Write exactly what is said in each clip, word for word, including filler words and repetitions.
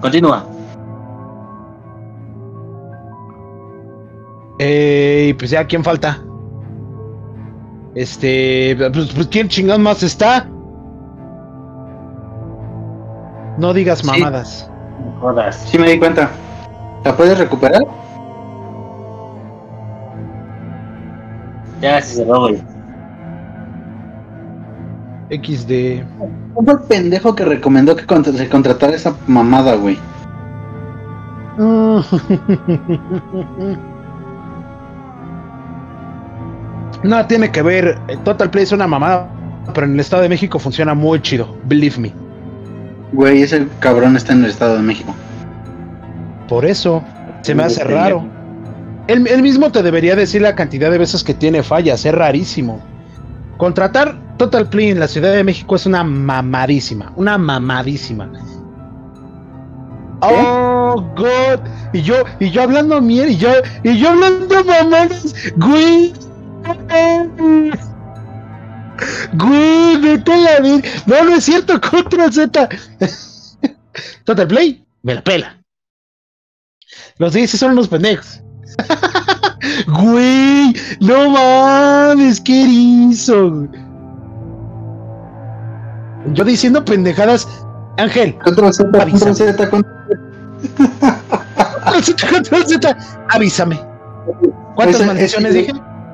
Continúa. Eh, pues ya, ¿quién falta? Este, pues, pues ¿quién chingón más está? No digas Sí. mamadas. No jodas. Sí me di cuenta. ¿La puedes recuperar? Ya se cerró, güey. equis de. ¿Cómo fue el pendejo que recomendó que contra- se contratara esa mamada, güey? No, tiene que ver. Total Play es una mamada, pero en el Estado de México funciona muy chido. Believe me. Güey, ese cabrón está en el Estado de México. Por eso se me hace raro. Él, él mismo te debería decir la cantidad de veces que tiene fallas. Es rarísimo. Contratar Total Play en la Ciudad de México es una mamadísima. Una mamadísima. Oh, God. Y yo, y yo hablando miel, y yo, y yo hablando mamadas, güey. Güey, vete a la vida. No, no es cierto, contra Z. Total Play, me la pela. Los diez son unos pendejos. Güey, no mames, qué erizo. Yo diciendo pendejadas, Ángel. Control Z, control Z, control Z, control Z, avísame. ¿Cuántas Ese- maldiciones ese- dije?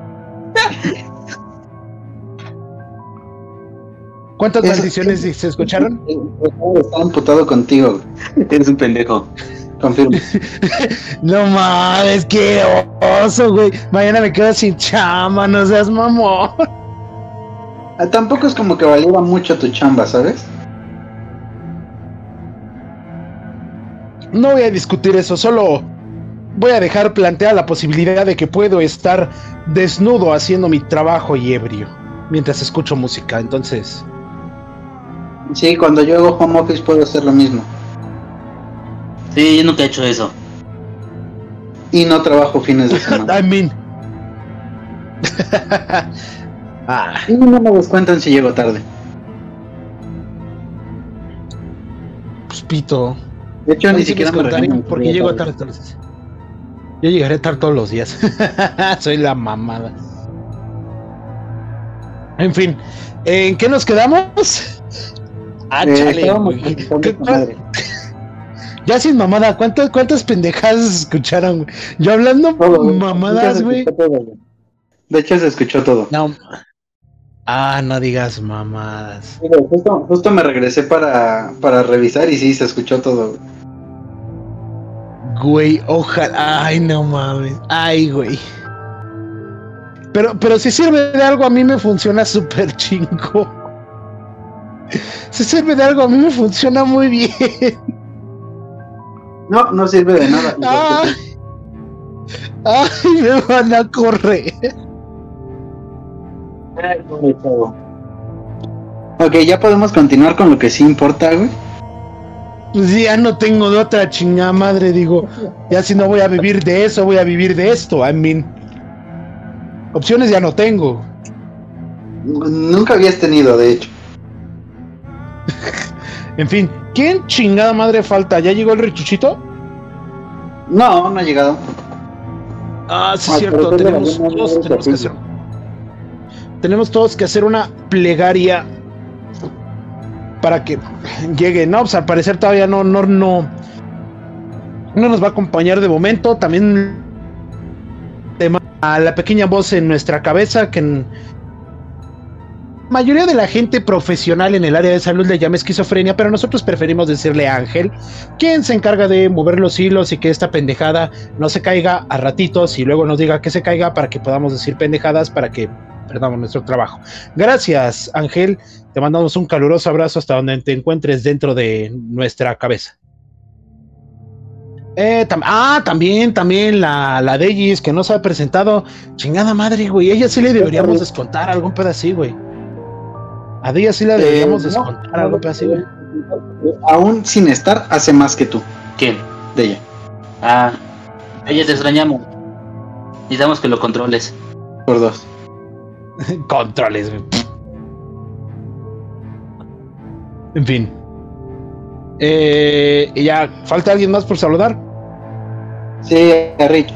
¿Cuántas Ese- maldiciones se escucharon? Está amputado contigo, güey. Eres un pendejo. Confirmo. No mames, qué oso, güey. Mañana me quedo sin chamba, no seas mamón. Ah, tampoco es como que valiera mucho tu chamba, ¿sabes? No voy a discutir eso, solo voy a dejar planteada la posibilidad de que puedo estar desnudo haciendo mi trabajo y ebrio mientras escucho música, entonces... Sí, cuando yo hago home office puedo hacer lo mismo. Sí, yo nunca he hecho eso. Y no trabajo fines de semana. I mean... ah, Y no me descuentan si llego tarde. pues pito. De hecho, A mí ni sí siquiera me descontarían regañan porque llego tarde todos los días. Yo llegaré tarde todos los días. Soy la mamada. En fin, ¿en qué nos quedamos? Ah, Eh, chale, estábamos güey. platicando ¿Qué- con madre. Ya sin mamada, ¿cuántas, cuántas pendejadas escucharon, güey? Yo hablando Todo, güey. mamadas, Se güey. escuchó todo, güey. De hecho, se escuchó todo. No. Ah, no digas mamadas. Sí, güey, Justo, justo me regresé para, para revisar y sí, se escuchó todo, güey. Güey, ojalá. Ay, no mames. Ay, güey. Pero, pero si sirve de algo, a mí me funciona súper chingo. Si sirve de algo, a mí me funciona muy bien. No, no sirve de nada. Ay, ay, me van a correr. Ay, pobre chavo. Ok, ya podemos continuar con lo que sí importa, güey. Pues ya no tengo de otra chingada madre, digo. Ya si no voy a vivir de eso, voy a vivir de esto. I mean, opciones ya no tengo. Nunca habías tenido, de hecho. En fin, ¿quién chingada madre falta? ¿Ya llegó el rechuchito? No, no ha llegado. Ah, sí, Ah, es cierto. pero Tenemos tenemos- todos, tenemos tenemos que hacer. Tenemos todos que hacer una plegaria para que llegue. No, pues al parecer todavía no, no, no, no nos va a acompañar de momento. También tema a la pequeña voz en nuestra cabeza que en la mayoría de la gente profesional en el área de salud le llama esquizofrenia, pero nosotros preferimos decirle Ángel, quien se encarga de mover los hilos y que esta pendejada no se caiga a ratitos y luego nos diga que se caiga para que podamos decir pendejadas para que perdamos nuestro trabajo. Gracias, Ángel. Te mandamos un caluroso abrazo hasta donde te encuentres dentro de nuestra cabeza. Eh, tam ah, también, también la, la Deyis, que no se ha presentado. Chingada madre, güey. Ella sí le deberíamos descontar algún pedacito, güey. A ella sí le deberíamos Eh, no, descontar no, algún pedacito, güey. Aún sin estar, hace más que tú, ¿Quién? de ella. Ah, ella te extrañamos. Necesitamos que lo controles. Por dos. Controles, güey. En fin. Eh, y ya, ¿falta alguien más por saludar? Sí, a Rich.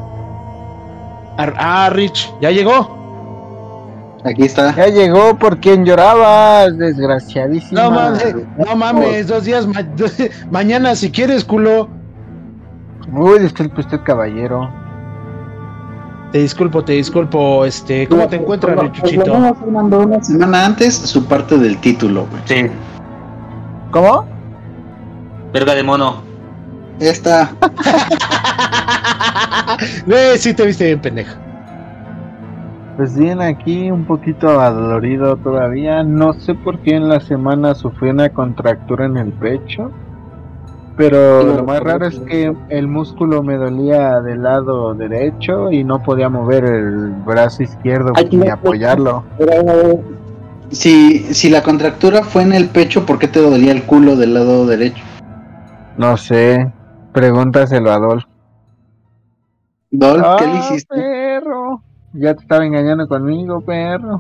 Ah, Rich, ¿ya llegó? Aquí está. Ya llegó por quien llorabas, desgraciadísima. No mames, no mames, dos días ma mañana si quieres, culo. Uy, disculpe usted, caballero. Te disculpo, te disculpo, este, ¿cómo te encuentras, Richuchito? Nos mandó una semana antes su parte del título, güey. Sí, ¿Cómo? verga de mono. Esta. Güey, sí te viste bien, pendeja. Pues bien, aquí un poquito adolorido todavía. No sé por qué en la semana sufrí una contractura en el pecho. Pero lo más raro es que el músculo me dolía del lado derecho y no podía mover el brazo izquierdo ni apoyarlo. Pero, si, si la contractura fue en el pecho, ¿por qué te dolía el culo del lado derecho? No sé, pregúntaselo a Adolf. Dolph, ¿qué Ah, le hiciste? perro. Ya te estaba engañando conmigo, perro.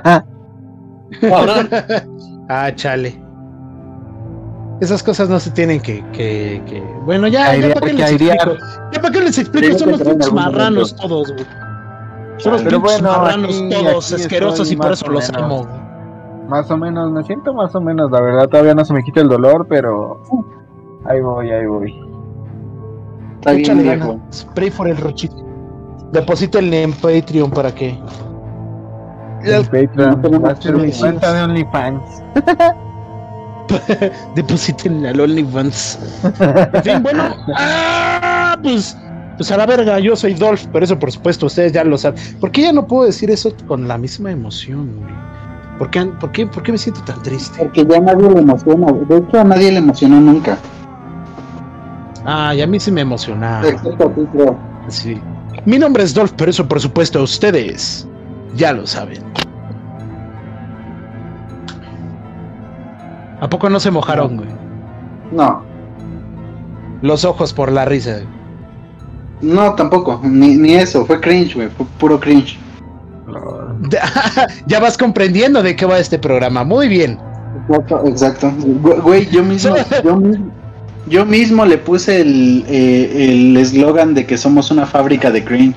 Ah, chale. Esas cosas no se tienen que, que, que... Bueno, ya, ya para qué les explico. Ya para qué les explico, son los pinches marranos todos, güey. Son los Pero pinches bueno, marranos aquí- todos, aquí asquerosos, estoy y por más eso o los menos. amo, güey. Más o menos, me siento más o menos, la verdad, todavía no se me quita el dolor, pero ahí voy, ahí voy. Está bien, Échale viejo. ganas. Pray for el Rochito. Deposítenle en Patreon para que... En Patreon, tenemos va a ser mi vecinos. cuenta de OnlyFans. Deposítenle al OnlyFans. En fin, bueno. ¡Ah! Pues... Pues a la verga, yo soy Dolph, pero eso por supuesto ustedes ya lo saben. ¿Por qué ya no puedo decir eso con la misma emoción, güey? ¿Por qué, por qué, por qué me siento tan triste? Porque ya nadie le emociona. De hecho, a nadie le emocionó nunca. Ah, y a mí sí me emocionaba. Excepto a ti, creo. Sí. Mi nombre es Dolph, pero eso por supuesto ustedes ya lo saben. ¿A poco no se mojaron, güey? No, Los ojos por la risa. no, tampoco. Ni, ni eso. Fue cringe, güey. Fue puro cringe. Ya vas comprendiendo de qué va este programa. Muy bien. Exacto, exacto. Gu- Güey, yo mismo, yo mismo, yo mismo le puse el eh, el eslogan de que somos una fábrica de cringe.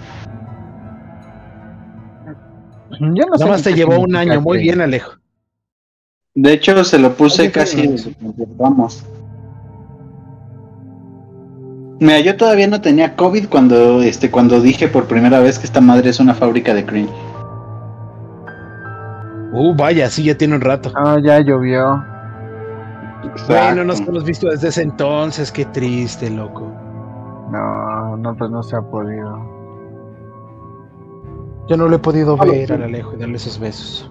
Yo no Nada sé más ni te qué llevó un significa año. Muy que- bien, Alejo. De hecho, se lo puse Oye, casi pero- desde que empezamos. Mira, yo todavía no tenía COVID cuando este cuando dije por primera vez que esta madre es una fábrica de cringe. Uh, vaya, sí, ya tiene un rato. Ah, ya llovió. Güey, no nos hemos visto desde ese entonces. Qué triste, loco. No, no, pues no se ha podido. Yo no lo he podido Ah, ver sí. al Alejo y darle esos besos.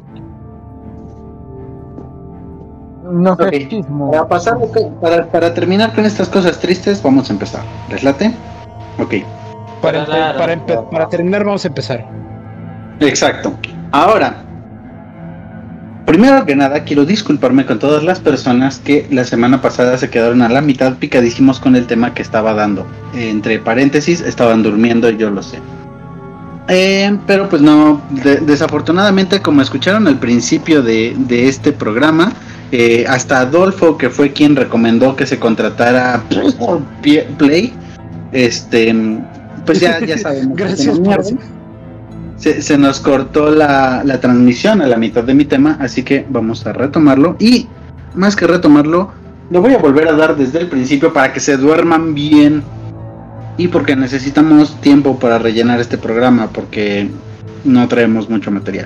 No sé, Ok, chismo. Para pasar, para, para terminar con estas cosas tristes, vamos a empezar. ¿Les late? Ok. Para, empe- para, empe- para terminar, vamos a empezar. Exacto. Ahora, primero que nada, quiero disculparme con todas las personas que la semana pasada se quedaron a la mitad picadísimos con el tema que estaba dando. Entre paréntesis, estaban durmiendo, yo lo sé. Eh, pero pues no, de- desafortunadamente, como escucharon al principio de, de este programa, eh, hasta Adolfo, que fue quien recomendó que se contratara Pie- Play, este, pues ya, ya sabemos. Gracias que no por mierda. Se, se nos cortó la, la transmisión a la mitad de mi tema, así que vamos a retomarlo. Y más que retomarlo, lo voy a volver a dar desde el principio para que se duerman bien. Y porque necesitamos tiempo para rellenar este programa, porque no traemos mucho material.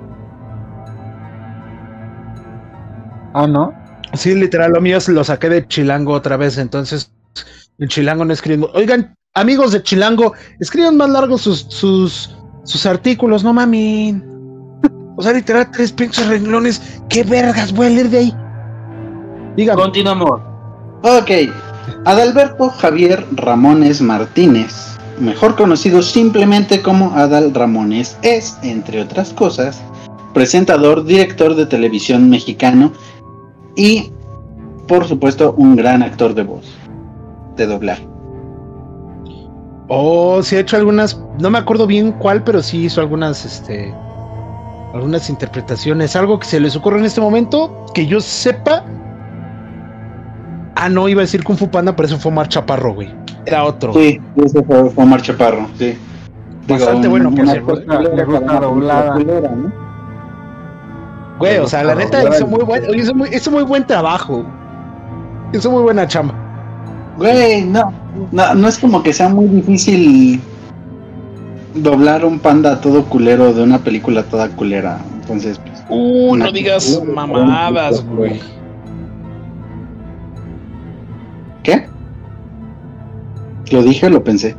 Ah, ¿no? Sí, literal, lo mío lo saqué de Chilango otra vez, entonces en Chilango no escribo. Oigan, amigos de Chilango, escriban más largos sus, sus, sus artículos, no mamen. O sea, literal, tres pinches renglones. ¿Qué vergas voy a leer de ahí? Dígame. Continuamos. Ok, Adalberto Javier Ramones Martínez, mejor conocido simplemente como Adal Ramones, es, entre otras cosas, presentador, director de televisión mexicano y, por supuesto, un gran actor de voz, de doblaje. Oh, sí ha hecho algunas, no me acuerdo bien cuál, pero sí hizo algunas, este, algunas interpretaciones. Algo que se les ocurre en este momento, que yo sepa. Ah, no, iba a decir Kung Fu Panda, pero eso fue Omar Chaparro, güey. Era otro. Sí, ese fue Omar Chaparro, sí. Bastante bueno, por cierto. doblada. Güey, o sea, la neta hizo muy buen, hizo muy, hizo muy buen trabajo. Hizo muy buena chamba. Güey, no, no, no es como que sea muy difícil doblar un panda todo culero de una película toda culera. Entonces, pues, Uh, no digas mamadas, güey. ¿Qué? ¿Lo dije o lo pensé?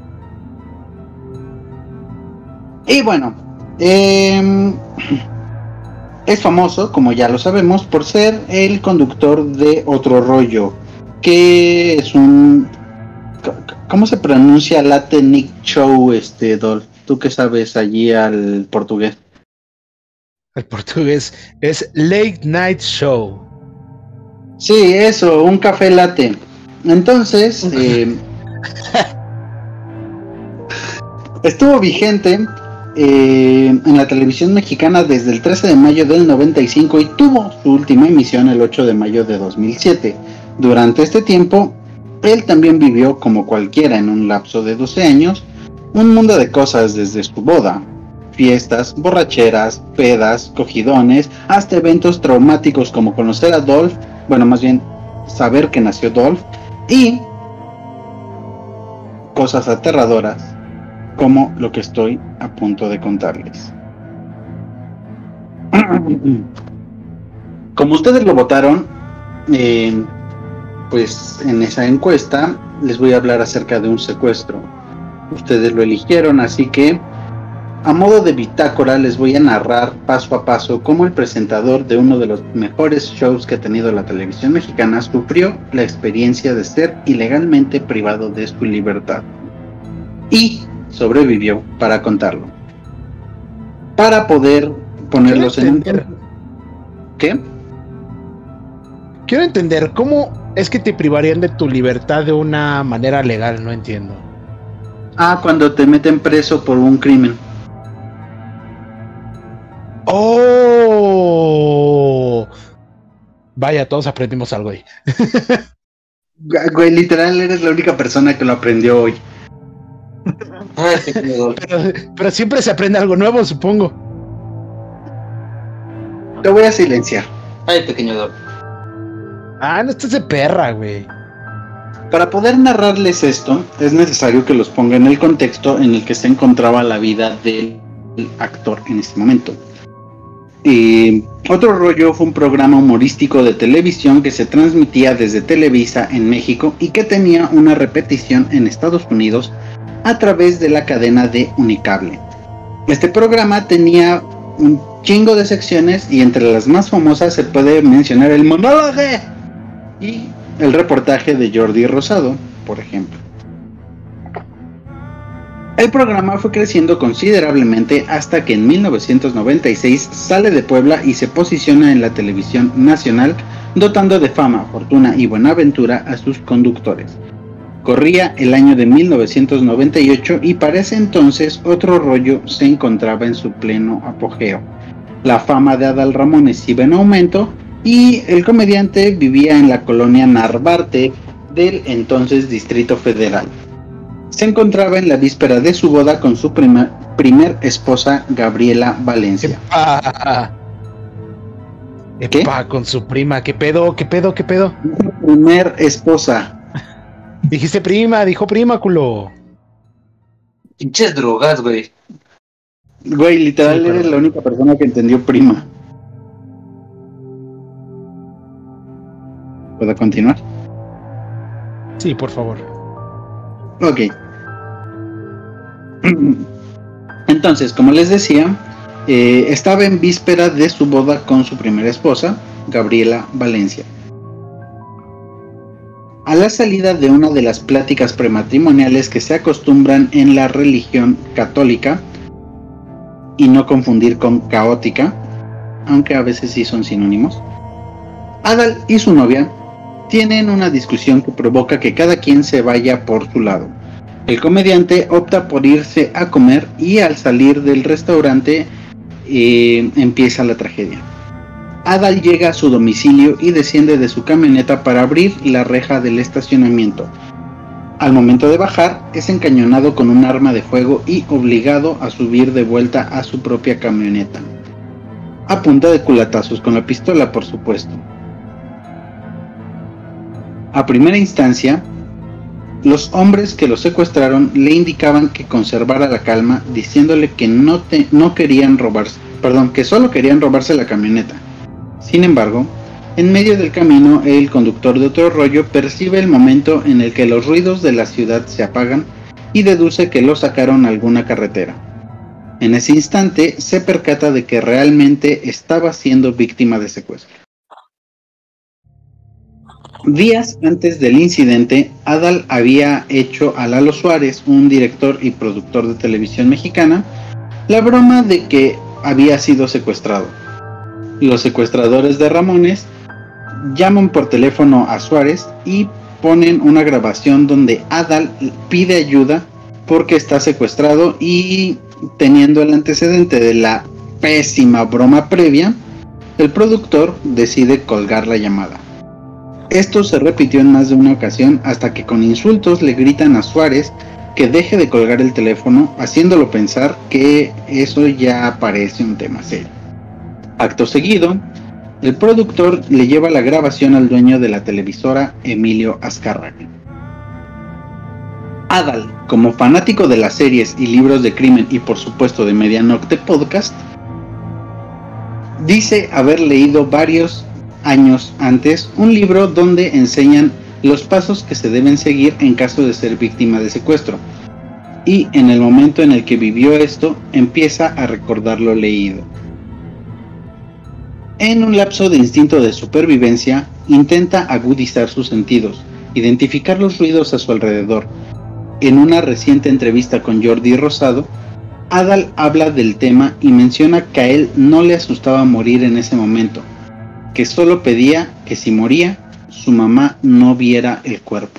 Y bueno, eh, es famoso, como ya lo sabemos, por ser el conductor de Otro Rollo, que es un... ¿Cómo se pronuncia Late Night Show, este, Dolph? ¿Tú qué sabes allí al portugués? El portugués es Late Night Show. Sí, eso, un café latte. Entonces, eh, estuvo vigente eh, en la televisión mexicana desde el trece de mayo del noventa y cinco y tuvo su última emisión el ocho de mayo de dos mil siete. Durante este tiempo, él también vivió, como cualquiera en un lapso de doce años, un mundo de cosas desde su boda, fiestas, borracheras, pedas, cogidones, hasta eventos traumáticos como conocer a Dolph, bueno, más bien saber que nació Dolph, y cosas aterradoras como lo que estoy a punto de contarles. Como ustedes lo votaron, eh, pues en esa encuesta les voy a hablar acerca de un secuestro. Ustedes lo eligieron, así que a modo de bitácora les voy a narrar paso a paso cómo el presentador de uno de los mejores shows que ha tenido la televisión mexicana sufrió la experiencia de ser ilegalmente privado de su libertad y sobrevivió para contarlo. Para poder ponerlos en un... ¿Qué? Quiero entender, ¿cómo es que te privarían de tu libertad de una manera legal? No entiendo. Ah, cuando te meten preso por un crimen. ¡Oh! Vaya, todos aprendimos algo ahí. Güey, literal, eres la única persona que lo aprendió hoy. pero, pero siempre se aprende algo nuevo, supongo. Te voy a silenciar. Ay, pequeño Dolph. Ah, no estás de perra, güey. Para poder narrarles esto, es necesario que los ponga en el contexto en el que se encontraba la vida del actor en este momento. Eh, Otro Rollo fue un programa humorístico de televisión que se transmitía desde Televisa en México y que tenía una repetición en Estados Unidos a través de la cadena de Unicable. Este programa tenía un chingo de secciones y entre las más famosas se puede mencionar el monólogo y el reportaje de Jordi Rosado, por ejemplo. El programa fue creciendo considerablemente hasta que en mil novecientos noventa y seis sale de Puebla y se posiciona en la televisión nacional, dotando de fama, fortuna y buenaventura a sus conductores. Corría el año de mil novecientos noventa y ocho y para ese entonces Otro Rollo se encontraba en su pleno apogeo. La fama de Adal Ramones iba en aumento y el comediante vivía en la colonia Narvarte del entonces Distrito Federal. Se encontraba en la víspera de su boda con su primer, primer esposa, Gabriela Valencia. ¡Epa! ¿Qué? ¡Epa! Con su prima. ¿Qué pedo? ¿Qué pedo? ¿Qué pedo? Primer esposa. Dijiste prima, dijo prima, culo. Pinches drogas, güey. Güey, literal, sí, pero... eres la única persona que entendió prima. ¿Puedo continuar? Sí, por favor. Ok. Entonces, como les decía, eh, estaba en víspera de su boda con su primera esposa, Gabriela Valencia. A la salida de una de las pláticas prematrimoniales que se acostumbran en la religión católica, y no confundir con caótica, aunque a veces sí son sinónimos, Adal y su novia tienen una discusión que provoca que cada quien se vaya por su lado. El comediante opta por irse a comer y al salir del restaurante eh, empieza la tragedia. Adal llega a su domicilio y desciende de su camioneta para abrir la reja del estacionamiento. Al momento de bajar, es encañonado con un arma de fuego y obligado a subir de vuelta a su propia camioneta. A punta de culatazos con la pistola, por supuesto. A primera instancia, los hombres que lo secuestraron le indicaban que conservara la calma, diciéndole que no, te, no querían robarse, perdón, que solo querían robarse la camioneta. Sin embargo, en medio del camino, el conductor de otro rollo percibe el momento en el que los ruidos de la ciudad se apagan y deduce que lo sacaron a alguna carretera. En ese instante, se percata de que realmente estaba siendo víctima de secuestro. Días antes del incidente, Adal había hecho a Lalo Suárez, un director y productor de televisión mexicana, la broma de que había sido secuestrado. Los secuestradores de Ramones llaman por teléfono a Suárez y ponen una grabación donde Adal pide ayuda porque está secuestrado, y teniendo el antecedente de la pésima broma previa, el productor decide colgar la llamada. Esto se repitió en más de una ocasión hasta que con insultos le gritan a Suárez que deje de colgar el teléfono, haciéndolo pensar que eso ya parece un tema serio. Acto seguido, el productor le lleva la grabación al dueño de la televisora, Emilio Azcárraga. Adal, como fanático de las series y libros de crimen y por supuesto de Medianocte Podcast, dice haber leído varios años antes un libro donde enseñan los pasos que se deben seguir en caso de ser víctima de secuestro, y en el momento en el que vivió esto empieza a recordar lo leído. En un lapso de instinto de supervivencia, intenta agudizar sus sentidos, identificar los ruidos a su alrededor. En una reciente entrevista con Jordi Rosado, Adal habla del tema y menciona que a él no le asustaba morir en ese momento, que solo pedía que si moría, su mamá no viera el cuerpo.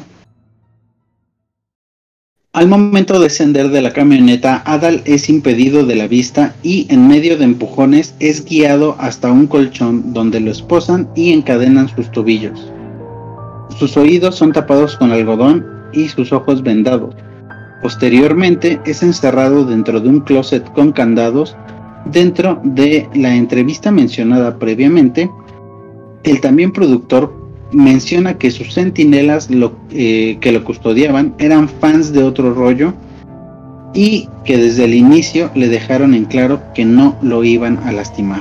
Al momento de descender de la camioneta, Adal es impedido de la vista y en medio de empujones es guiado hasta un colchón donde lo esposan y encadenan sus tobillos. Sus oídos son tapados con algodón y sus ojos vendados. Posteriormente es encerrado dentro de un closet con candados. Dentro de la entrevista mencionada previamente, el también productor menciona que sus centinelas lo, eh, que lo custodiaban eran fans de otro rollo y que desde el inicio le dejaron en claro que no lo iban a lastimar.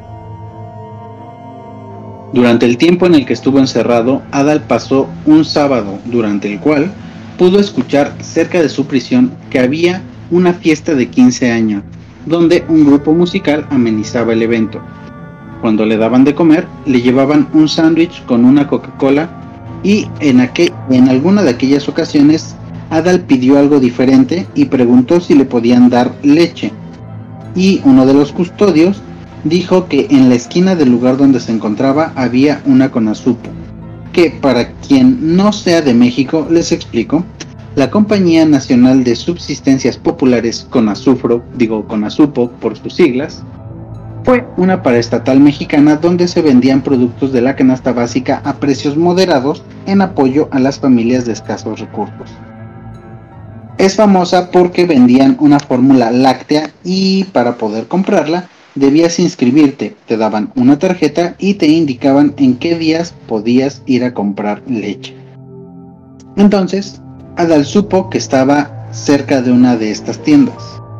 Durante el tiempo en el que estuvo encerrado, Adal pasó un sábado durante el cual pudo escuchar cerca de su prisión que había una fiesta de quince años, donde un grupo musical amenizaba el evento. Cuando le daban de comer, le llevaban un sándwich con una Coca-Cola, y en, aquel, en alguna de aquellas ocasiones Adal pidió algo diferente y preguntó si le podían dar leche, y uno de los custodios dijo que en la esquina del lugar donde se encontraba había una Conasupo, que para quien no sea de México les explico, la Compañía Nacional de Subsistencias Populares Conasufro, digo Conasupo por sus siglas, fue una paraestatal mexicana donde se vendían productos de la canasta básica a precios moderados en apoyo a las familias de escasos recursos. Es famosa porque vendían una fórmula láctea y para poder comprarla debías inscribirte, te daban una tarjeta y te indicaban en qué días podías ir a comprar leche. Entonces, Adal supo que estaba cerca de una de estas tiendas.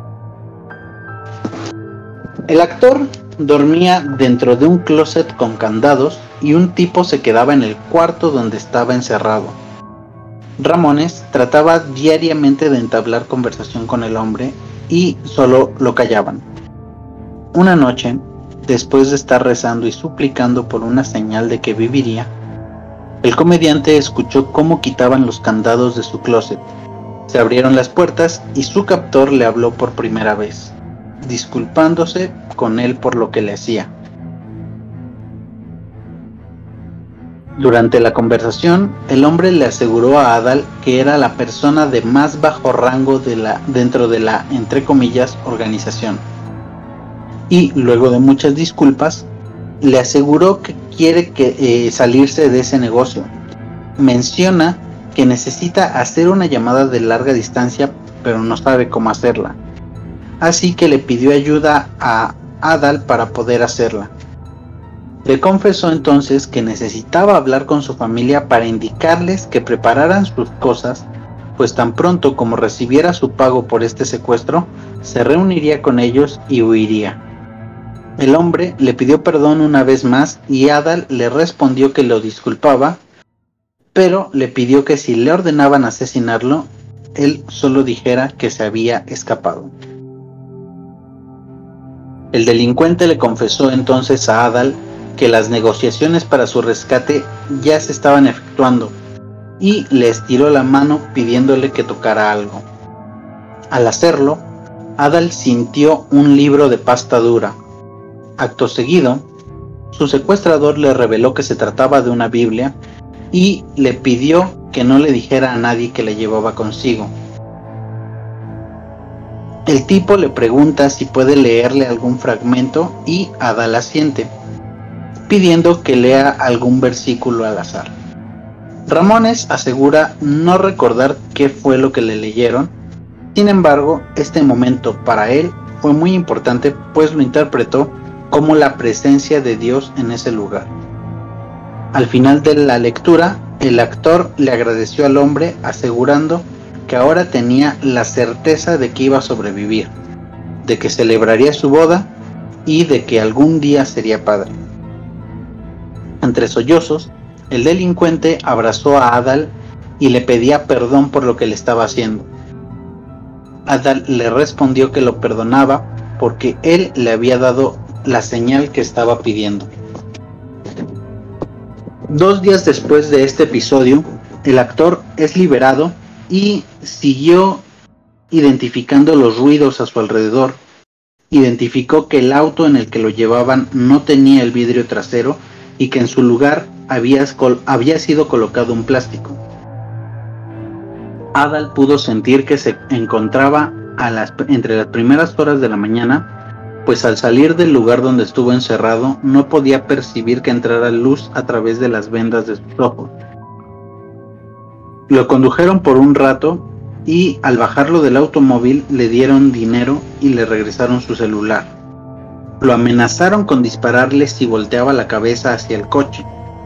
El actor dormía dentro de un closet con candados y un tipo se quedaba en el cuarto donde estaba encerrado. Ramones trataba diariamente de entablar conversación con el hombre y solo lo callaban. Una noche, después de estar rezando y suplicando por una señal de que viviría, el comediante escuchó cómo quitaban los candados de su closet. Se abrieron las puertas y su captor le habló por primera vez, disculpándose con él por lo que le hacía. Durante la conversación, el hombre le aseguró a Adal que era la persona de más bajo rango de la, dentro de la, entre comillas, organización. Y luego de muchas disculpas, le aseguró que quiere que, eh, salirse de ese negocio. Menciona que necesita hacer una llamada de larga distancia, pero no sabe cómo hacerla. Así que le pidió ayuda a Adal para poder hacerla. Le confesó entonces que necesitaba hablar con su familia para indicarles que prepararan sus cosas, pues tan pronto como recibiera su pago por este secuestro, se reuniría con ellos y huiría. El hombre le pidió perdón una vez más y Adal le respondió que lo disculpaba, pero le pidió que si le ordenaban asesinarlo, él solo dijera que se había escapado. El delincuente le confesó entonces a Adal que las negociaciones para su rescate ya se estaban efectuando y le estiró la mano pidiéndole que tocara algo. Al hacerlo, Adal sintió un libro de pasta dura. Acto seguido, su secuestrador le reveló que se trataba de una Biblia y le pidió que no le dijera a nadie que la llevaba consigo. El tipo le pregunta si puede leerle algún fragmento y Adal asiente, pidiendo que lea algún versículo al azar. Ramones asegura no recordar qué fue lo que le leyeron. Sin embargo, este momento para él fue muy importante, pues lo interpretó como la presencia de Dios en ese lugar. Al final de la lectura, el actor le agradeció al hombre, asegurando que ahora tenía la certeza de que iba a sobrevivir, de que celebraría su boda y de que algún día sería padre. Entre sollozos, el delincuente abrazó a Adal y le pedía perdón por lo que le estaba haciendo. Adal le respondió que lo perdonaba porque él le había dado la señal que estaba pidiendo. Dos días después de este episodio, el actor es liberado y siguió identificando los ruidos a su alrededor. Identificó que el auto en el que lo llevaban no tenía el vidrio trasero y que en su lugar había, había sido colocado un plástico. Adal pudo sentir que se encontraba a las, entre las primeras horas de la mañana, pues al salir del lugar donde estuvo encerrado no podía percibir que entrara luz a través de las vendas de sus ojos. Lo condujeron por un rato y al bajarlo del automóvil le dieron dinero y le regresaron su celular. Lo amenazaron con dispararle si volteaba la cabeza hacia el coche.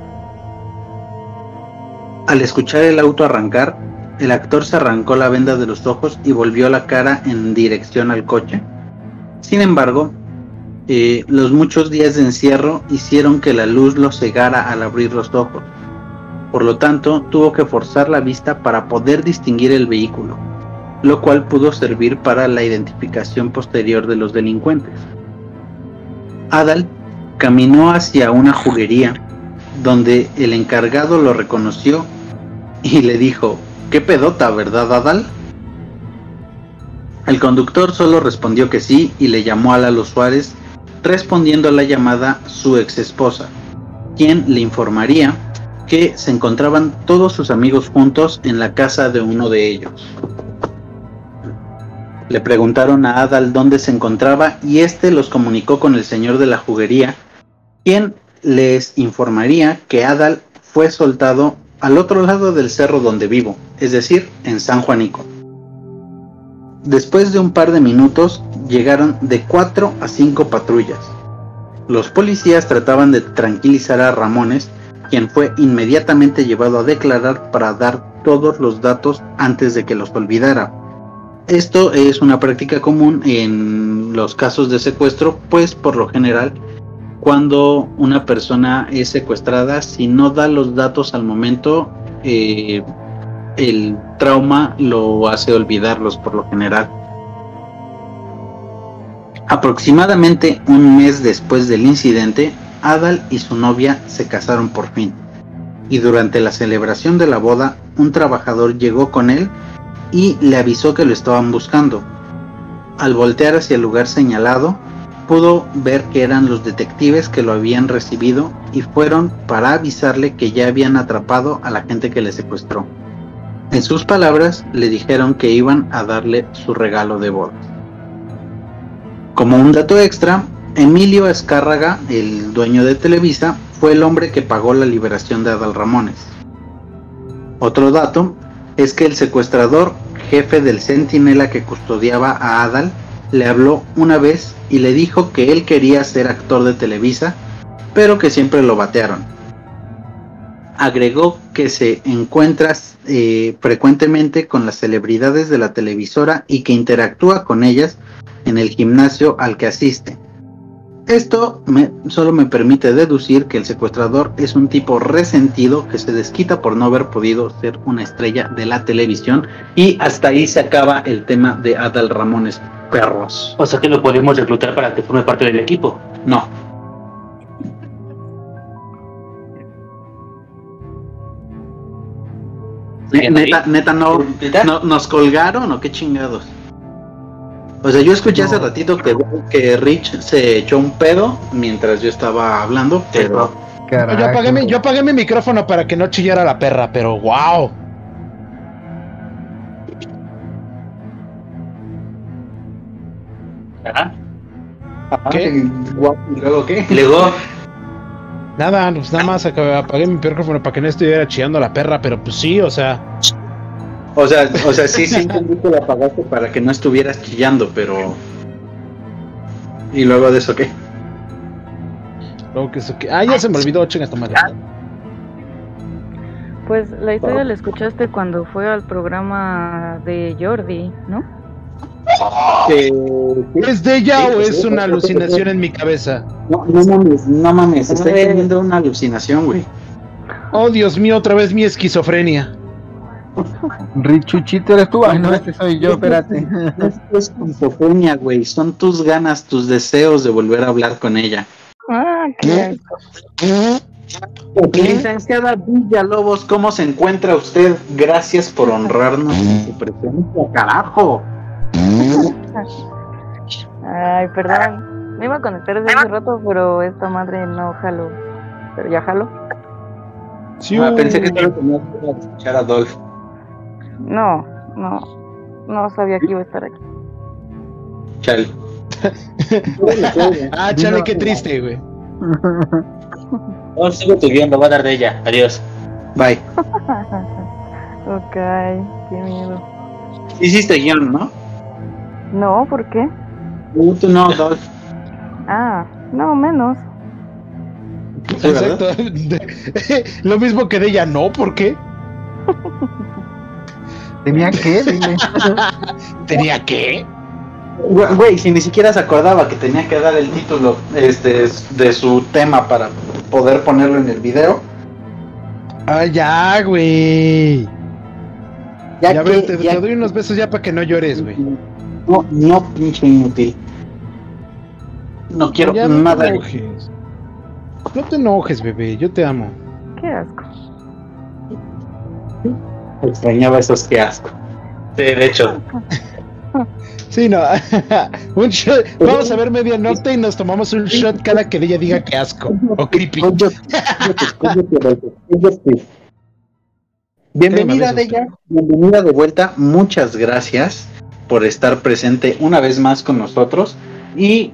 Al escuchar el auto arrancar, el actor se arrancó la venda de los ojos y volvió la cara en dirección al coche. Sin embargo, eh, los muchos días de encierro hicieron que la luz lo cegara al abrir los ojos. Por lo tanto, tuvo que forzar la vista para poder distinguir el vehículo, lo cual pudo servir para la identificación posterior de los delincuentes. Adal caminó hacia una juguería, donde el encargado lo reconoció y le dijo: «¿Qué pedota, verdad, Adal?». El conductor solo respondió que sí y le llamó a Lalo Suárez, respondiendo a la llamada su ex esposa, quien le informaría que se encontraban todos sus amigos juntos en la casa de uno de ellos. Le preguntaron a Adal dónde se encontraba y este los comunicó con el señor de la juguería, quien les informaría que Adal fue soltado al otro lado del cerro donde vivo, es decir, en San Juanico. Después de un par de minutos, llegaron de cuatro a cinco patrullas. Los policías trataban de tranquilizar a Ramones, quien fue inmediatamente llevado a declarar para dar todos los datos antes de que los olvidara. Esto es una práctica común en los casos de secuestro, pues por lo general, cuando una persona es secuestrada, si no da los datos al momento, eh, el trauma lo hace olvidarlos por lo general. Aproximadamente un mes después del incidente, Adal y su novia se casaron por fin, y durante la celebración de la boda, un trabajador llegó con él y le avisó que lo estaban buscando. Al voltear hacia el lugar señalado, pudo ver que eran los detectives que lo habían recibido y fueron para avisarle que ya habían atrapado a la gente que le secuestró. En sus palabras, le dijeron que iban a darle su regalo de boda. Como un dato extra, Emilio Azcárraga, el dueño de Televisa, fue el hombre que pagó la liberación de Adal Ramones. Otro dato es que el secuestrador jefe del centinela que custodiaba a Adal le habló una vez y le dijo que él quería ser actor de Televisa, pero que siempre lo batearon. Agregó que se encuentra eh, frecuentemente con las celebridades de la televisora y que interactúa con ellas en el gimnasio al que asiste. Esto me, solo me permite deducir que el secuestrador es un tipo resentido que se desquita por no haber podido ser una estrella de la televisión, y hasta ahí se acaba el tema de Adal Ramones, perros. O sea que lo podemos reclutar para que forme parte del equipo. No. Neta, neta no, no, nos colgaron o qué chingados. O sea, yo escuché no. hace ratito que, que Rich se echó un pedo mientras yo estaba hablando, pero... Yo apagué, mi, yo apagué mi micrófono para que no chillara la perra, pero wow. ¿Ah? ¿Qué? ¿Y luego qué? Luego... Nada, pues nada más apagué mi micrófono para que no estuviera chillando la perra, pero pues sí, o sea... O sea, o sea, sí, sí, entendí que la apagaste para que no estuvieras chillando, pero... ¿Y luego de eso qué? Luego que eso qué... Ah, ya se me olvidó, chinga esta madre. Pues la historia la escuchaste cuando fue al programa de Jordi, ¿no? Eh, ¿Es de ella sí, o es una alucinación en mi cabeza? No, no mames, no mames, estoy teniendo una alucinación, güey. Oh, Dios mío, otra vez mi esquizofrenia. Richuchito, ¿eres tú? Ay, no, ese soy yo, espérate. Esto es esquizofrenia, güey, son tus ganas, tus deseos de volver a hablar con ella. Ah, qué Licenciada Villalobos, ¿cómo se encuentra usted? Gracias por honrarnos con su presencia, carajo. Ay, perdón. Me iba a conectar desde hace rato, pero esta madre no jaló. Pero ya jaló. Sí, ah, pensé que solo tenías que escuchar a Dolph. No, no. No sabía que iba a estar aquí. Chale. Ah, chale, qué triste, güey. No, sigo tu guión, lo va a dar de ella. Adiós. Bye. Ok, qué miedo. Hiciste guión, ¿no? No, ¿por qué? Uh, tú no, Dolph. Ah, no, menos. Sí, exacto. Lo mismo que de ella, ¿no? ¿Por qué? ¿Tenía qué? Dile. ¿Tenía qué? Güey, si ni siquiera se acordaba que tenía que dar el título este, de su tema para poder ponerlo en el video. Ah, ya, güey. Ya, ya que, ver, te, ya te doy unos besos ya para que no llores, güey. No, no, pinche inútil. No quiero ya nada. No te enojes. No te enojes, bebé, yo te amo. Qué asco. Extrañaba esos qué asco. Sí, de hecho. Sí, no. Un shot. Vamos a ver Medianoche y nos tomamos un shot cada que ella diga que asco. O creepy. Bienvenida de ella, bienvenida de vuelta. Muchas gracias por estar presente una vez más con nosotros. Y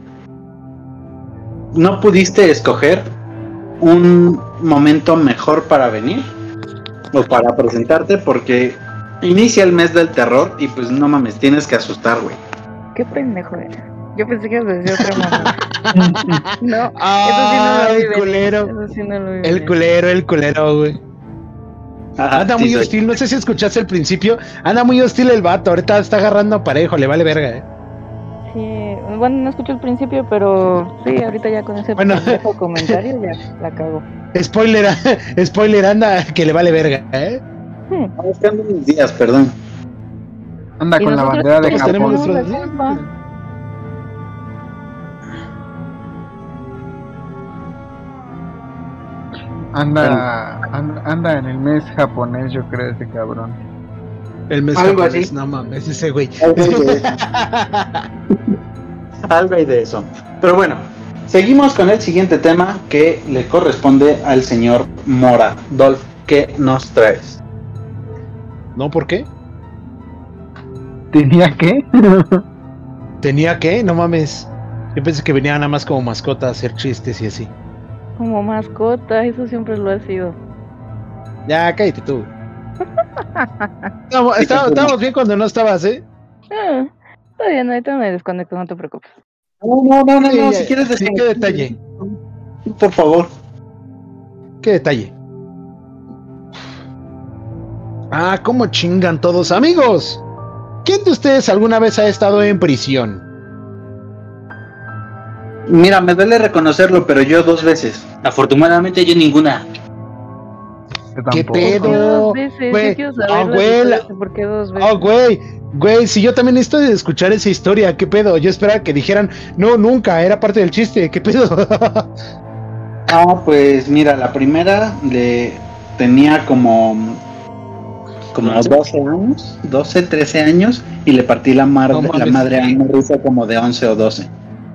no pudiste escoger un momento mejor para venir o para presentarte, porque inicia el mes del terror y pues no mames, tienes que asustar, güey. Qué pendejo era. Yo pensé que ibas a decir otra manera. No, ah, eso sí no lo vi. El culero. Eso sí no lo vi. El culero, el culero, güey. Ajá, anda sí, muy soy. hostil, no sé si escuchaste el principio. Anda muy hostil el vato, ahorita está agarrando parejo, le vale verga, eh. Sí, bueno, no escuché el principio, pero sí, ahorita ya con ese bueno, comentario ya la cago. Spoiler, spoiler, anda que le vale verga, eh. Hmm. Estamos quedando unos días, perdón. Anda con la bandera de Japón. Nuestro... Anda, anda, anda en el mes japonés, yo creo, ese cabrón. El mes algo japonés, así. No mames, ese güey. Algo hay de eso. Algo hay de eso. Pero bueno, seguimos con el siguiente tema que le corresponde al señor Mora. Dolph, ¿qué nos traes? ¿No? ¿Por qué? ¿Tenía qué? ¿Tenía qué? No mames. Yo pensé que venía nada más como mascota a hacer chistes y así. Como mascota, eso siempre lo ha sido. Ya, cállate tú. Estábamos, estábamos, estábamos bien cuando no estabas, ¿eh? Ah, está bien, ahorita me desconecto, no te preocupes. No, no, no, no, Sí, no, ya, si quieres sí, decir. qué detalle. Por favor. ¿Qué detalle? Ah, cómo chingan todos. Amigos, ¿quién de ustedes alguna vez ha estado en prisión? Mira, me duele reconocerlo, pero yo dos veces. Afortunadamente yo ninguna. Yo ¿Qué tampoco. pedo? Dos veces, güey. yo quiero saber Ah, las güey, historias la- de por qué dos veces. Oh, güey, güey, si yo también necesito de escuchar esa historia, ¿qué pedo? Yo esperaba que dijeran, no, nunca, era parte del chiste, ¿qué pedo? Ah, pues mira, la primera le tenía como como doce años, doce, trece años y le partí la, mar- No la mames. madre a una rusa como de once o doce.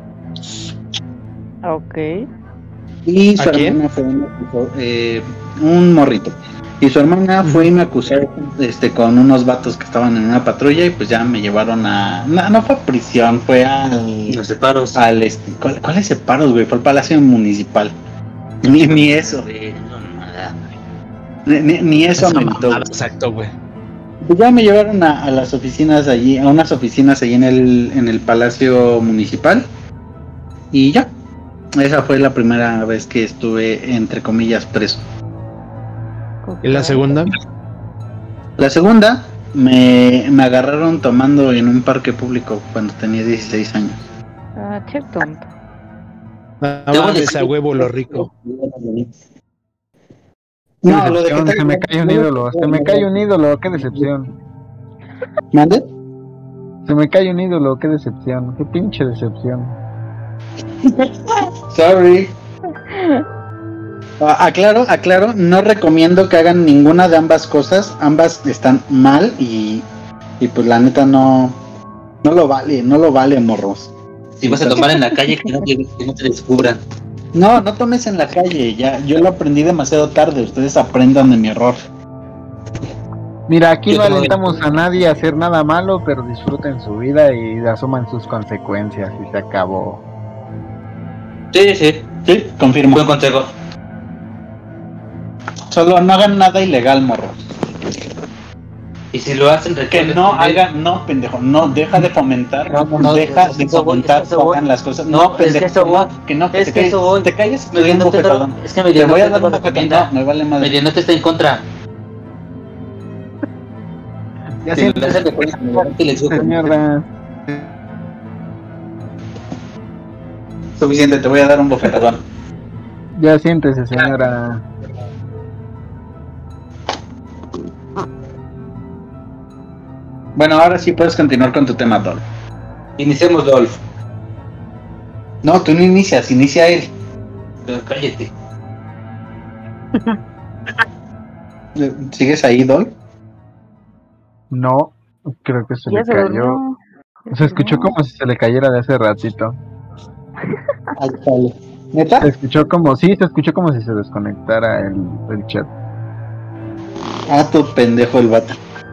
Ok. Y su ¿A quién? hermana fue una- eh, un morrito. Y su hermana fue y me acusó este, con unos vatos que estaban en una patrulla y pues ya me llevaron a... No, no fue a prisión, fue al... Los separos. al este, ¿cuál, ¿Cuáles separos, güey? Fue al Palacio Municipal. Ni, ni eso, Eh, no, nada. ni, ni- ni eso Esa ameritó. mamada, exacto, güey. Pues ya me llevaron a, a las oficinas allí, a unas oficinas allí en el, en el Palacio Municipal. Y ya. Esa fue la primera vez que estuve, entre comillas, preso. ¿Y la segunda? La segunda, me, me agarraron tomando en un parque público cuando tenía dieciséis años. Ah, che tonto. No Debo mames, decir- a huevo lo rico. Qué No, lo de que decepción, te- se me cae un ídolo, se me cae un ídolo, qué decepción. ¿Mande? Se me cae un ídolo, qué decepción, qué pinche decepción. Sorry. Ah, aclaro, aclaro, no recomiendo que hagan ninguna de ambas cosas. Ambas están mal y, y pues la neta no, no lo vale, no lo vale, morros. Si vas a tomar en la calle, que no, te- que no te descubran. No, no tomes en la calle, ya, yo lo aprendí demasiado tarde, ustedes aprendan de mi error. Mira, aquí Yo no tomo- alentamos a nadie a hacer nada malo, pero disfruten su vida y asuman sus consecuencias y se acabó. Sí, sí. Sí, confirmo. Buen consejo. Solo no hagan nada ilegal, morros. Y si lo hacen, Que recuerden no que- hagan, no, pendejo, no, deja de fomentar, No, no, no, deja es de que eso voy, fomentar, es que eso voy. hagan las cosas. No, es que pendejo, eso voy. no, que no, que Es te que calles, eso voy. te calles, te doy un Medianoche bofetadón. te- es que Te voy a Medianoche dar un te lo bofetadón, recomienda. no, me vale madre. Medianoche está en contra. Ya Si siéntese, le hacen recuerden que Medianoche les gusta. señora. Suficiente, te voy a dar un bofetadón. Ya siéntese, señora. Bueno, ahora sí puedes continuar con tu tema, Dolph. Iniciemos, Dolph. No, tú no inicias, inicia él. Pero cállate. ¿Sigues ahí, Dolph? No, creo que se Ya le se cayó. durmió. Se escuchó como si se le cayera de hace ratito. Ahí sale. ¿Neta? Se escuchó como, sí, se escuchó como si se desconectara el, el chat. Ah, tu pendejo el vato.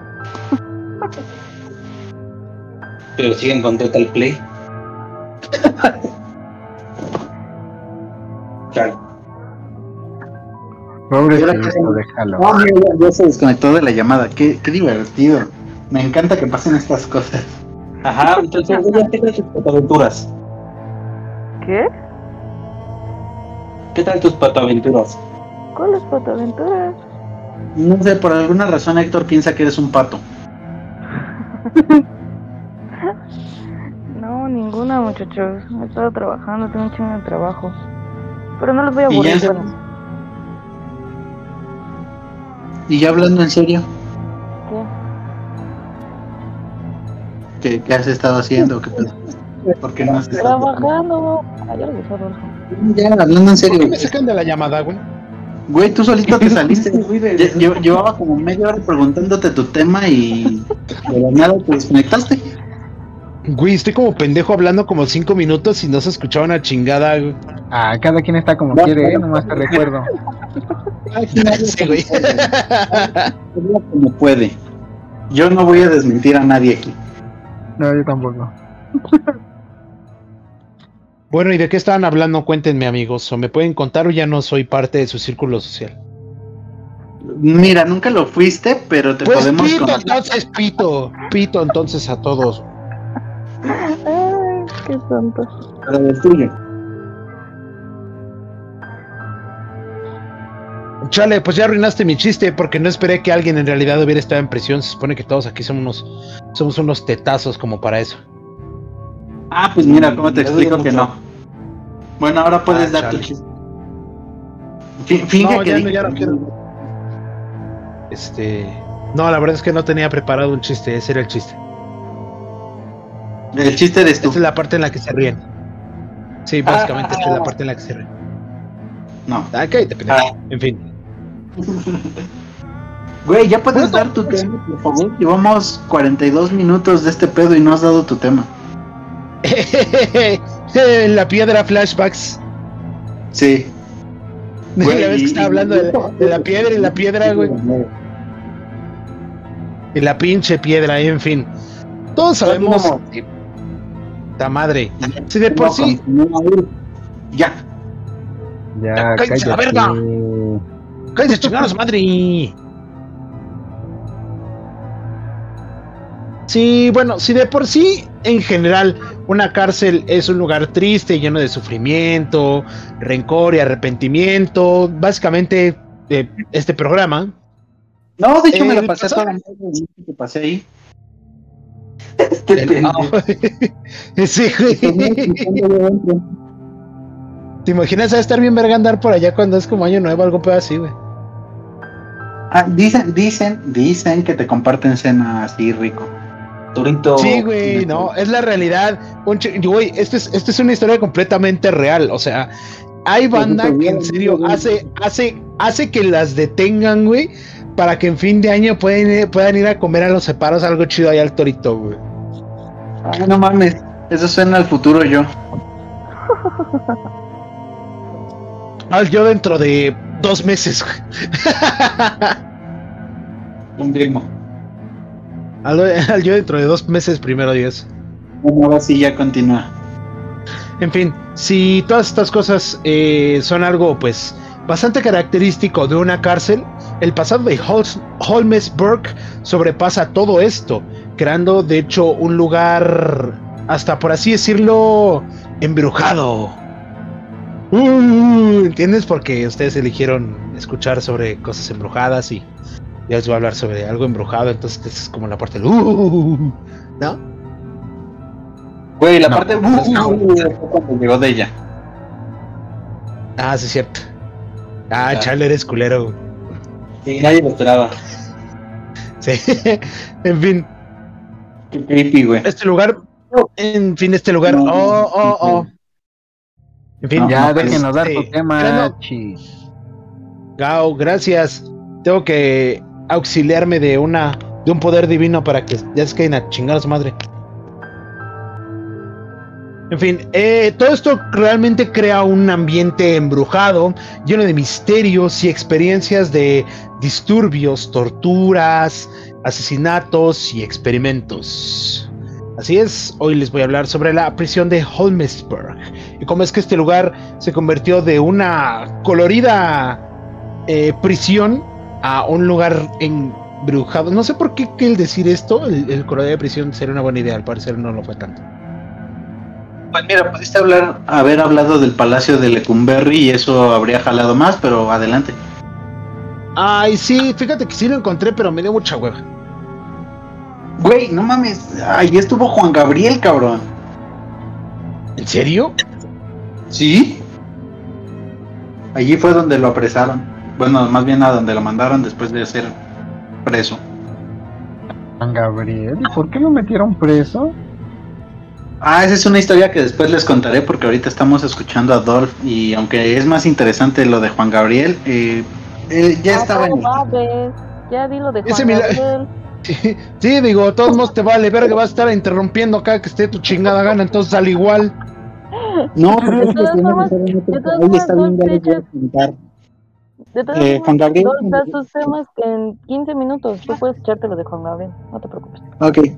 Pero siguen con Total Play. Claro. Pobrecito, déjalo. No, mira, ya, ya se desconectó de la llamada. Qué, qué divertido. Me encanta que pasen estas cosas. Ajá, entonces, ¿qué tal tus patoaventuras? ¿Qué? ¿Qué tal tus patoaventuras? ¿Cuáles patoaventuras? No sé, por alguna razón Héctor piensa que eres un pato. No, ninguna, muchachos. He estado trabajando, tengo un chingo de trabajo. Pero no los voy a Y ya, aburrir se- con eso. y ya hablando en serio, ¿Qué? ¿qué, qué has estado haciendo? ¿Qué pedo? ¿Por qué no has estado? Trabajando. Ah, ya lo dije, Adolfo. Ya, hablando en ¿Por serio. qué me sacan de la llamada, güey? Güey, tú solito te saliste. Lle- lle- Llevaba como media hora preguntándote tu tema y de la nada te desconectaste. Güey, estoy como pendejo hablando como cinco minutos y no se escuchaba una chingada, güey. Ah, cada quien está como No, quiere, ¿eh? no, Nomás te recuerdo. Sí, güey. Habla como puede. Yo no voy a desmentir a nadie aquí. No, yo tampoco. Bueno, ¿y de qué estaban hablando? Cuéntenme, amigos. ¿O me pueden contar o ya no soy parte de su círculo social? Mira, nunca lo fuiste, pero te Pues podemos pito, contar. entonces pito. Pito, entonces a todos. Ay, qué tonto. Pero del tuyo. Chale, pues ya arruinaste mi chiste porque no esperé que alguien en realidad hubiera estado en prisión. Se supone que todos aquí somos unos, somos unos tetazos como para eso. Ah, pues mira, ¿cómo te explico que no? Bueno, ahora puedes Ah, dar tu chale. chiste. Fi- Finge No, que ya no, dije- ya no quiero. Este. No, la verdad es que no tenía preparado un chiste. Ese era el chiste. El chiste eres tú. Esta es la parte en la que se ríen. Sí, básicamente esta es la parte en la que se ríen. No. Ah, cállate, pendejo. Ah. En fin. Güey, ya puedes dar tu tema, por favor. Llevamos cuarenta y dos minutos de este pedo y no has dado tu tema. La piedra flashbacks. Sí. Güey, La vez que y- estaba hablando de, de la piedra y la piedra, güey. Y la pinche piedra, en fin. Todos sabemos. No. Ta madre. Si de por No, sí. continúa, Ur. Ya. Ya, ¡Cállense la cállate. verga! ¡Cállense, chingados, madre! Sí, bueno, si de por sí, en general, una cárcel es un lugar triste, lleno de sufrimiento, rencor y arrepentimiento, básicamente, eh, este programa. No, de hecho me Eh, lo pasé ¿pasó? toda la noche que pasé ahí. Este El- pendejo. Ah, sí, güey. ¿Te imaginas a estar bien verga andar por allá cuando es como año nuevo, algo peor así, güey? Ah, dicen, dicen, dicen que te comparten cena así rico. Turito. Sí, güey, no, es la realidad. Un chi- Güey, esta es, esta es una historia completamente real. O sea, hay banda que en serio hace, hace, hace que las detengan, güey, para que en fin de año pueden ir, puedan ir a comer a los separos algo chido allá al Torito, güey. Ay, no mames. Eso suena al futuro yo. Ah, yo dentro de dos meses, güey. Un primo. Al, al yo dentro de dos meses, primero Dios. Bueno, ahora sí ya continúa. En fin, si todas estas cosas eh, son algo, pues, bastante característico de una cárcel, el pasado de Hol- Holmesburg sobrepasa todo esto, creando, de hecho, un lugar, hasta por así decirlo, embrujado. Uh, ¿entiendes? Porque ustedes eligieron escuchar sobre cosas embrujadas y ya les voy a hablar sobre algo embrujado, entonces es como la parte del uh, ¿no? Güey, la No, parte no, no. uh, fue cuando llegó de ella. Ah, sí es cierto. Ah, Ah. chale, eres culero. Sí, nadie lo esperaba. Sí. En fin, Qué creepy, güey. este lugar, en fin, este lugar, No, oh, oh, oh. En fin, No, Ya, no, pues, déjenos dar este, tu tema, Grano- chi. Gao, gracias. Tengo que auxiliarme de una, de un poder divino para que ya se queden a chingar a su madre. En fin, eh, todo esto realmente crea un ambiente embrujado, lleno de misterios y experiencias de disturbios, torturas, asesinatos y experimentos. Así es, hoy les voy a hablar sobre la prisión de Holmesburg y cómo es que este lugar se convirtió de una colorida eh, prisión a un lugar embrujado. No sé por qué que el decir esto, el, el colorida de prisión sería una buena idea, al parecer no lo fue tanto. Pues mira, pudiste hablar, haber hablado del palacio de Lecumberri y eso habría jalado más, pero adelante. Ay, sí, fíjate que sí lo encontré, pero me dio mucha hueva. Güey, no mames. Ahí estuvo Juan Gabriel, cabrón. ¿En serio? ¿Sí? Allí fue donde lo apresaron. Bueno, más bien a donde lo mandaron después de ser preso. Juan Gabriel, ¿y por qué lo metieron preso? Ah, esa es una historia que después les contaré porque ahorita estamos escuchando a Dolph y aunque es más interesante lo de Juan Gabriel, eh, eh, ya Ah, estaba en no el... mames, ya di lo de Ese Juan mila- Gabriel. Sí, sí, digo, de todos modos te vale verga, vas a estar interrumpiendo acá que esté tu chingada gana, entonces al igual. No, De porque todas formas- de todas formas, está bien, ya Dolph, les voy a de contar. De todas Eh, Juan formas, Gabriel- Dolph da sus temas que en quince minutos tú puedes echarte lo de Juan Gabriel, no te preocupes. Ok.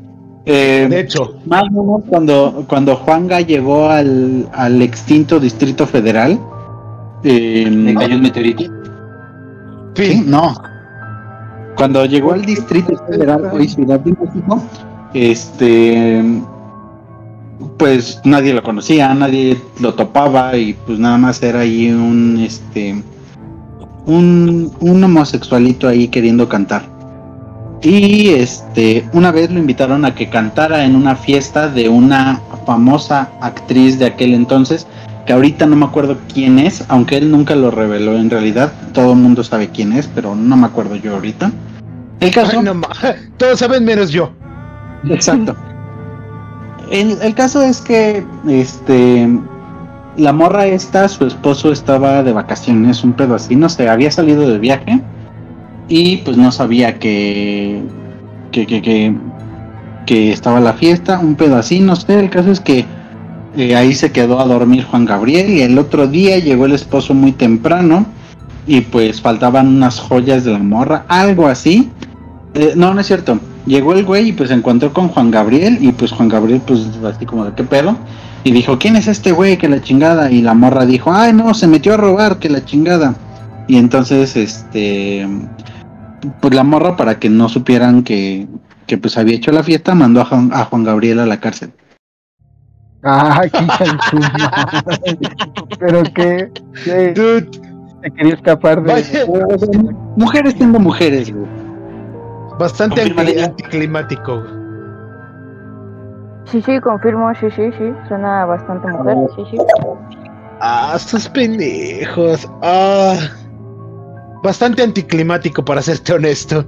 Eh, De hecho, más o menos cuando, cuando Juanga llegó al, al extinto Distrito Federal, eh, ¿Le cayó un meteorito? ¿sí? No. Cuando llegó al Distrito Federal, hoy Ciudad de México, este, pues nadie lo conocía, nadie lo topaba y pues nada más era ahí un, este, un, un homosexualito ahí queriendo cantar. Y este, una vez lo invitaron a que cantara en una fiesta de una famosa actriz de aquel entonces, que ahorita no me acuerdo quién es, aunque él nunca lo reveló en realidad, todo el mundo sabe quién es, pero no me acuerdo yo ahorita. El caso... ay, no, ma- todos saben menos yo. Exacto. El, el caso es que este la morra esta, su esposo estaba de vacaciones, un pedo así, no sé, había salido de viaje y pues no sabía que que, que, que, que estaba la fiesta, un pedo así, no sé, el caso es que eh, ahí se quedó a dormir Juan Gabriel y el otro día llegó el esposo muy temprano y pues faltaban unas joyas de la morra, algo así. Eh, no, no es cierto. Llegó el güey y pues se encontró con Juan Gabriel y pues Juan Gabriel pues así como de qué pedo y dijo, ¿quién es este güey? Que la chingada. Y la morra dijo, ay no, se metió a robar, que la chingada. Y entonces este pues la morra, para que no supieran que, que pues había hecho la fiesta, mandó a Juan, a Juan Gabriel a la cárcel. Ah, qué madre. Pero que, que Dude, se quería escapar de... vaya, Mujeres tengo mujeres, güey. bastante Confirma, anti- Delia. anticlimático. Sí, sí, confirmo, sí, sí, sí. Suena bastante mujer, sí, sí. Ah, estos pendejos. Ah, bastante anticlimático, para serte honesto.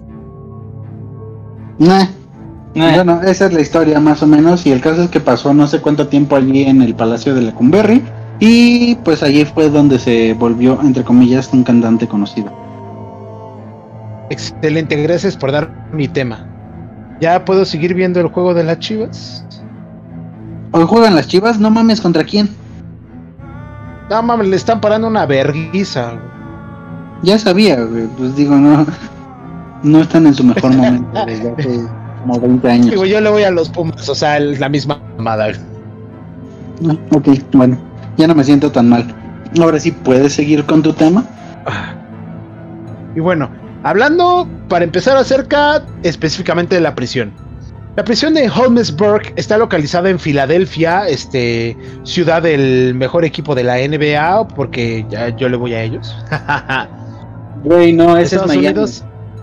Nah. Nah. Bueno, esa es la historia más o menos y el caso es que pasó no sé cuánto tiempo allí en el Palacio de Lecumberri y pues allí fue donde se volvió, entre comillas, un cantante conocido. Excelente, gracias por dar mi tema. ¿Ya puedo seguir viendo el juego de las Chivas? Hoy juegan las Chivas, no mames, ¿contra quién? No mames, le están parando una verguiza, güey. Ya sabía, güey, pues digo, no, no están en su mejor momento desde hace como veinte años. Digo, yo le voy a los Pumas, o sea, es la misma mamada. Ah, ok, bueno, ya no me siento tan mal. Ahora sí, ¿puedes seguir con tu tema? Y bueno, hablando para empezar acerca específicamente de la prisión. La prisión de Holmesburg está localizada en Filadelfia, este, ciudad del mejor equipo de la N B A, porque ya yo le voy a ellos. Güey, no, ese es Estados Miami. Unidos.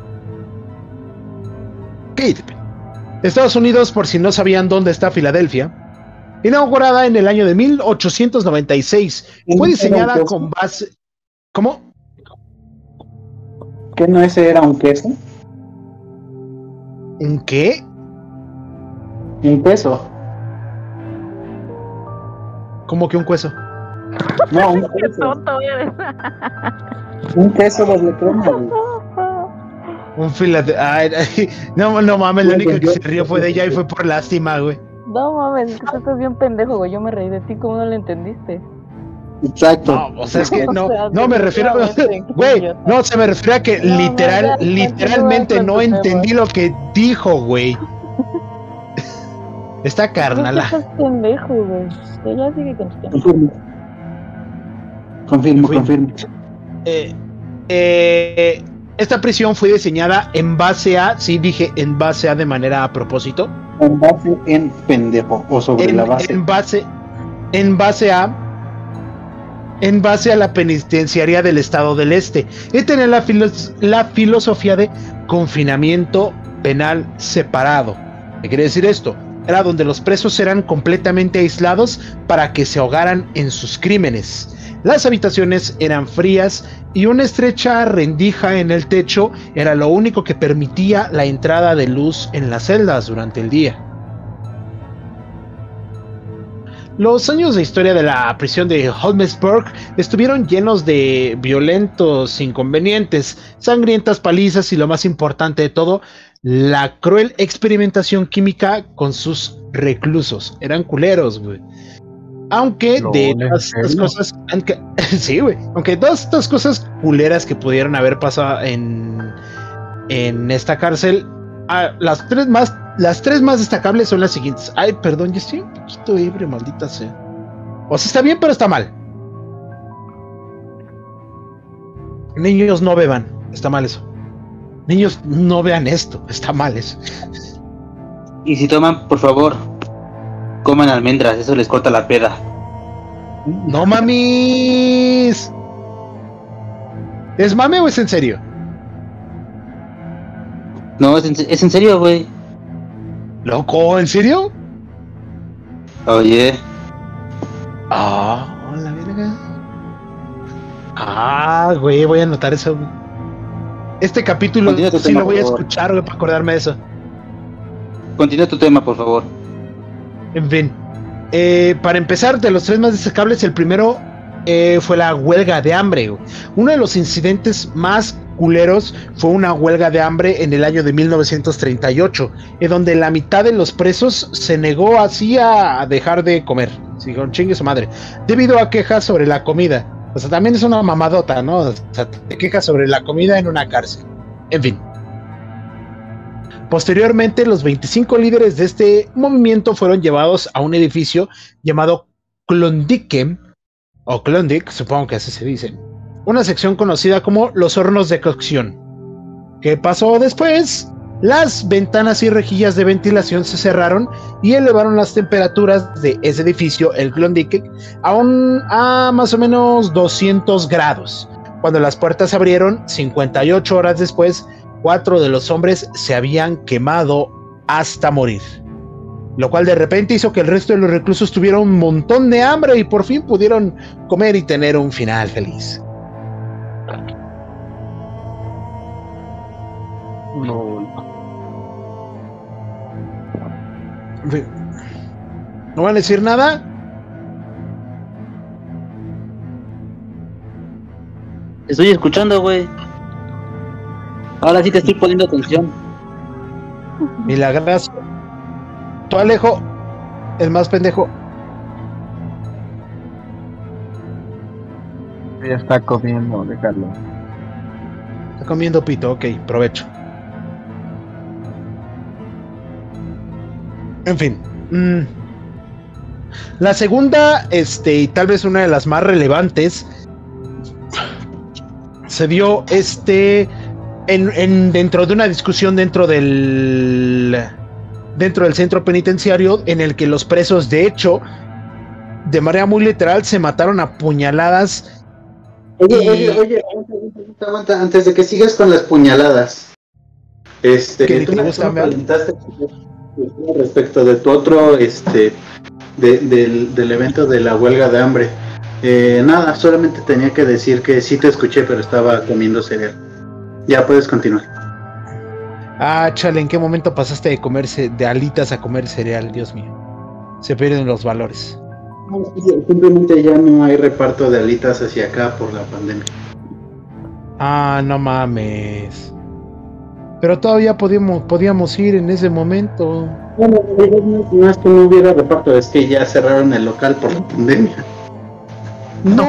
Cállate. Estados Unidos, por si no sabían dónde está Filadelfia, inaugurada en el año de mil ochocientos noventa y seis, fue diseñada con base... ¿Cómo? ¿Qué no ese era un queso? ¿En qué? Un queso. ¿Cómo que un queso? No, un Qué queso. tonto eres. Un queso doble crema, güey. Un Filadelfia. No, no mames, la única que se rió fue de ella y fue por lástima, güey. No mames, es que tú estás bien pendejo, güey. Yo me reí de ti, ¿cómo no lo entendiste? Exacto. No, o sea, es que no, O sea, no me refiero, definitivamente, güey, idiota. no, se me refiere a que No, literal, no, ya, literalmente continúa no con tu entendí tema. lo que dijo, güey. Está ¿Por qué carnala. estás pendejo, güey? Ya, ya sigue con tu tema. Confirmo. Confirmo, Fui- confirmo. Eh, eh, esta prisión fue diseñada en base a, sí dije en base a de manera a propósito, En base en pendejo o sobre en, la base. en base, en base a, en base a la penitenciaria del Estado del Este y tener la, filos- la filosofía de confinamiento penal separado. ¿Qué quiere decir esto? Era donde los presos eran completamente aislados para que se ahogaran en sus crímenes. Las habitaciones eran frías y una estrecha rendija en el techo era lo único que permitía la entrada de luz en las celdas durante el día. Los años de historia de la prisión de Holmesburg estuvieron llenos de violentos inconvenientes, sangrientas palizas y lo más importante de todo, la cruel experimentación química con sus reclusos. Eran culeros, güey. Aunque No, de ¿en todas estas serio? cosas, aunque, sí, güey, aunque todas estas cosas culeras que pudieron haber pasado en, en esta cárcel, ah, las tres más las tres más destacables son las siguientes. Ay, perdón, ya estoy un poquito ebrio, maldita sea. O sea, está bien, pero está mal. Niños, no beban. Está mal eso. Niños, no vean esto. Está mal eso. Y si toman, por favor, coman almendras. Eso les corta la peda. ¡No mamis! ¿Es mame o es en serio? No, es en, es en serio, güey. Loco, ¿en serio? Oye. Ah, oh, la verga. Ah, güey, voy a anotar eso, güey. Este capítulo sí tema, lo voy a escuchar, güey, para acordarme de eso. Continúa tu tema, por favor. En fin. Eh, para empezar, de los tres más destacables, el primero eh, fue la huelga de hambre, güey. Uno de los incidentes más culeros fue una huelga de hambre en el año de mil novecientos treinta y ocho, en donde la mitad de los presos se negó así a dejar de comer. Dijeron, chingue su madre, debido a quejas sobre la comida. O sea, también es una mamadota, ¿no? O sea, te quejas sobre la comida en una cárcel. En fin. Posteriormente, los veinticinco líderes de este movimiento fueron llevados a un edificio llamado Klondike, o Klondike, supongo que así se dice, una sección conocida como los hornos de cocción. ¿Qué pasó después? Las ventanas y rejillas de ventilación se cerraron y elevaron las temperaturas de ese edificio, el Klondike, a, un, a más o menos doscientos grados. Cuando las puertas se abrieron, cincuenta y ocho horas después, cuatro de los hombres se habían quemado hasta morir. Lo cual de repente hizo que el resto de los reclusos tuvieran un montón de hambre y por fin pudieron comer y tener un final feliz. No. ¿No van a decir nada? Estoy escuchando, güey. Ahora sí te estoy poniendo atención. Milagroso. Tú, Alejo, el más pendejo. Ya está comiendo, déjalo. Está comiendo pito, ok, provecho. En fin. Mmm. La segunda, este, y tal vez una de las más relevantes, se dio este en, en dentro de una discusión dentro del dentro del centro penitenciario, en el que los presos, de hecho, de manera muy literal, se mataron a puñaladas. Oye, y... oye, oye, aguanta, aguanta, antes de que sigas con las puñaladas, este, ¿Qué tú te me gusta, comentaste respecto de tu otro, este, de, del, del evento de la huelga de hambre. Eh, nada, solamente tenía que decir que sí te escuché, pero estaba comiendo cereal. Ya puedes continuar. Ah, chale, ¿en qué momento pasaste de comerse de alitas a comer cereal? Dios mío, se pierden los valores. No, simplemente ya no hay reparto de alitas hacia acá por la pandemia. Ah, no mames. Pero todavía podíamos, podíamos ir en ese momento. Bueno, no, no es que no hubiera reparto, es que ya cerraron el local por la pandemia. ¡No!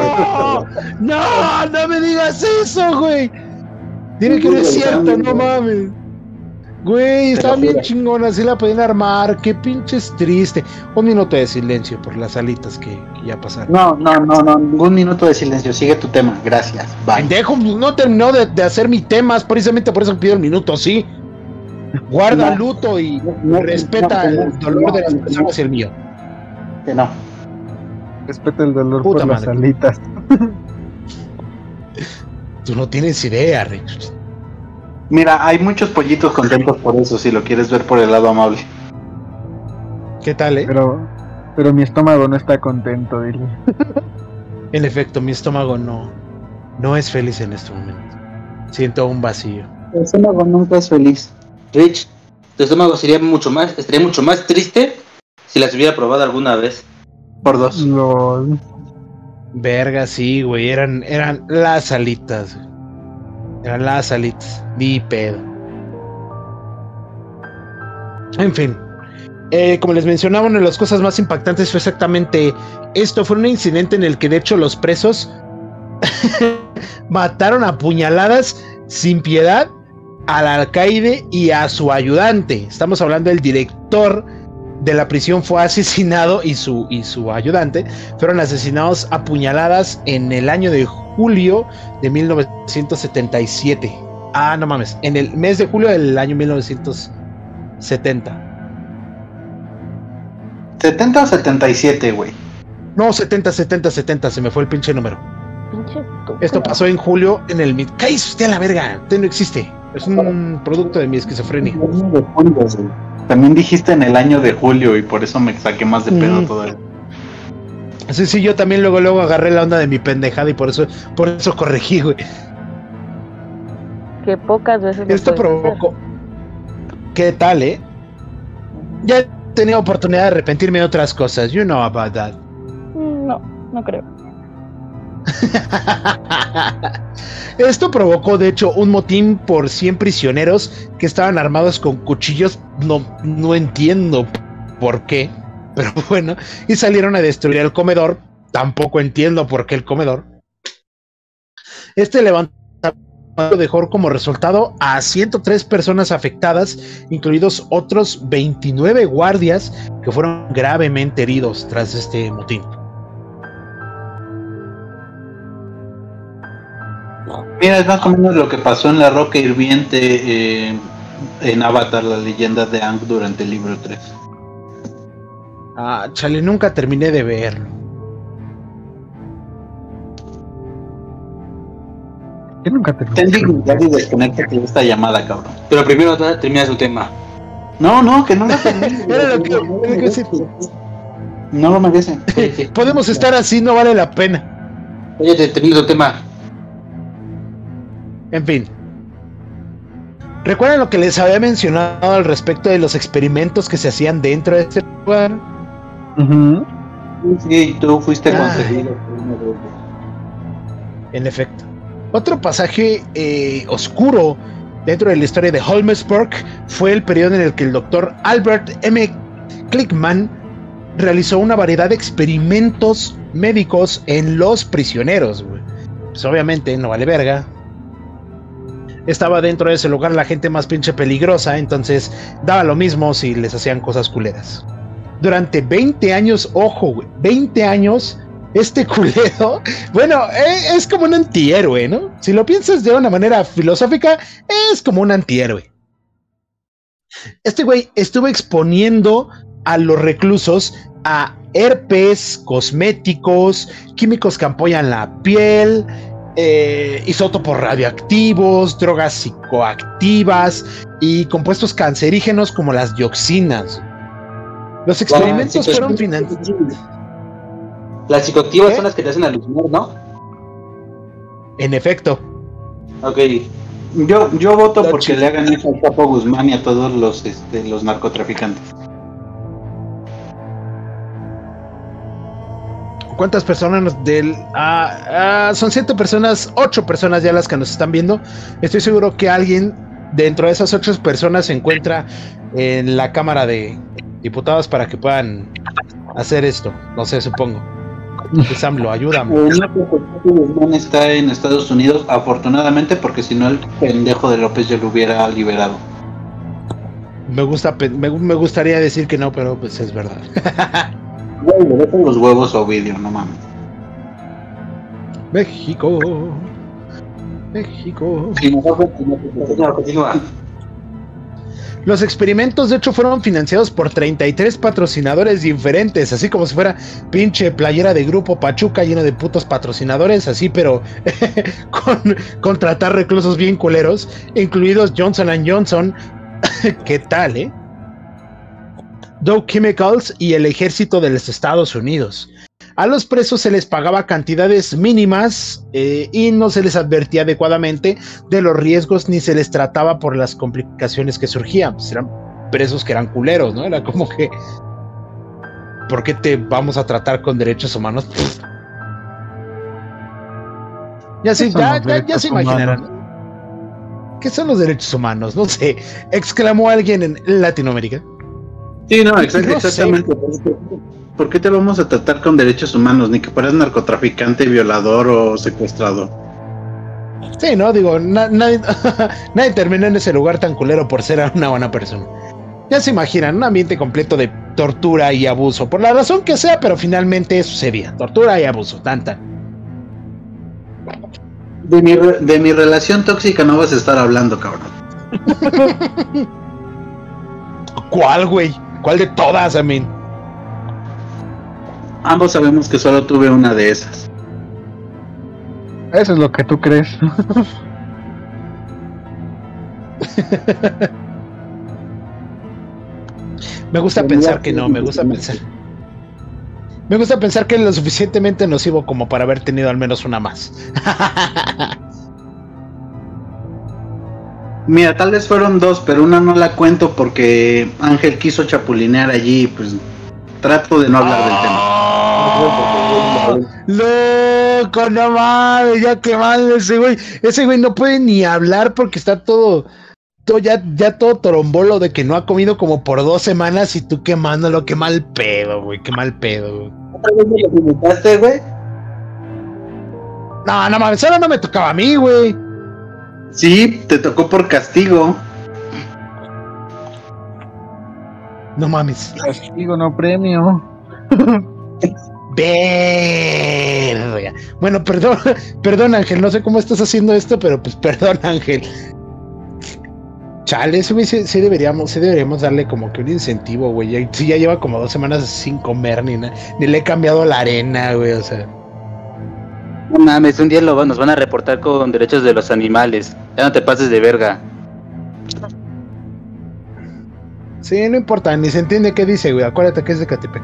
¡No! ¡No me digas eso, güey! Dime que no es cierto, no mames. Güey, estaban bien chingonas, sí la podían armar. Qué pinches triste. Un minuto de silencio por las alitas que, que ya pasaron. No, no, no, no, ningún minuto de silencio. Sigue tu tema, gracias. Bye. Pendejo, no terminó de, de hacer mi tema, precisamente por eso pido el minuto, sí. Guarda no, luto y no, respeta no, no, el dolor no, de las no, personas y el mío. Que no. Respeta el dolor Puta por madre. las alitas. Tú no tienes idea, Rich. Mira, hay muchos pollitos contentos por eso, si lo quieres ver por el lado amable. ¿Qué tal, eh? Pero, pero mi estómago no está contento, dile. En efecto, mi estómago no, no es feliz en este momento. Siento un vacío. El estómago nunca es feliz. Rich, tu estómago sería mucho más, estaría mucho más triste si las hubiera probado alguna vez. Por dos. No. Verga, sí, güey. Eran, eran las alitas. Eran las alitas. Ni pedo. En fin. Eh, como les mencionaba, una de las cosas más impactantes fue exactamente esto. Fue un incidente en el que, de hecho, los presos mataron a puñaladas sin piedad al alcaide y a su ayudante. Estamos hablando del director de la prisión fue asesinado y su, y su ayudante fueron asesinados a puñaladas en el año de julio de mil novecientos setenta y siete. Ah, no mames, en el mes de julio del año mil novecientos setenta. ¿setenta o setenta y siete, güey? No, setenta, setenta, setenta, se me fue el pinche número. Pinche estúpido. Esto pasó en julio en el... ¡Cállese usted a la verga! Usted no existe. Es un producto de mi esquizofrenia. También dijiste en el año de julio y por eso me saqué más de pedo Mm. todavía. Sí, sí, yo también luego, luego agarré la onda de mi pendejada y por eso, por eso corregí, güey. Que pocas veces lo Esto puedes provocó... ¿Qué tal, eh? Ya he tenido oportunidad de arrepentirme de otras cosas. You know about that. hacer. Mm, No, no creo. Esto provocó, de hecho, un motín por cien prisioneros que estaban armados con cuchillos. No, no entiendo por qué, pero bueno. Y salieron a destruir el comedor. Tampoco entiendo por qué el comedor. Este levantamiento dejó como resultado a ciento tres personas afectadas, incluidos otros veintinueve guardias que fueron gravemente heridos tras este motín. Mira, es más o menos lo que pasó en la roca hirviente eh, en Avatar, la leyenda de Aang durante el libro tres. Ah, chale, nunca terminé de verlo. Yo nunca te Ten dignidad y desconéctate de esta llamada, cabrón. Pero primero ta- termina su tema. No, no, que no lo termine. Era lo que- No lo era lo que merece. decir. No lo merecen. Podemos estar así, no vale la pena. Oye, te termina tu tema. En fin. ¿Recuerdan lo que les había mencionado al respecto de los experimentos que se hacían dentro de este lugar? Ujú. Sí, tú fuiste Ay. conseguido. En efecto. Otro pasaje eh, oscuro dentro de la historia de Holmesburg fue el periodo en el que el doctor Albert M. Klickman realizó una variedad de experimentos médicos en los prisioneros, güey. Pues obviamente no vale verga. Estaba dentro de ese lugar la gente más pinche peligrosa, entonces daba lo mismo si les hacían cosas culeras. Durante veinte años, ojo, güey, veinte años, este culero, bueno, eh, es como un antihéroe, ¿no? Si lo piensas de una manera filosófica, es como un antihéroe. Este güey estuvo exponiendo a los reclusos a herpes, cosméticos, químicos que apoyan la piel, eh, isótopos radioactivos, drogas psicoactivas y compuestos cancerígenos como las dioxinas. Los experimentos Ah, sí, fueron pues, financiados. Las psicoactivas ¿Qué? son las que te hacen alucinar, ¿no? En efecto. Ok. Yo, yo voto Lo porque chido. le hagan eso al Chapo Guzmán y a todos los, este, los narcotraficantes. ¿Cuántas personas del... ah, ah, son siete personas, ocho personas ya las que nos están viendo. Estoy seguro que alguien dentro de esas ocho personas se encuentra en la Cámara de Diputados para que puedan hacer esto. No sé, supongo. Samlo, ayúdame. Eh, no, porque Chapo Guzmán está en Estados Unidos, afortunadamente, porque si no el pendejo de López ya lo hubiera liberado. Me gusta, pe- me, me gustaría decir que no, pero pues es verdad. Güey, le dejan los huevos a Ovidio, no mames. México. México. Si mejor continúa, Continúa, continúa. Los experimentos, de hecho, fueron financiados por treinta y tres patrocinadores diferentes, así como si fuera pinche playera de Grupo Pachuca lleno de putos patrocinadores, así, pero con contratar reclusos bien culeros, incluidos Johnson and Johnson. ¿Qué tal, eh? Dow Chemicals y el ejército de los Estados Unidos. A los presos se les pagaba cantidades mínimas eh, y no se les advertía adecuadamente de los riesgos ni se les trataba por las complicaciones que surgían. Pues eran presos que eran culeros, ¿no? Era como que, ¿por qué te vamos a tratar con derechos humanos? Pff. Ya, sí, ¿Qué son ya, los ya, ya derechos se imaginarán. ¿no? ¿Qué son los derechos humanos? No sé, exclamó alguien en Latinoamérica. Sí, no, exact- No sé. exactamente. ¿Por qué te vamos a tratar con derechos humanos? Ni que fueras narcotraficante, violador o secuestrador. Sí, no, digo, na- nadie, nadie terminó en ese lugar tan culero por ser una buena persona. Ya se imaginan, un ambiente completo de tortura y abuso, por la razón que sea, pero finalmente sucedía. Tortura y abuso, tan tan. De mi, re- de mi relación tóxica no vas a estar hablando, cabrón. ¿Cuál, güey? ¿Cuál de todas, amén? Ambos sabemos que solo tuve una de esas. Eso es lo que tú crees. Me gusta pensar que no, me gusta pensar. Me gusta pensar que es lo suficientemente nocivo como para haber tenido al menos una más. Mira, tal vez fueron dos, pero una no la cuento porque Ángel quiso chapulinear allí y pues trato de no hablar del tema. Loco, no mames, ya que mal ese güey. Ese güey no puede ni hablar porque está todo, todo ya, ya todo torombolo de que no ha comido como por dos semanas y tú quemándolo, qué mal pedo, güey, qué mal pedo, güey. ¿Otra vez me lo preguntaste, güey? No, no mames, ahora no me tocaba a mí, güey. Sí, te tocó por castigo. No mames. Castigo, no premio. Verga. Bueno, perdón, perdón Ángel, no sé cómo estás haciendo esto, pero pues perdón Ángel. Chale, ese güey sí, sí deberíamos, sí deberíamos darle como que un incentivo, güey. Ya, sí, ya lleva como dos semanas sin comer ni nada, ni le he cambiado la arena, güey, o sea. No mames, un día lo, nos van a reportar con derechos de los animales. Ya no te pases de verga. Sí, no importa, ni se entiende qué dice, güey. Acuérdate que es de Catepec.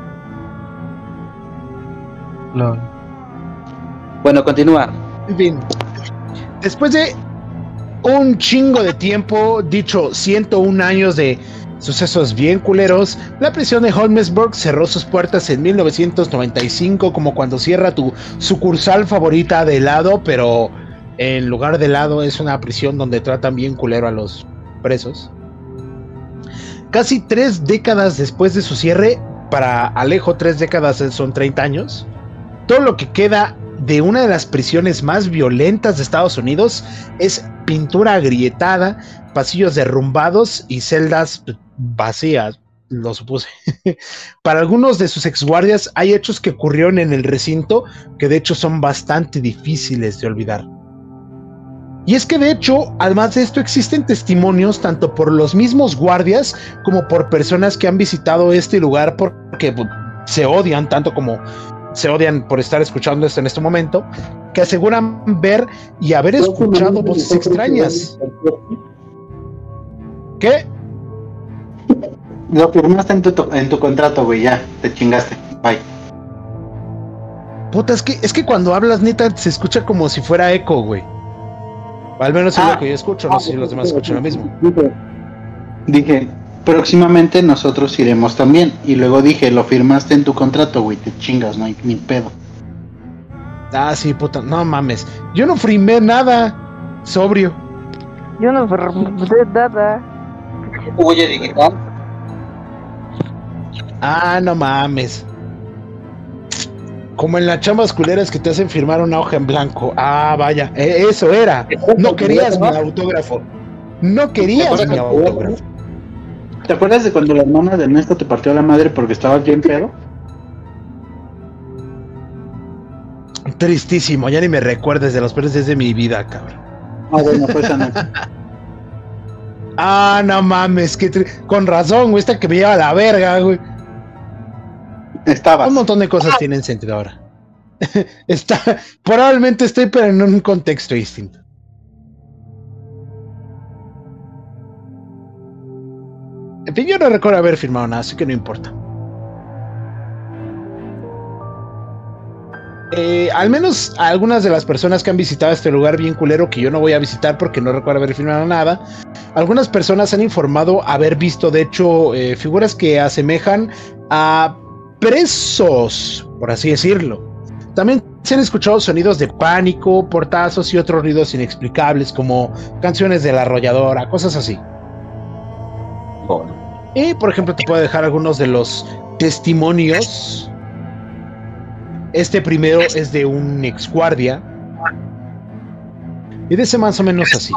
No. Bueno, continúa. En fin, después de un chingo de tiempo, dicho ciento un años de sucesos bien culeros, la prisión de Holmesburg cerró sus puertas en mil novecientos noventa y cinco, como cuando cierra tu sucursal favorita de helado, pero en lugar de helado es una prisión donde tratan bien culero a los presos. Casi tres décadas después de su cierre, para Alejo tres décadas son treinta años, todo lo que queda de una de las prisiones más violentas de Estados Unidos es pintura agrietada, pasillos derrumbados y celdas vacías, lo supuse. Para algunos de sus exguardias hay hechos que ocurrieron en el recinto que de hecho son bastante difíciles de olvidar. Y es que de hecho, además de esto, existen testimonios tanto por los mismos guardias como por personas que han visitado este lugar porque pues, se odian tanto como se odian por estar escuchando esto en este momento, que aseguran ver y haber escuchado voces extrañas. ¿Qué? Lo firmaste en tu, en tu contrato, güey, ya, te chingaste, bye. Puta, es que, es que cuando hablas, neta, se escucha como si fuera eco, güey. O al menos es Ah, lo que yo escucho, no sé si los demás escuchan lo mismo. Dije, dije, próximamente nosotros iremos también. Y luego dije, lo firmaste en tu contrato, güey, te chingas, no hay ni pedo. Ah, sí, puta, no mames. Yo no firmé nada, sobrio. Yo no firmé nada. Huella digital. Ah, no mames. Como en las chambas culeras que te hacen firmar una hoja en blanco. Ah, vaya, eh, eso era. No querías mi autógrafo. No querías mi autógrafo. ¿Te acuerdas de cuando la hermana de Ernesto te partió la madre porque estabas bien pedo? Tristísimo, ya ni me recuerdes de los peores días de mi vida, cabrón. Ah, bueno, pues esa no. Ah, no mames, que tri- con razón, güey, esta que me lleva a la verga, güey. Estabas. Un montón de cosas tienen sentido ahora. Está, probablemente estoy, pero en un contexto distinto. En fin, yo no recuerdo haber firmado nada, así que no importa. Eh, al menos algunas de las personas que han visitado este lugar bien culero, que yo no voy a visitar porque no recuerdo haber firmado nada, algunas personas han informado haber visto, de hecho, eh, figuras que asemejan a presos, por así decirlo. También se han escuchado sonidos de pánico, portazos y otros ruidos inexplicables, como canciones de la arrolladora, cosas así. Bueno. Y, por ejemplo, te puedo dejar algunos de los testimonios. Este primero es de un exguardia Y dice más o menos así.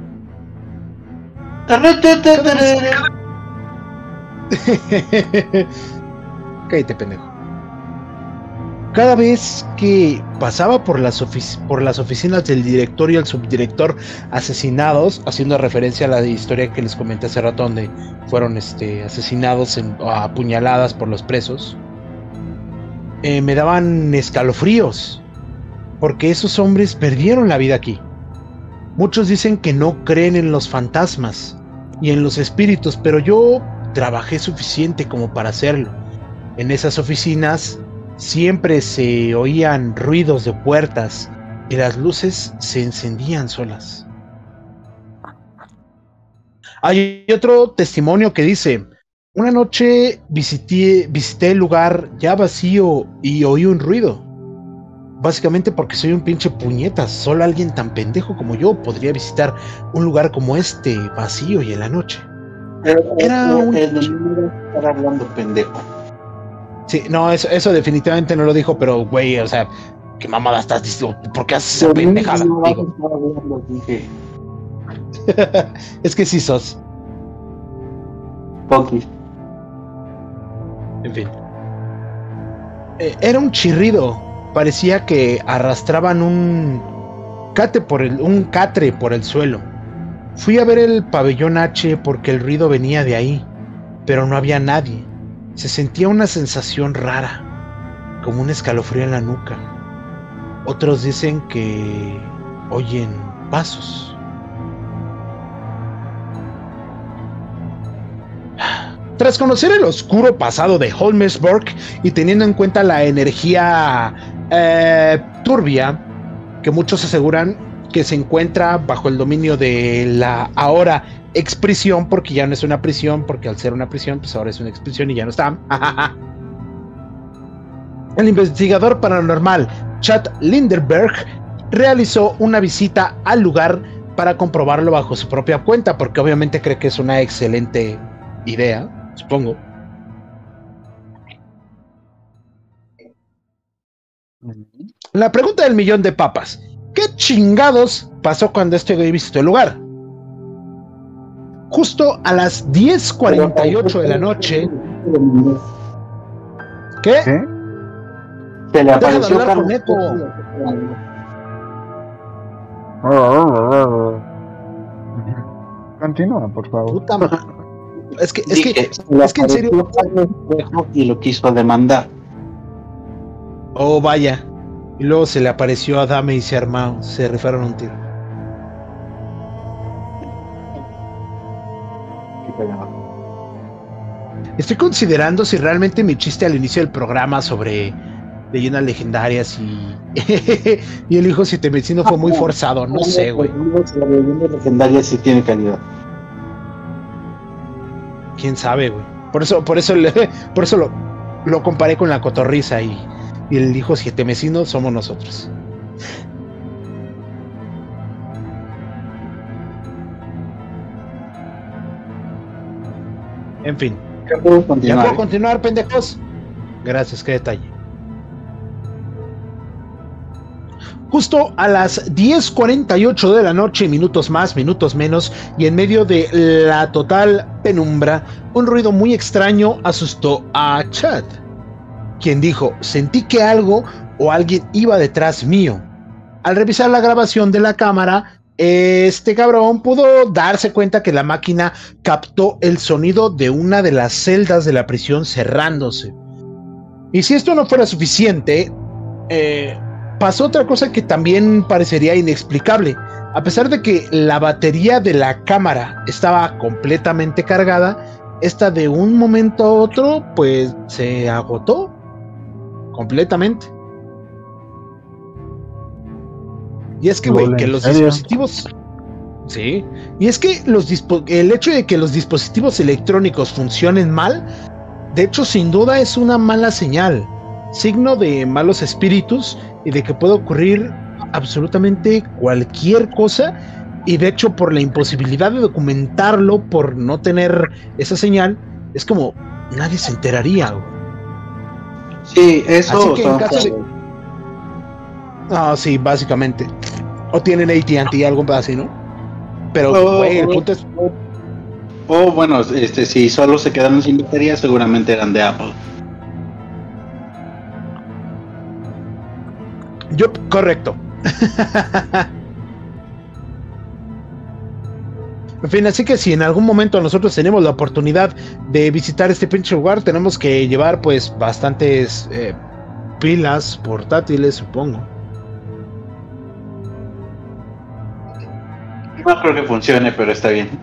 Cállate, pendejo. Cada vez que pasaba por las, ofic- por las oficinas del director y el subdirector asesinados, haciendo referencia a la historia que les comenté hace rato, donde fueron este, asesinados en, a puñaladas por los presos, eh, me daban escalofríos, porque esos hombres perdieron la vida aquí. Muchos dicen que no creen en los fantasmas y en los espíritus, pero yo trabajé suficiente como para hacerlo. En esas oficinas siempre se oían ruidos de puertas y las luces se encendían solas. Hay otro testimonio que dice: una noche visité, visité el lugar ya vacío y oí un ruido. Básicamente porque soy un pinche puñetas. Solo alguien tan pendejo como yo podría visitar un lugar como este vacío y en la noche. Era un... estar hablando pendejo. Sí, no, eso, eso definitivamente no lo dijo, pero güey, o sea, ¿qué mamada estás diciendo? ¿Por qué haces esa pendejada? Digo. Es que sí sos. Poquis. En fin. Eh, era un chirrido. Parecía que arrastraban un catre por el, un catre por el suelo. Fui a ver el pabellón H porque el ruido venía de ahí, pero no había nadie. Se sentía una sensación rara, como un escalofrío en la nuca. Otros dicen que oyen pasos. Tras conocer el oscuro pasado de Holmesburg y teniendo en cuenta la energía eh, turbia que muchos aseguran que se encuentra bajo el dominio de la ahora exprisión, porque ya no es una prisión, porque al ser una prisión, pues ahora es una exprisión y ya no está. El investigador paranormal Chad Lindenberg realizó una visita al lugar para comprobarlo bajo su propia cuenta, porque obviamente cree que es una excelente idea, supongo. La pregunta del millón de papas: ¿qué chingados pasó cuando este güey visitó el lugar? Justo a las diez cuarenta y ocho de la noche. ¿Qué? ¿Qué? Se le apareció Deja de hablar con eco. Continúa, por favor. Puta madre. Es que, es que, Dije, es que en serio. Y lo quiso demandar. Oh, vaya. Y luego se le apareció a Dame y se armaron, se rifaron un tiro. Estoy considerando si realmente mi chiste al inicio del programa sobre leyendas legendarias y y el hijo siete vecino fue muy forzado, no sé, güey. La leyenda legendaria sí tiene calidad. Quién sabe, güey. Por eso, por eso, le, por eso lo, lo comparé con la cotorriza y, y el hijo siete vecino somos nosotros. En fin. ¿Ya puedo continuar? ¿Ya puedo continuar, pendejos? Gracias, qué detalle. Justo a las diez cuarenta y ocho de la noche, minutos más, minutos menos, y en medio de la total penumbra, un ruido muy extraño asustó a Chad, quien dijo: sentí que algo o alguien iba detrás mío. Al revisar la grabación de la cámara, este cabrón pudo darse cuenta que la máquina captó el sonido de una de las celdas de la prisión cerrándose. Y si esto no fuera suficiente, eh, pasó otra cosa que también parecería inexplicable. A pesar de que la batería de la cámara estaba completamente cargada, esta de un momento a otro pues se agotó completamente. Y es que, güey, que los dispositivos... Sí. Y es que los dispo... el hecho de que los dispositivos electrónicos funcionen mal, de hecho, sin duda es una mala señal, signo de malos espíritus y de que puede ocurrir absolutamente cualquier cosa. Y de hecho, por la imposibilidad de documentarlo, por no tener esa señal, es como nadie se enteraría, güey. Sí, eso. Así que en caso de... Ah, sí, básicamente. O tienen A T and T, algo así, ¿no? Pero, Oh, güey, el oh. punto es... O bueno, este, si solo se quedaron sin batería, seguramente eran de Apple. Yo, correcto. En fin, así que si en algún momento nosotros tenemos la oportunidad de visitar este pinche lugar, tenemos que llevar pues bastantes eh, pilas portátiles, supongo. No creo que funcione, pero está bien.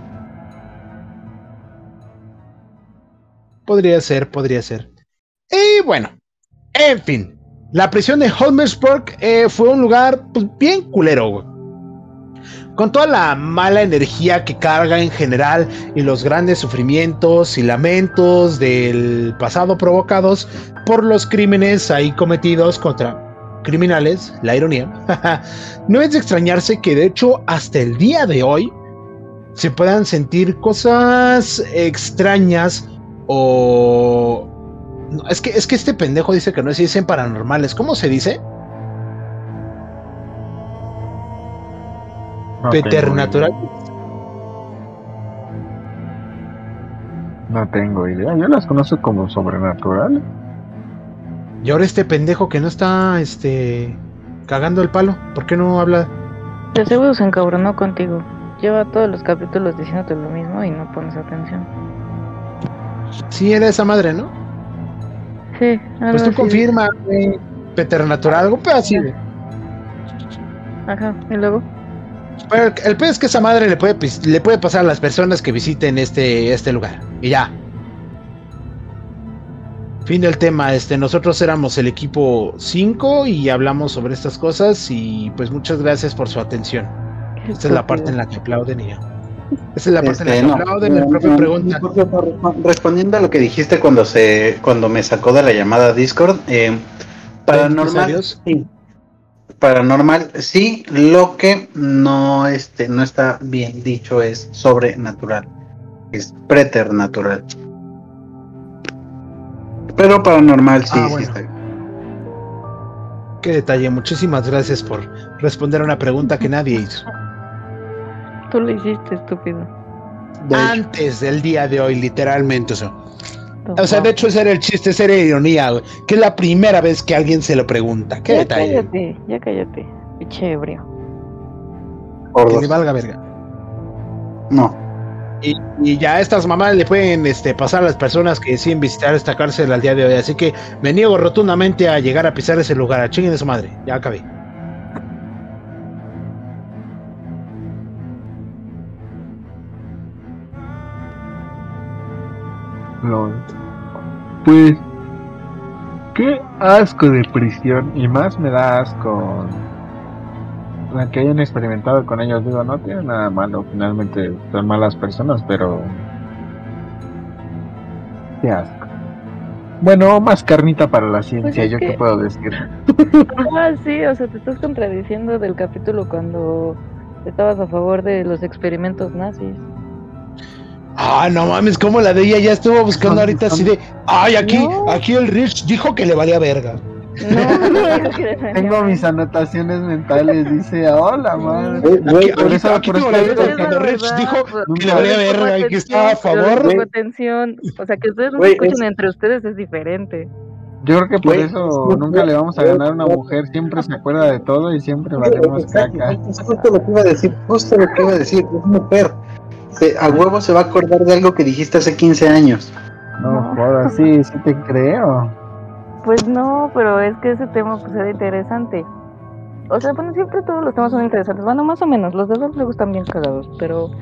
Podría ser, podría ser. Y bueno, en fin. La prisión de Holmersburg eh, fue un lugar pues, bien culero, güey. Con toda la mala energía que carga en general y los grandes sufrimientos y lamentos del pasado provocados por los crímenes ahí cometidos contra criminales, la ironía, no es de extrañarse que de hecho hasta el día de hoy se puedan sentir cosas extrañas o... No, es que, es que este pendejo dice que no se dicen paranormales. ¿Cómo se dice? No Peternatural. No tengo idea. Yo las conozco como sobrenaturales. Y ahora este pendejo que no está este cagando el palo, ¿por qué no habla? De seguro se encabronó contigo. Lleva todos los capítulos diciéndote lo mismo y no pones atención. Sí, era esa madre, ¿no? Sí, algo Pues tú así. confirma, güey. Peternatural, algo pero así. güey. Ajá, y luego. Pero el, el peor es que esa madre le puede, pis- le puede pasar a las personas que visiten este, este lugar. Y ya. Fin del tema. Este, nosotros éramos el equipo cinco y hablamos sobre estas cosas. Y pues muchas gracias por su atención. Esta es la parte en la que aplauden y ya. Esta es la parte Este, en la no, que aplauden. La no, propia no, pregunta. no, no, Respondiendo a lo que dijiste cuando se cuando me sacó de la llamada Discord, eh, paranormal, ¿Empresarios? sí. Paranormal, sí. Lo que no este no está bien dicho es sobrenatural, es preternatural. Pero paranormal sí, Ah, sí bueno. está bien. Qué detalle. Muchísimas gracias por responder a una pregunta que nadie hizo. Tú lo hiciste, estúpido. De hecho, Antes del día de hoy, literalmente. O sea, Toma. o sea, de hecho ese era el chiste, esa era la ironía, güey, que es la primera vez que alguien se lo pregunta. Qué Ya detalle. cállate, ya cállate. Pinche ebrio. por Que dos. le valga verga. No. Y, y ya estas mamás le pueden este, pasar a las personas que deciden visitar esta cárcel al día de hoy. Así que me niego rotundamente a llegar a pisar ese lugar. A chinguen de su madre. Ya acabé. No. Pues, qué asco de prisión. Y más me da asco la que hayan experimentado con ellos. Digo, no tiene nada malo. Finalmente son malas personas, pero qué asco. Bueno, más carnita para la ciencia, es yo que- qué puedo decir. Ah, sí, o sea, te estás contradiciendo del capítulo cuando estabas a favor de los experimentos nazis. Ah, no mames, como la de ella ya estuvo buscando ahorita así de. Ay, aquí, No. aquí el Rich dijo que le valía verga. No, no, Tengo mis anotaciones mentales, dice, hola madre. Aquí, por aquí- eso- aquí por tengo eso la digo letra que cuando no, Rich ¿verdad? dijo Pues, que le valía pongo verga y que atención, estaba a pero favor. pongo atención. O sea, que ustedes no se Güey, escuchen es- entre ustedes es diferente. Yo creo que por Güey, eso es- nunca le vamos a ganar a una mujer, siempre se acuerda de todo y siempre valemos Exacto, caca. es justo lo que iba a decir, justo lo que iba a decir, es mujer. Se- a huevo se va a acordar de algo que dijiste hace quince años. No jodas, sí, sí te creo. Pues no, pero es que ese tema pues era interesante. O sea, bueno, siempre todos los temas son interesantes. Bueno, más o menos, los de Adolf le gustan bien cagados, pero...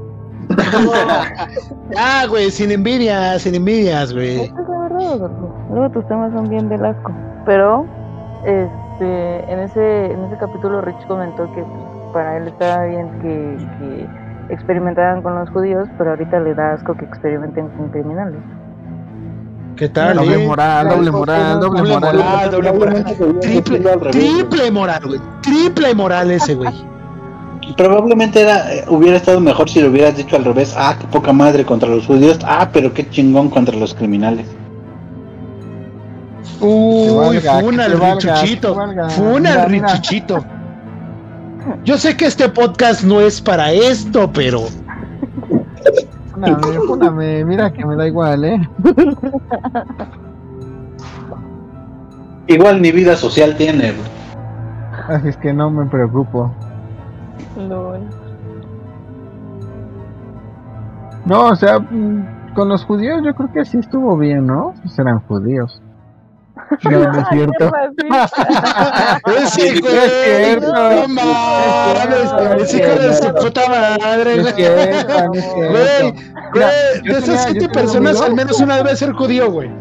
Ah, güey, sin envidia, sin envidias, güey. Esta es la verdad, Adolfo. Luego tus temas son bien del asco. Pero, este, en ese, en ese capítulo Rich comentó que pues, para él estaba bien que, que experimentaran con los judíos, pero ahorita le da asco que experimenten con criminales. ¿Qué tal? Doble eh? moral, doble moral, doble Doble moral. moral, doble moral. Triple, triple moral, güey. Triple moral ese, güey. Probablemente era, eh, hubiera estado mejor si lo hubieras dicho al revés. Ah, qué poca madre contra los judíos. Ah, pero qué chingón contra los criminales. Uy, valga, funa que el te valga, richuchito. que valga. Funa Mira, el mira. richuchito. Yo sé que este podcast no es para esto, pero... Púname, púname, mira que me da igual, ¿eh? Igual ni vida social tiene, güey. Así es que no me preocupo. Lol. No, o sea, mm, con los judíos yo creo que sí estuvo bien, ¿no? Pues eran judíos. No, no es cierto. Ese güey, No es cierto. no mames, ese hijo de su puta madre, No güey. es cierto, no es cierto. Güey, Mira, güey, yo de esas tenía- yo siete tenía personas, un al amigo- menos una debe ser judío, güey.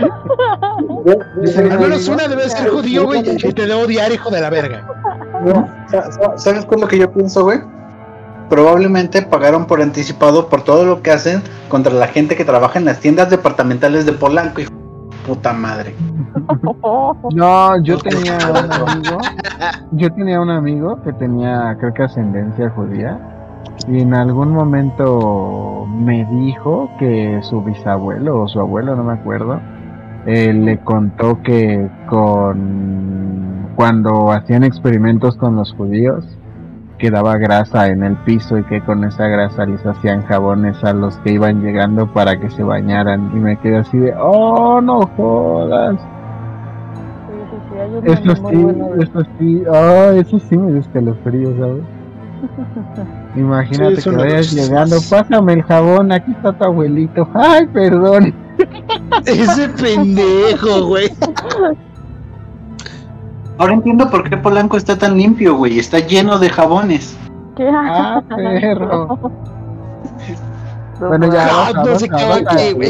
Al menos una debe ser judío, güey, y te debo odiar, hijo de la verga. No, sa- sa- ¿sabes cuál es lo que yo pienso, güey? Probablemente pagaron por anticipado por todo lo que hacen contra la gente que trabaja en las tiendas departamentales de Polanco, hijo de puta madre. No, yo tenía un amigo, yo tenía un amigo que tenía, creo que ascendencia judía, y en algún momento me dijo que su bisabuelo o su abuelo, no me acuerdo, eh, le contó que con cuando hacían experimentos con los judíos quedaba grasa en el piso y que con esa grasa les hacían jabones a los que iban llegando para que se bañaran, y me quedé así de, oh, no jodas. Sí, sí, sí, hay un Eso meme muy sí, bueno de- eso sí, ah, eso sí me da escalofrío, ¿sabes? Imagínate Sí, es que una vayas cosa. llegando, pásame el jabón, aquí está tu abuelito, ay, perdón. Ese pendejo, güey. Ahora entiendo por qué Polanco está tan limpio, güey. Está lleno de jabones. ¿Qué? Ah, perro. No, Bueno, ya, Ah, basta, no se basta, quedó basta, aquí, güey.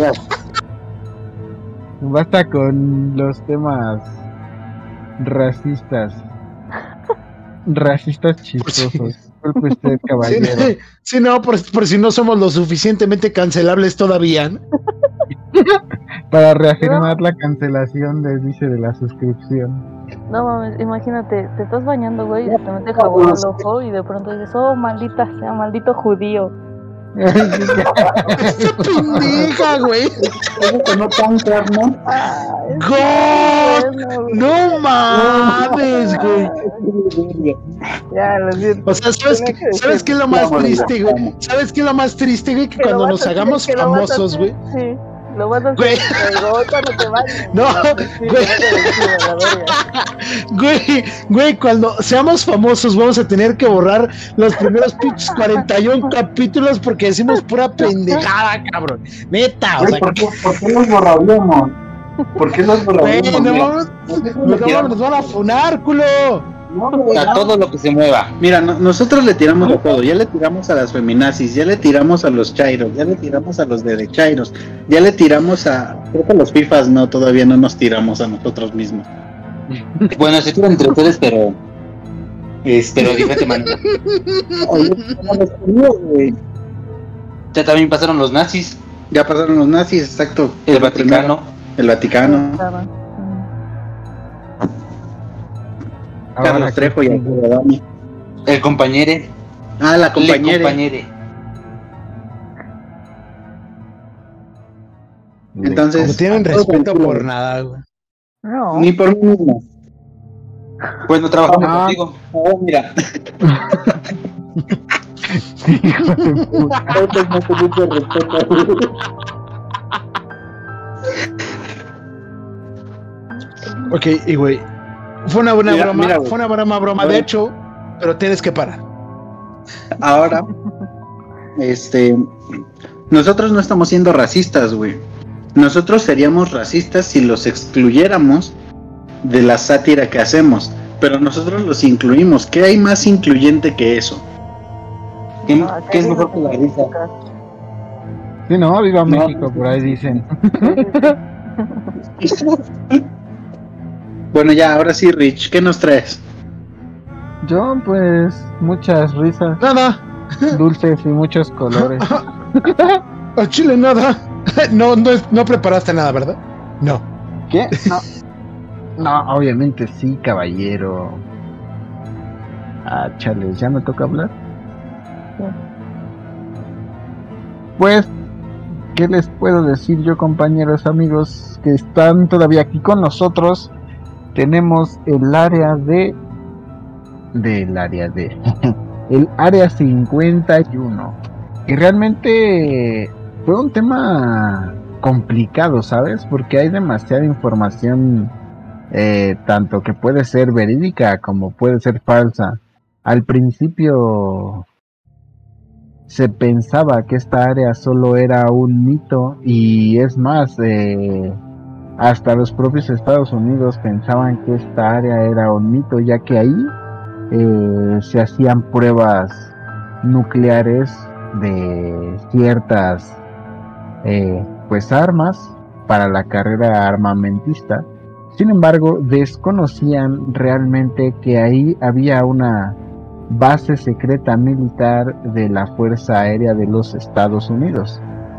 basta con los temas racistas. Racistas chistosos. Disculpe usted, Sí, caballero. sí, no, por, por si no somos lo suficientemente cancelables todavía, ¿no? Para reafirmar la cancelación de dice de la suscripción. No mames, imagínate, te estás bañando, güey, y se te mete jabón al ojo y de pronto dices, oh, maldita sea, maldito judío. Esa pendeja, güey. Que no tan carne. Ah, es ¡God! bueno, güey. No mames, güey. Ya, lo siento. O sea, ¿sabes qué, Tenía que ¿sabes qué es lo más triste, güey? ¿Sabes qué es lo más triste, güey? Que Que lo cuando vas nos a hacer, hagamos que lo vas a famosos, hacer, güey. Sí, lo vas a hacer. Güey. Pero cuando te bañes. No, Sí, güey. te vas a decir a la verga. Güey, güey, cuando seamos famosos vamos a tener que borrar los primeros pinches cuarenta y uno capítulos porque decimos pura pendejada, cabrón. Neta, o sea, ¿Por qué, ¿Por qué los borraríamos? ¿Por qué los güey, borraríamos? no, Mira, mames, nosotros no, le tiramos- nos van a funar, culo. no, güey, A no. todo lo que se mueva. Mira, no- nosotros le tiramos a todo. Ya le tiramos a las feminazis, ya le tiramos a los chairos, ya le tiramos a los derechairos, ya le tiramos a. Creo que a los fifas no, todavía no nos tiramos a nosotros mismos. Bueno, se tiran entre ustedes, pero. Es, pero de diferente manera. Oye, ¿cómo los judíos, güey? Ya también pasaron los nazis, Ya pasaron los nazis, exacto. el Vaticano. El Vaticano. Estaba. Mm. Ahora Carlos que Trejo y sí. Alfredo Adame. El compañere. Ah, la Le compañera. compañere. Entonces. No tienen respeto por nada, güey. No. Ni por mí mismo. Pues no trabajamos Ah. contigo. Oh, mira. Hijo de puta. Entonces no te mucho respeto. Ok, y güey, fue una buena Mira, broma, mira, güey. fue una buena broma, de Bueno. hecho, pero tienes que parar. Ahora, este, nosotros no estamos siendo racistas, güey. Nosotros seríamos racistas si los excluyéramos de la sátira que hacemos, pero nosotros los incluimos. ¿Qué hay más incluyente que eso? ¿Qué, No, acá qué es hay mejor que la risa? música. Sí, no, viva No. México, por ahí dicen. Bueno, ya, ahora sí, Rich, ¿qué nos traes? Yo, pues, muchas risas, Nada, dulces y muchos colores. a Chile nada. No, no, es- no preparaste nada, ¿verdad? No. ¿Qué? No. No, obviamente sí, caballero. Ah, chales, ¿ya me toca hablar? Sí. Pues, ¿qué les puedo decir yo, compañeros, amigos, que están todavía aquí con nosotros? Tenemos el área de del área D, el área cincuenta y uno, que realmente fue un tema complicado, ¿sabes? Porque hay demasiada información, eh, tanto que puede ser verídica como puede ser falsa. Al principio se pensaba que esta área solo era un mito, y es más, eh, hasta los propios Estados Unidos pensaban que esta área era un mito, ya que ahí eh, se hacían pruebas nucleares de ciertas eh, pues armas para la carrera armamentista. Sin embargo, desconocían realmente que ahí había una base secreta militar de la Fuerza Aérea de los Estados Unidos.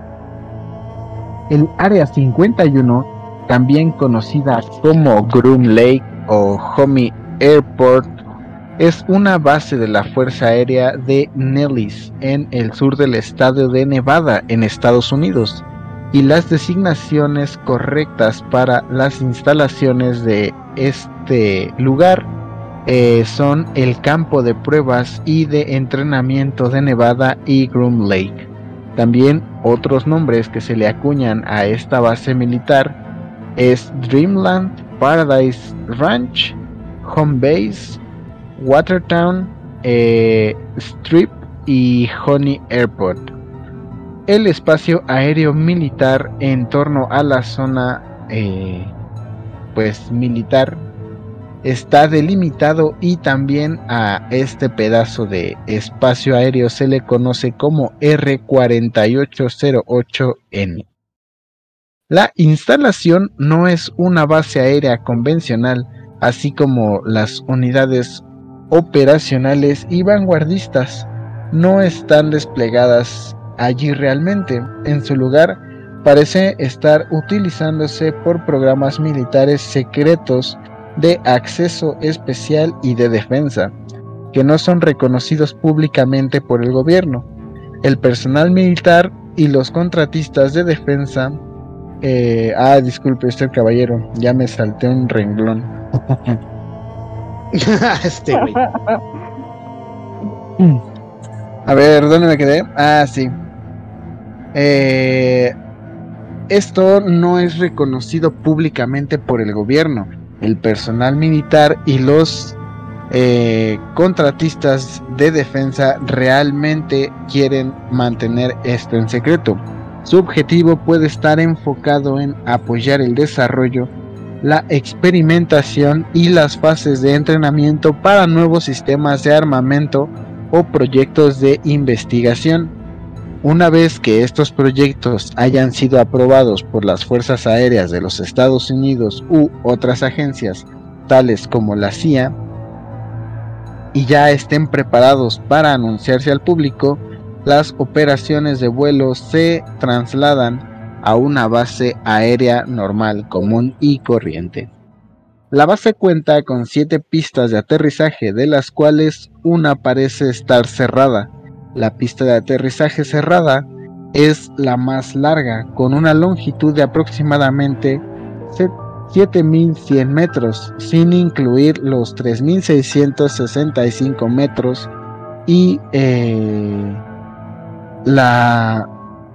El área cincuenta y uno, también conocida como Groom Lake o Homey Airport, es una base de la Fuerza Aérea de Nellis en el sur del estado de Nevada, en Estados Unidos, y las designaciones correctas para las instalaciones de este lugar eh, son el campo de pruebas y de entrenamiento de Nevada y Groom Lake. También otros nombres que se le acuñan a esta base militar es Dreamland, Paradise Ranch, Home Base, Watertown, eh, Strip y Honey Airport. El espacio aéreo militar en torno a la zona eh, pues militar está delimitado, y también a este pedazo de espacio aéreo se le conoce como R cuarenta y ocho cero ocho N. La instalación no es una base aérea convencional, así como las unidades operacionales y vanguardistas no están desplegadas allí realmente. En su lugar, parece estar utilizándose por programas militares secretos de acceso especial y de defensa, que no son reconocidos públicamente por el gobierno. El personal militar y los contratistas de defensa eh, ah, disculpe usted, caballero, ya me salté un renglón. Este güey. A ver, ¿dónde me quedé? Ah, sí. Eh, esto no es reconocido públicamente por el gobierno. El personal militar y los eh, contratistas de defensa realmente quieren mantener esto en secreto. Su objetivo puede estar enfocado en apoyar el desarrollo, la experimentación y las fases de entrenamiento para nuevos sistemas de armamento o proyectos de investigación. Una vez que estos proyectos hayan sido aprobados por las Fuerzas Aéreas de los Estados Unidos u otras agencias, tales como la C I A, y ya estén preparados para anunciarse al público, las operaciones de vuelo se trasladan a una base aérea normal, común y corriente. La base cuenta con siete pistas de aterrizaje, de las cuales una parece estar cerrada. La pista de aterrizaje cerrada es la más larga, con una longitud de aproximadamente siete mil cien metros, sin incluir los tres mil seiscientos sesenta y cinco metros, y eh, la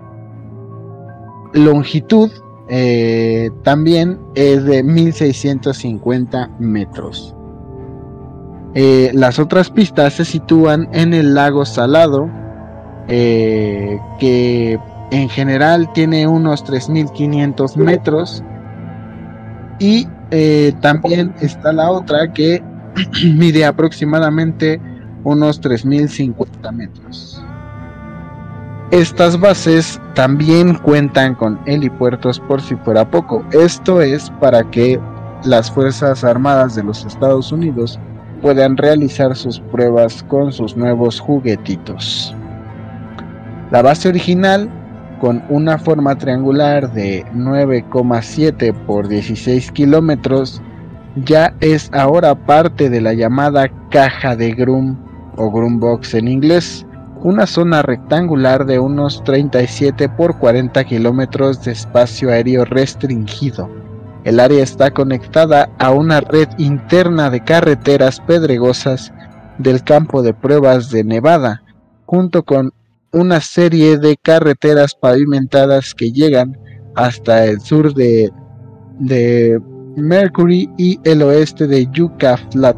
longitud eh, también es de mil seiscientos cincuenta metros. Eh, las otras pistas se sitúan en el lago Salado, eh, que en general tiene unos tres mil quinientos metros, y eh, también está la otra que mide aproximadamente unos tres mil cincuenta metros. Estas bases también cuentan con helipuertos por si fuera poco. Esto es para que las Fuerzas Armadas de los Estados Unidos puedan realizar sus pruebas con sus nuevos juguetitos. La base original, con una forma triangular de nueve coma siete por dieciséis kilómetros, ya es ahora parte de la llamada caja de Groom o Groom Box en inglés, una zona rectangular de unos treinta y siete por cuarenta kilómetros de espacio aéreo restringido. El área está conectada a una red interna de carreteras pedregosas del campo de pruebas de Nevada, junto con una serie de carreteras pavimentadas que llegan hasta el sur de, de Mercury y el oeste de Yucca Flat.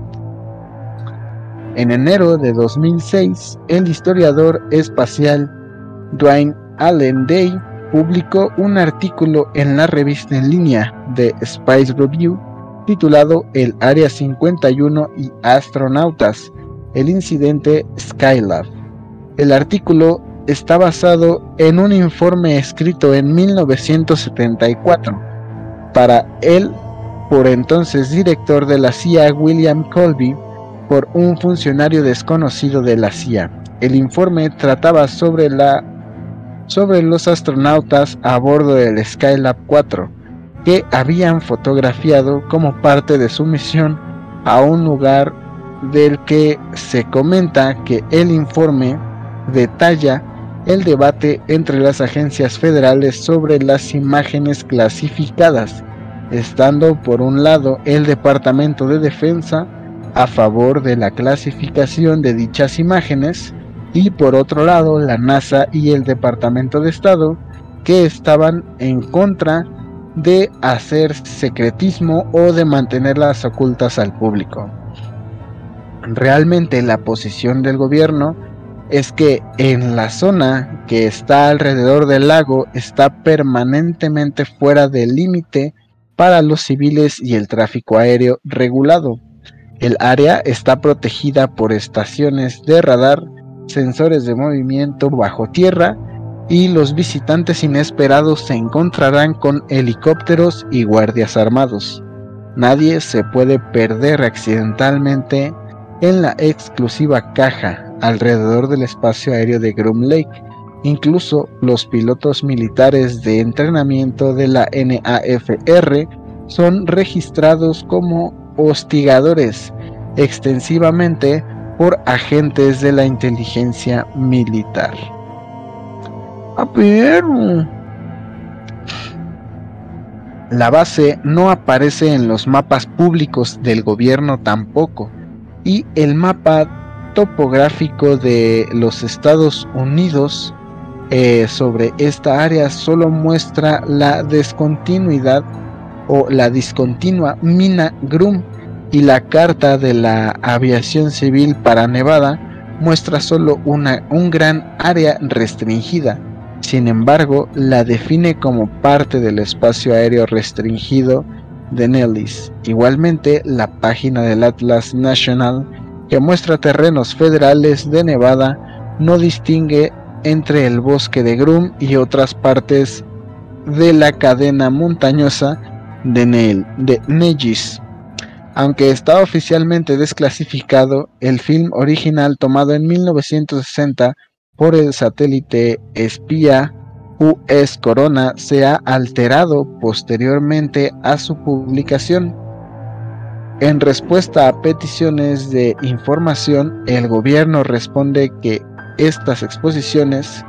En enero de dos mil seis, el historiador espacial Dwayne Allen Day publicó un artículo en la revista en línea de Space Review titulado El Área cincuenta y uno y astronautas, el incidente Skylab. El artículo está basado en un informe escrito en mil novecientos setenta y cuatro para el por entonces director de la C I A William Colby por un funcionario desconocido de la C I A. El informe trataba sobre la sobre los astronautas a bordo del Skylab cuatro que habían fotografiado como parte de su misión a un lugar del que se comenta que el informe detalla el debate entre las agencias federales sobre las imágenes clasificadas, estando por un lado el Departamento de Defensa a favor de la clasificación de dichas imágenes y por otro lado la NASA y el Departamento de Estado que estaban en contra de hacer secretismo o de mantenerlas ocultas al público. Realmente la posición del gobierno es que en la zona que está alrededor del lago está permanentemente fuera del límite para los civiles y el tráfico aéreo regulado. El área está protegida por estaciones de radar, sensores de movimiento bajo tierra y los visitantes inesperados se encontrarán con helicópteros y guardias armados. Nadie se puede perder accidentalmente en la exclusiva caja alrededor del espacio aéreo de Groom Lake. Incluso los pilotos militares de entrenamiento de la N A F R son registrados como hostigadores extensivamente por agentes de la inteligencia militar. A ver, la base no aparece en los mapas públicos del gobierno tampoco, y el mapa topográfico de los Estados Unidos eh, sobre esta área solo muestra la descontinuidad o la discontinua mina Groom, y la carta de la aviación civil para Nevada muestra solo una, un gran área restringida. Sin embargo, la define como parte del espacio aéreo restringido de Nellis. Igualmente, la página del Atlas National, que muestra terrenos federales de Nevada, no distingue entre el bosque de Groom y otras partes de la cadena montañosa de, Nel, de Nellis. Aunque está oficialmente desclasificado, el film original tomado en mil novecientos sesenta por el satélite espía U S Corona se ha alterado posteriormente a su publicación. En respuesta a peticiones de información, el gobierno responde que estas exposiciones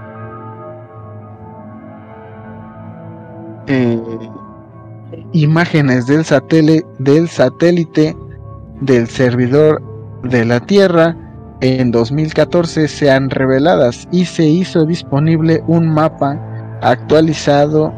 eh, imágenes del satélite, del satélite del servidor de la Tierra en dos mil catorce sean reveladas, y se hizo disponible un mapa actualizado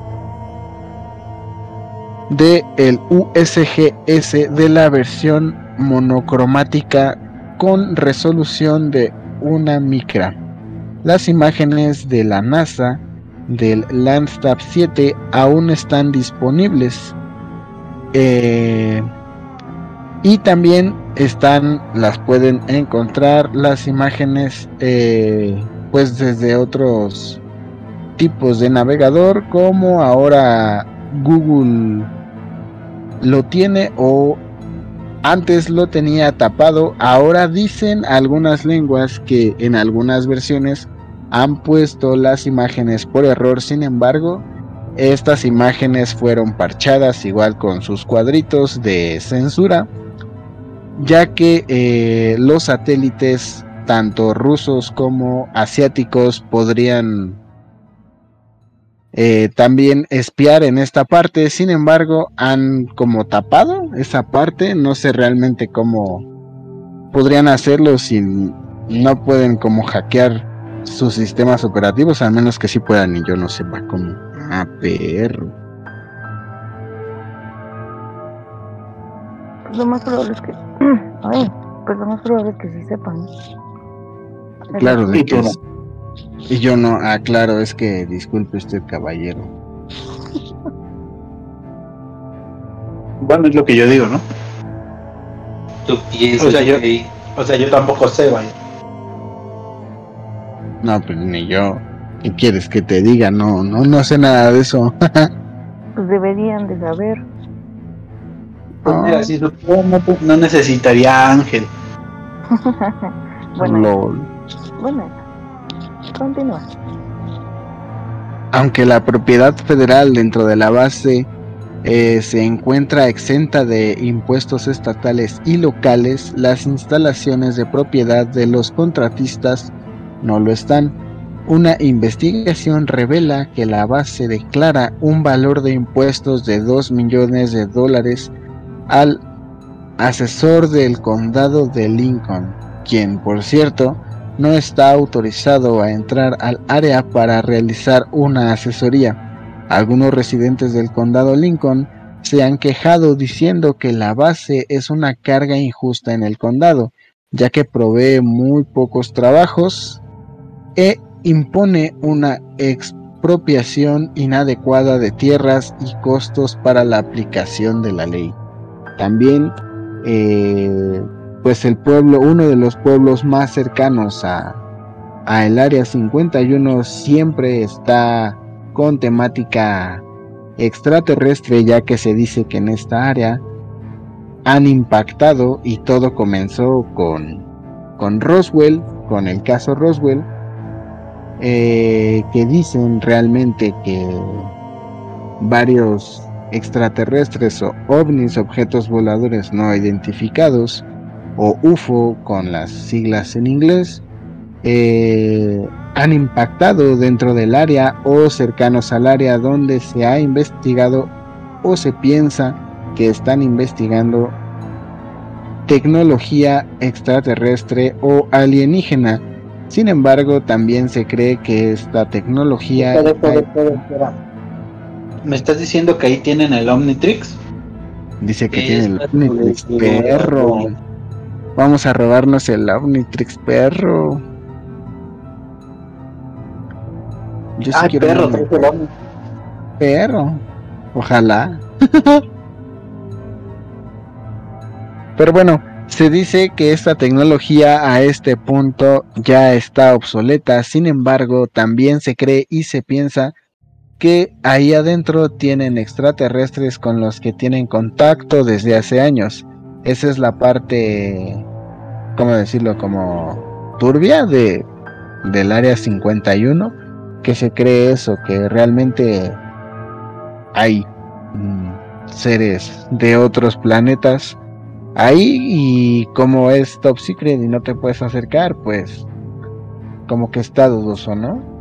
de el U S G S de la versión monocromática con resolución de una micra. Las imágenes de la NASA del Landsat siete aún están disponibles, eh, y también están, las pueden encontrar las imágenes eh, pues desde otros tipos de navegador, como ahora Google lo tiene, o antes lo tenía tapado. Ahora dicen algunas lenguas que en algunas versiones han puesto las imágenes por error. Sin embargo, estas imágenes fueron parchadas igual con sus cuadritos de censura, ya que eh, los satélites tanto rusos como asiáticos podrían eh, también espiar en esta parte. Sin embargo, han como tapado esa parte. No sé realmente cómo podrían hacerlo si no pueden como hackear sus sistemas operativos, a menos que sí puedan y yo no sepa cómo. Ah, perro. Pues lo más probable es que... Ay, pues lo más probable es que sí sepan. Claro, de que es... Y yo no, ah, claro, es que disculpe usted, caballero. Bueno, es lo que yo digo, ¿no? Tú piensas O sea, yo- que... O sea, yo tampoco sé, vaya. No, pues ni yo. ¿Qué quieres que te diga? No, no, no sé nada de eso. Pues deberían de saber. Pues Ah. mira, si supiera, no, no necesitaría a Ángel. Bueno, Lol. bueno, continúa. Aunque la propiedad federal dentro de la base eh, se encuentra exenta de impuestos estatales y locales, las instalaciones de propiedad de los contratistas no lo están. Una investigación revela que la base declara un valor de impuestos de dos millones de dólares al asesor del condado de Lincoln, quien, por cierto, no está autorizado a entrar al área para realizar una asesoría. Algunos residentes del condado Lincoln se han quejado diciendo que la base es una carga injusta en el condado, ya que provee muy pocos trabajos e impone una expropiación inadecuada de tierras y costos para la aplicación de la ley. También, eh, pues el pueblo, uno de los pueblos más cercanos a, a el área cincuenta y uno siempre está con temática extraterrestre, ya que se dice que en esta área han impactado y todo comenzó con, con Roswell, con el caso Roswell, eh, que dicen realmente que varios extraterrestres o ovnis, objetos voladores no identificados, o U F O con las siglas en inglés, eh, han impactado dentro del área o cercanos al área donde se ha investigado o se piensa que están investigando tecnología extraterrestre o alienígena. Sin embargo, también se cree que esta tecnología... Espera, espera, espera, espera. ¿Me estás diciendo que ahí tienen el Omnitrix? Dice que Es tiene el la Omnitrix, tecnología. perro. Vamos a robarnos el Omnitrix, perro. Yo sí Ay, quiero perro, un traes el Omni. perro. Ojalá. Pero bueno, se dice que esta tecnología a este punto ya está obsoleta. Sin embargo, también se cree y se piensa que ahí adentro tienen extraterrestres con los que tienen contacto desde hace años. Esa es la parte, ¿cómo decirlo? Como turbia de, del área cincuenta y uno, que se cree eso, que realmente hay mm, seres de otros planetas ahí, y como es top secret y no te puedes acercar, pues como que está dudoso, ¿no?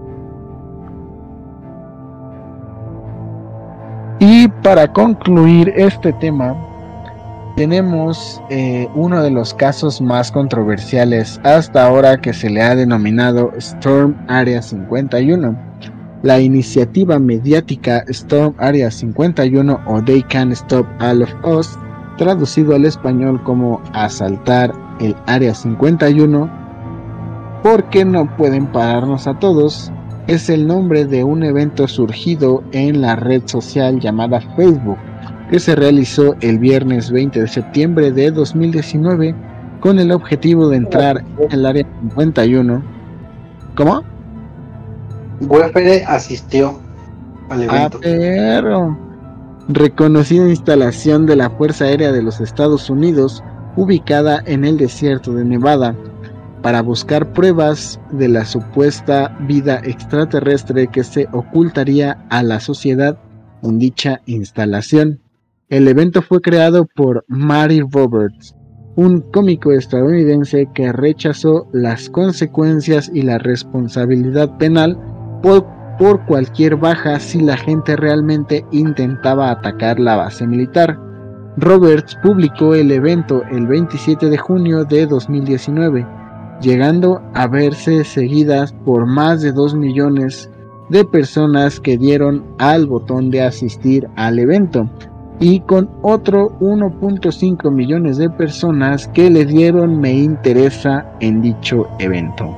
Y para concluir este tema, tenemos eh, uno de los casos más controversiales hasta ahora, que se le ha denominado Storm Area cincuenta y uno. La iniciativa mediática Storm Area cincuenta y uno, o They Can't Stop All of Us, traducido al español como Asaltar el Área cincuenta y uno, porque no pueden pararnos a todos, es el nombre de un evento surgido en la red social llamada Facebook, que se realizó el viernes veinte de septiembre de dos mil diecinueve con el objetivo de entrar en el Área cincuenta y uno. ¿Cómo? Wefere asistió al Ah, evento. pero reconocida instalación de la Fuerza Aérea de los Estados Unidos, ubicada en el desierto de Nevada, para buscar pruebas de la supuesta vida extraterrestre que se ocultaría a la sociedad en dicha instalación. El evento fue creado por Mary Roberts, un cómico estadounidense que rechazó las consecuencias y la responsabilidad penal por, por cualquier baja si la gente realmente intentaba atacar la base militar. Roberts publicó el evento el veintisiete de junio de dos mil diecinueve, llegando a verse seguidas por más de dos millones de personas que dieron al botón de asistir al evento, y con otro uno punto cinco millones de personas que le dieron me interesa en dicho evento.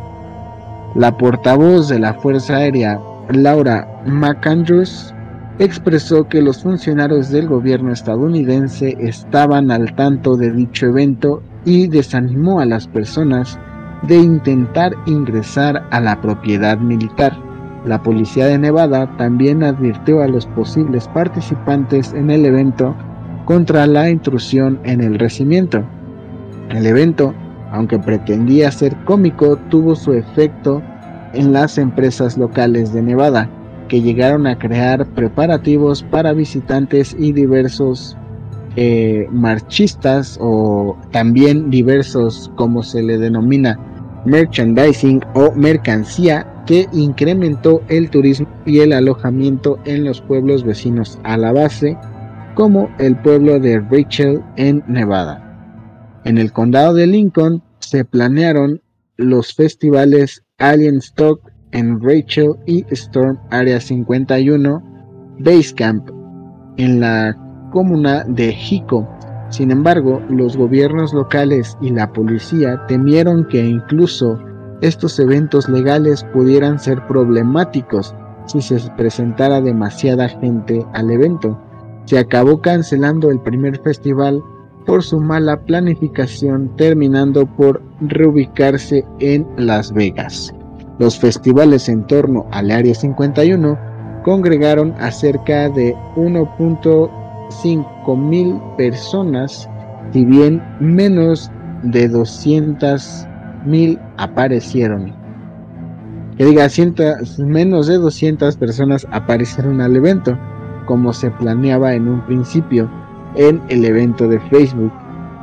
La portavoz de la Fuerza Aérea, Laura McAndrews, expresó que los funcionarios del gobierno estadounidense estaban al tanto de dicho evento y desanimó a las personas de intentar ingresar a la propiedad militar. La policía de Nevada también advirtió a los posibles participantes en el evento contra la intrusión en el recinto. El evento, aunque pretendía ser cómico, tuvo su efecto en las empresas locales de Nevada, que llegaron a crear preparativos para visitantes y diversos eh, marchistas, o también diversos, como se le denomina, merchandising o mercancía, que incrementó el turismo y el alojamiento en los pueblos vecinos a la base, como el pueblo de Rachel en Nevada. En el condado de Lincoln se planearon los festivales Alien Stock en Rachel y Storm Area cincuenta y uno Basecamp en la comuna de Hico. Sin embargo, los gobiernos locales y la policía temieron que incluso estos eventos legales pudieran ser problemáticos si se presentara demasiada gente al evento. Se acabó cancelando el primer festival por su mala planificación, terminando por reubicarse en Las Vegas. Los festivales en torno al Área cincuenta y uno congregaron a cerca de uno punto cinco mil personas, si bien menos de doscientas mil aparecieron. Que diga, cientos, menos de doscientas personas aparecieron al evento, como se planeaba en un principio en el evento de Facebook.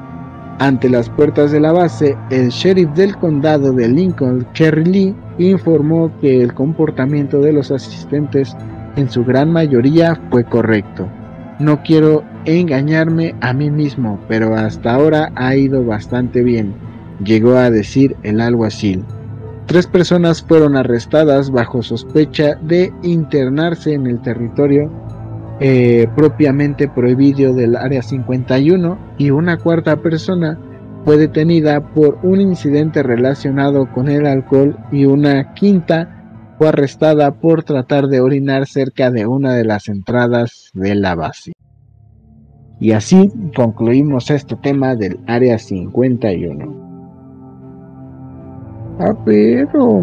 Ante las puertas de la base, el sheriff del condado de Lincoln, Kerry Lee, informó que el comportamiento de los asistentes en su gran mayoría fue correcto. No quiero engañarme a mí mismo, pero hasta ahora ha ido bastante bien, llegó a decir el alguacil. Tres personas fueron arrestadas bajo sospecha de internarse en el territorio eh, propiamente prohibido del Área cincuenta y uno, y una cuarta persona fue detenida por un incidente relacionado con el alcohol, y una quinta fue arrestada por tratar de orinar cerca de una de las entradas de la base. Y así concluimos este tema del Área cincuenta y uno. Ah, pero...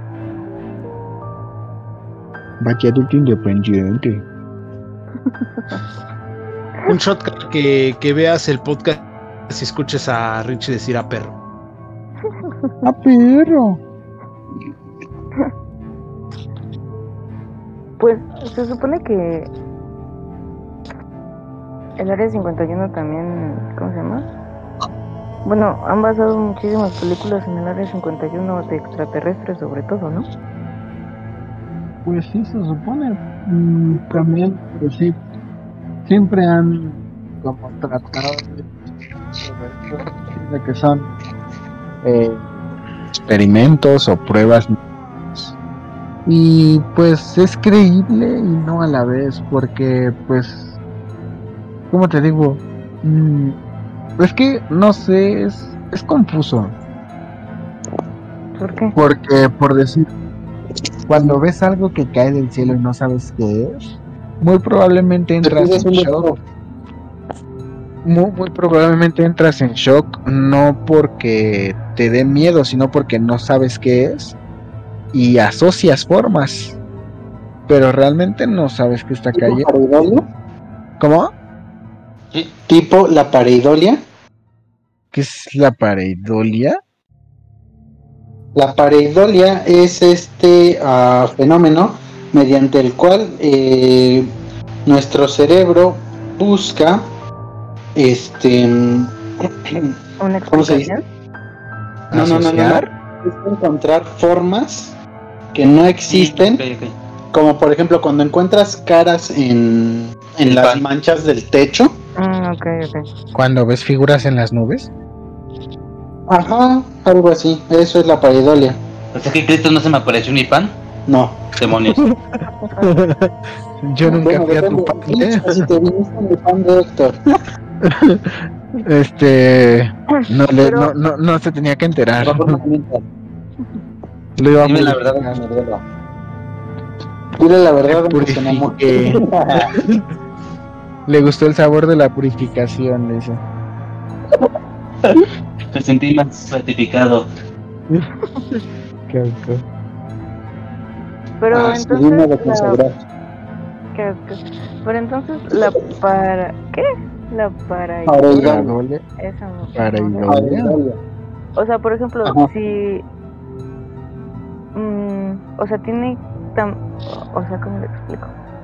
vaya adulto independiente. Un shot que, que veas el podcast si escuches a Richie decir a perro. A perro. Pues se supone que el Área cincuenta y uno también, ¿cómo se llama? Bueno, han basado muchísimas películas en el Área cincuenta y uno de extraterrestres sobre todo, ¿no? Pues sí, se supone. Mm, también, pues sí, siempre han como tratado de, de que son eh, experimentos o pruebas, y pues es creíble y no a la vez, porque pues, ¿cómo te digo? Mm, es que no sé, es, es confuso. ¿Por qué? Porque, por decir, cuando ves algo que cae del cielo y no sabes qué es, muy probablemente entras en shock. Muy, muy probablemente entras en shock, no porque te dé miedo, sino porque no sabes qué es, y asocias formas, pero realmente no sabes qué está cayendo. ¿Cómo? ¿Tipo la pareidolia? ¿Qué es la pareidolia? La pareidolia es este uh, fenómeno mediante el cual eh, nuestro cerebro busca este ¿Una ¿cómo se dice? No, no, no, no, no. Es encontrar formas que no existen, Okay, okay. como por ejemplo cuando encuentras caras en, en las manchas del techo. Ah, Ok, ok. Cuando ves figuras en las nubes. Ajá, algo así. Eso es la pareidolia. O sea que Cristo no se me apareció ni pan. No. Demonios. Yo nunca Bueno, fui a tu depende. pan, Sí, ¿eh? si te viniste en el pan de Héctor. Este. No, le, Pero- no, no, no se tenía que enterar. Por favor, no me mientas. Lo iba a Dime la verdad, purificar. aunque me duela. Dile la verdad, Te aunque se purifiqué. enamore. Le gustó el sabor de la purificación, dice. Me sentí más certificado. Qué asco. Pero Ah, sí, entonces. dime de la- consagrar. qué asco. Pero entonces, la para. ¿Qué? La para. Pareidolia. Pareidolia. Esa no- Pareidolia. Pareidolia. O sea, por ejemplo, Ajá. si. mm, o sea, tiene. Tam, o sea, ¿cómo le explico?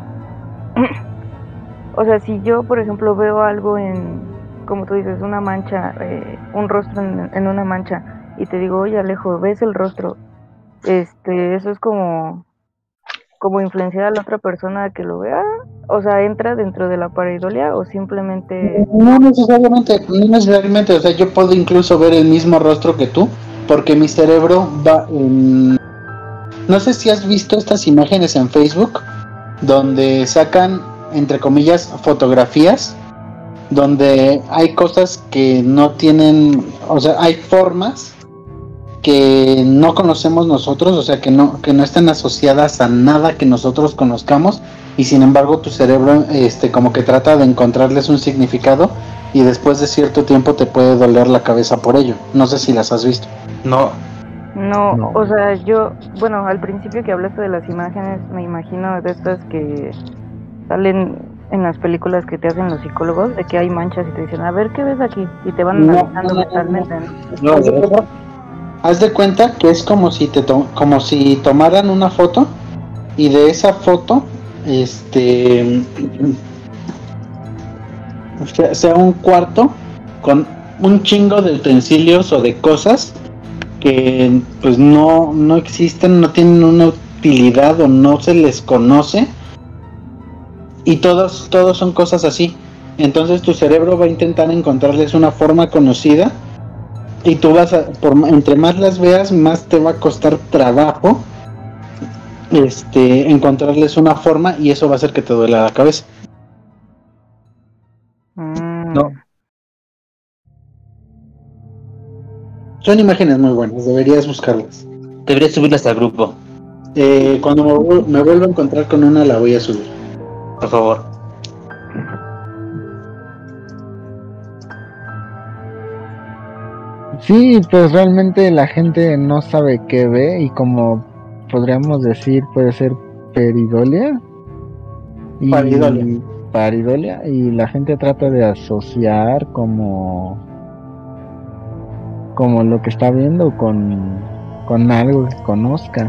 O sea, si yo, por ejemplo, veo algo en. Como tú dices, una mancha, eh, un rostro en, en una mancha, y te digo, oye, Alejo, ¿ves el rostro? Este, eso es como. Como influenciar a la otra persona a que lo vea. O sea, ¿entra dentro de la pareidolia o simplemente. No necesariamente, no necesariamente, o sea, yo puedo incluso ver el mismo rostro que tú, porque mi cerebro va en... No sé si has visto estas imágenes en Facebook, donde sacan, entre comillas, fotografías, donde hay cosas que no tienen, o sea, hay formas que no conocemos nosotros, o sea, que no, que no están asociadas a nada que nosotros conozcamos, y sin embargo tu cerebro este como que trata de encontrarles un significado y después de cierto tiempo te puede doler la cabeza por ello. No sé si las has visto. No, No, No. o sea, yo, bueno, al principio que hablaste de las imágenes, me imagino de estas que salen en las películas que te hacen los psicólogos, de que hay manchas y te dicen, a ver, ¿qué ves aquí? Y te van No, analizando no, no, mentalmente, ¿no? Haz de cuenta- haz de cuenta que es como si te to- como si tomaran una foto y de esa foto este sea, sea un cuarto con un chingo de utensilios o de cosas que pues no, no existen, no tienen una utilidad o no se les conoce, y todos, todos son cosas así. Entonces tu cerebro va a intentar encontrarles una forma conocida, y tú vas a, por, entre más las veas, más te va a costar trabajo este encontrarles una forma, y eso va a hacer que te duela la cabeza. Mm. No. Son imágenes muy buenas, deberías buscarlas. debería subirlas al grupo, Eh, cuando me, vu- me vuelvo a encontrar con una, la voy a subir. por favor. Sí, pues realmente la gente no sabe qué ve y como podríamos decir puede ser peridolia y Pareidolia. pareidolia, y la gente trata de asociar como como lo que está viendo con con algo que conozca,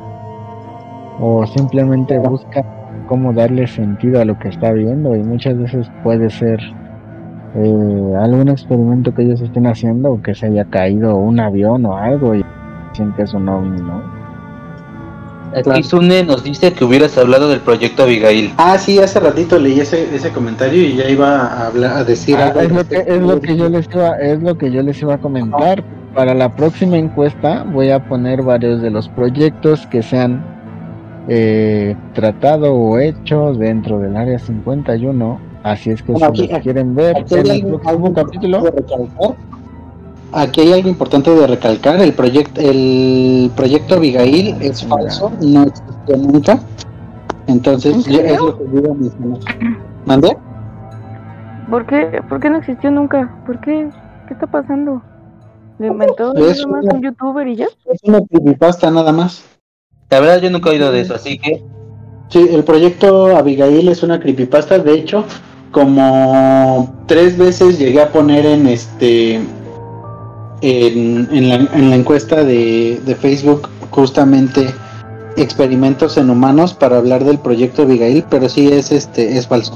o simplemente busca cómo darle sentido a lo que está viendo, y muchas veces puede ser eh, algún experimento que ellos estén haciendo, o que se haya caído un avión o algo y dicen que es un ovni, ¿no? Aquí Claro. Sune nos dice que hubieras hablado del proyecto Abigail. Ah, sí, hace ratito leí ese, ese comentario y ya iba a hablar, a decir Ah, algo. es al lo que respecto. es lo que yo les iba es lo que yo les iba a comentar. Para la próxima encuesta voy a poner varios de los proyectos que se han eh, tratado o hecho dentro del área cincuenta y uno, así es que Bueno, si aquí- los aquí- quieren ver Aquí hay en el algo, próximo algo capítulo. importante de recalcar. Aquí hay algo importante de recalcar. El proyecto, el proyecto Abigail es falso, no existió nunca. Entonces, ¿En yo- serio? es lo que yo iba a mencionar. ¿Mandé? ¿Por qué, ¿Por qué no existió nunca? ¿Por qué? ¿Qué está pasando? ¿Lo inventó Es nada más una- un youtuber y ya? Es una creepypasta nada más. La verdad yo nunca he oído de eso, así que Sí, el proyecto Abigail es una creepypasta. De hecho, como tres veces llegué a poner en este en, en, la, en la encuesta de, de Facebook justamente experimentos en humanos para hablar del proyecto Abigail, pero sí es este es falso.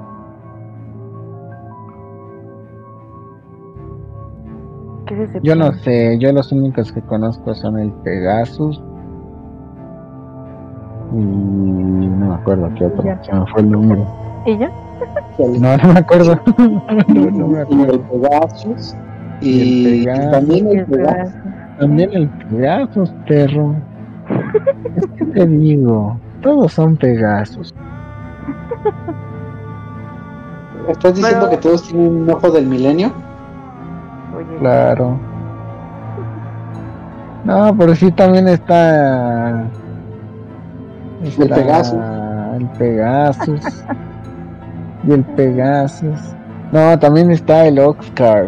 ¿Qué es ese Yo no plan? sé, yo los únicos que conozco son el Pegasus y no me acuerdo qué otro, Ya. se me fue el número. ¿Y ya? No, no me acuerdo. No, no me Y el acuerdo. Pegasus. Y Y, el Pegasus. también el Qué Pegasus. pedazo. También el Pegasus, perro. ¿Qué te digo? Todos son Pegasus. ¿Estás diciendo Pero- que todos tienen un ojo del milenio? Oye, Claro. No, pero sí también está. El está Pegasus. El Pegasus. Y el Pegasus. No, también está el Oxcart.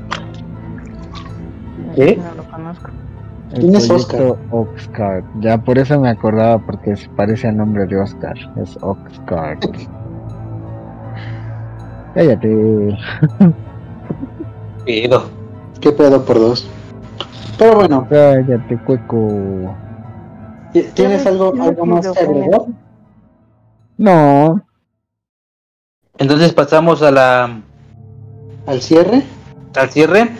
¿Qué? no lo conozco. El ¿Quién es proyecto Oxcart. Ya por eso me acordaba, porque se parece al nombre de Oscar. Es Oxcart. Cállate. Pedo. ¿Qué pedo por dos? Pero bueno, Cállate, cueco. ¿tienes algo, algo más que agregar? No. Entonces pasamos a la ¿Al cierre? al cierre.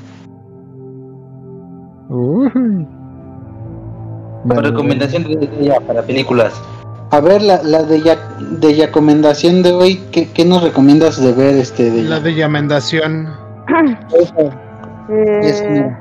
Uy. Con recomendación de ella para películas. A ver, la, la de, ya, de recomendación de hoy, ¿qué, ¿qué nos recomiendas de ver este de La de Yamendación. Es Eh, mira.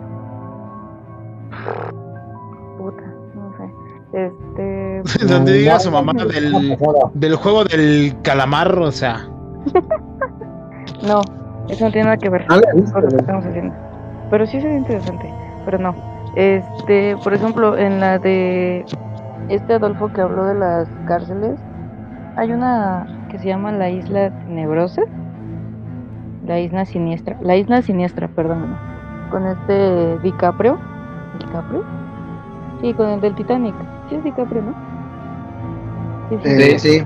puta, no sé. Este. Donde No, diga no, su no, mamá no, del, no. del juego del calamar, o sea. No, eso no tiene nada que ver No la he visto, con lo que güey. estamos haciendo. Pero sí sería interesante, pero no. Este, por ejemplo, en la de este Adolfo que habló de las cárceles, hay una que se llama la Isla Tenebrosa, la Isla Siniestra, la Isla Siniestra, perdón, con este DiCaprio, DiCaprio, sí, con el del Titanic, sí es DiCaprio, ¿no? Sí, sí, Eh, sí.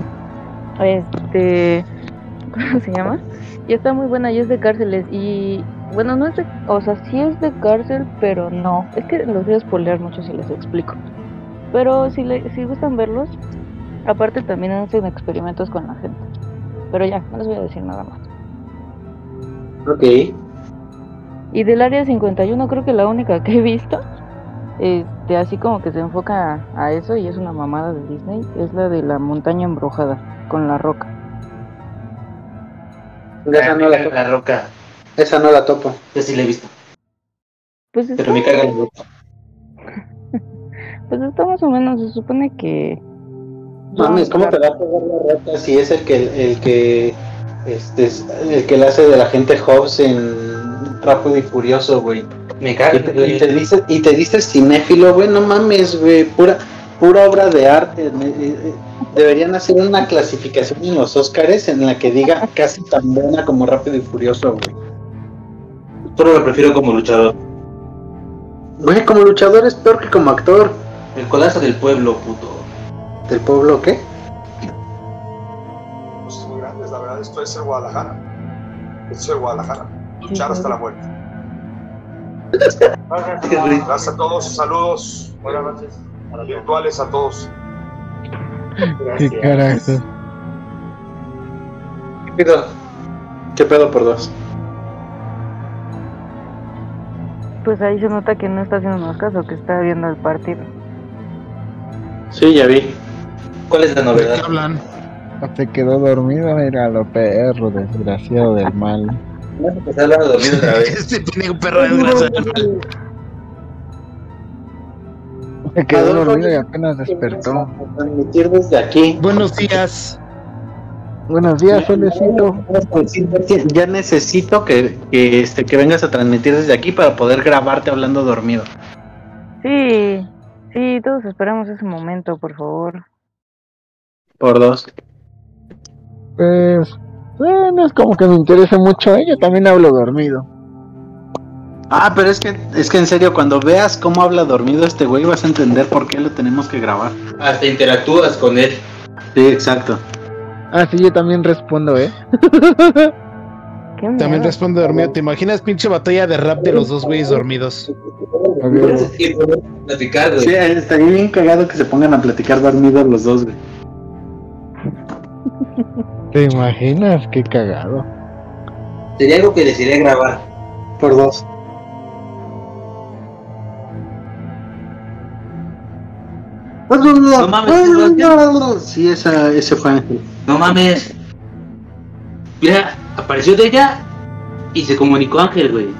este, ¿cómo se llama? Y está muy buena, y es de cárceles, y bueno, no es de, o sea, sí es de cárcel, pero no, es que los voy a spoilear mucho si les explico, pero si, le, si gustan verlos, aparte también hacen experimentos con la gente, pero ya, no les voy a decir nada más. Ok. Y del área cincuenta y uno creo que la única que he visto, este, así como que se enfoca a, a eso y es una mamada de Disney, es la de la montaña embrujada, con La Roca. Esa no la topo. La roca. Esa no la topo. Yo sí la he visto. Pues Pero está, me caga la roca. pues está más o menos, se supone que... Mames, ¿cómo te va a pegar la rata si es el que el que este es el que le hace de la gente Hobbs en Rápido y Furioso, güey? Me Y caga. te, y te dices y te dices cinéfilo, güey, no mames, güey, pura pura obra de arte. Me- eh, eh, deberían hacer una clasificación en los Óscares en la que diga casi tan buena como Rápido y Furioso, güey. Solo lo prefiero como luchador. Güey, como luchador es peor que como actor. El colazo del pueblo, puto. ¿Del pueblo qué? Cosas muy grandes, la verdad, esto es el Guadalajara. Esto es el Guadalajara. Luchar hasta la muerte. Gracias a todos, saludos. Buenas noches. Virtuales a todos. ¿Qué carajo? ¿Qué pedo? ¿Qué pedo por dos? Pues ahí se nota que no está haciendo caso, que está viendo el partido. Sí, ya vi. ¿Cuál es la ¿De qué novedad? hablan? Se quedó dormido, era lo perro, desgraciado del mal. Vamos a empezar hablando de dormir otra vez. Este tiene un perro desgraciado. Se quedó Adolfo, dormido y apenas despertó. Transmitir desde aquí. Buenos días. Buenos días, Solecito. Ya necesito que, que, este, que vengas a transmitir desde aquí para poder grabarte hablando dormido. Sí, sí, todos esperamos ese momento, por favor. Por dos. Pues, eh, no es como que me interese mucho, ¿eh? Yo también hablo dormido. Ah, pero es que, es que en serio, cuando veas cómo habla dormido este güey, vas a entender por qué lo tenemos que grabar. Hasta interactúas con él. Sí, exacto. Ah, sí, yo también respondo, ¿eh? ¿Qué miedo? También responde dormido. ¿Te imaginas pinche batalla de rap de los dos güeyes dormidos? Puedes ir a platicar, güey. Sí, estaría bien cagado que se pongan a platicar dormidos los dos, güey. ¿Te imaginas? Qué cagado. Sería algo que les iría a grabar. Por dos. No mames, Sí, esa, ese fue Ángel. No mames. Mira, apareció de ella y se comunicó Ángel, güey.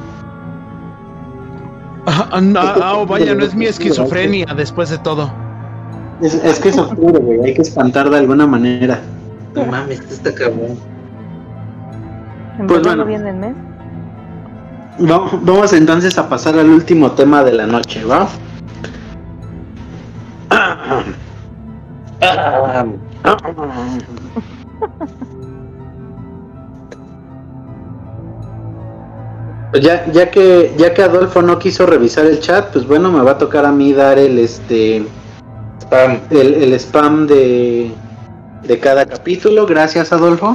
Ah, ah, ah, oh, vaya, no es mi esquizofrenia después de todo. Es, es que es octubre, güey, hay que espantar de alguna manera. No mames, esto está cabrón. Pues bueno. Bien el mes. Vamos, vamos entonces a pasar al último tema de la noche, ¿va? Pues ya, ya que ya que Adolfo no quiso revisar el chat, pues bueno, me va a tocar a mí dar el este spam, el, el spam de, de cada capítulo. Gracias, Adolfo.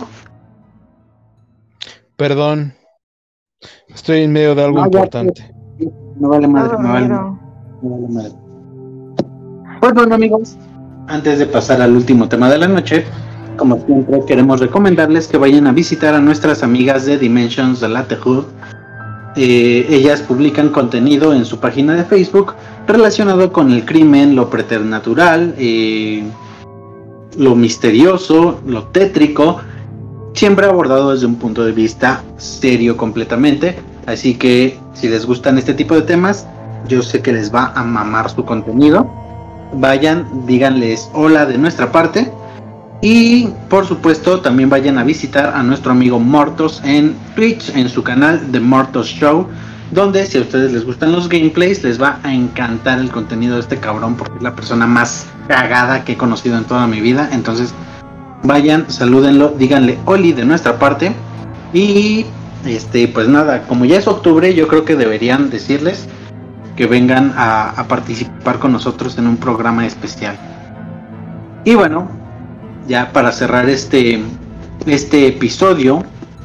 Perdón. Estoy en medio de algo no, importante. Ya, no vale madre, no vale, no vale madre. Pues bueno, amigos, antes de pasar al último tema de la noche, como siempre queremos recomendarles que vayan a visitar a nuestras amigas de Dimensions de la Hood. Eh, ellas publican contenido en su página de Facebook relacionado con el crimen, lo preternatural, eh, lo misterioso, lo tétrico, siempre abordado desde un punto de vista serio completamente. Así que si les gustan este tipo de temas, yo sé que les va a mamar su contenido. Vayan, díganles hola de nuestra parte. Y por supuesto también vayan a visitar a nuestro amigo Mortos en Twitch, en su canal The Mortos Show, donde si a ustedes les gustan los gameplays les va a encantar el contenido de este cabrón, porque es la persona más cagada que he conocido en toda mi vida. Entonces vayan, salúdenlo, díganle oli de nuestra parte. Y este pues nada, como ya es octubre, yo creo que deberían decirles que vengan a, a participar con nosotros en un programa especial. Y bueno, ya para cerrar este este episodio,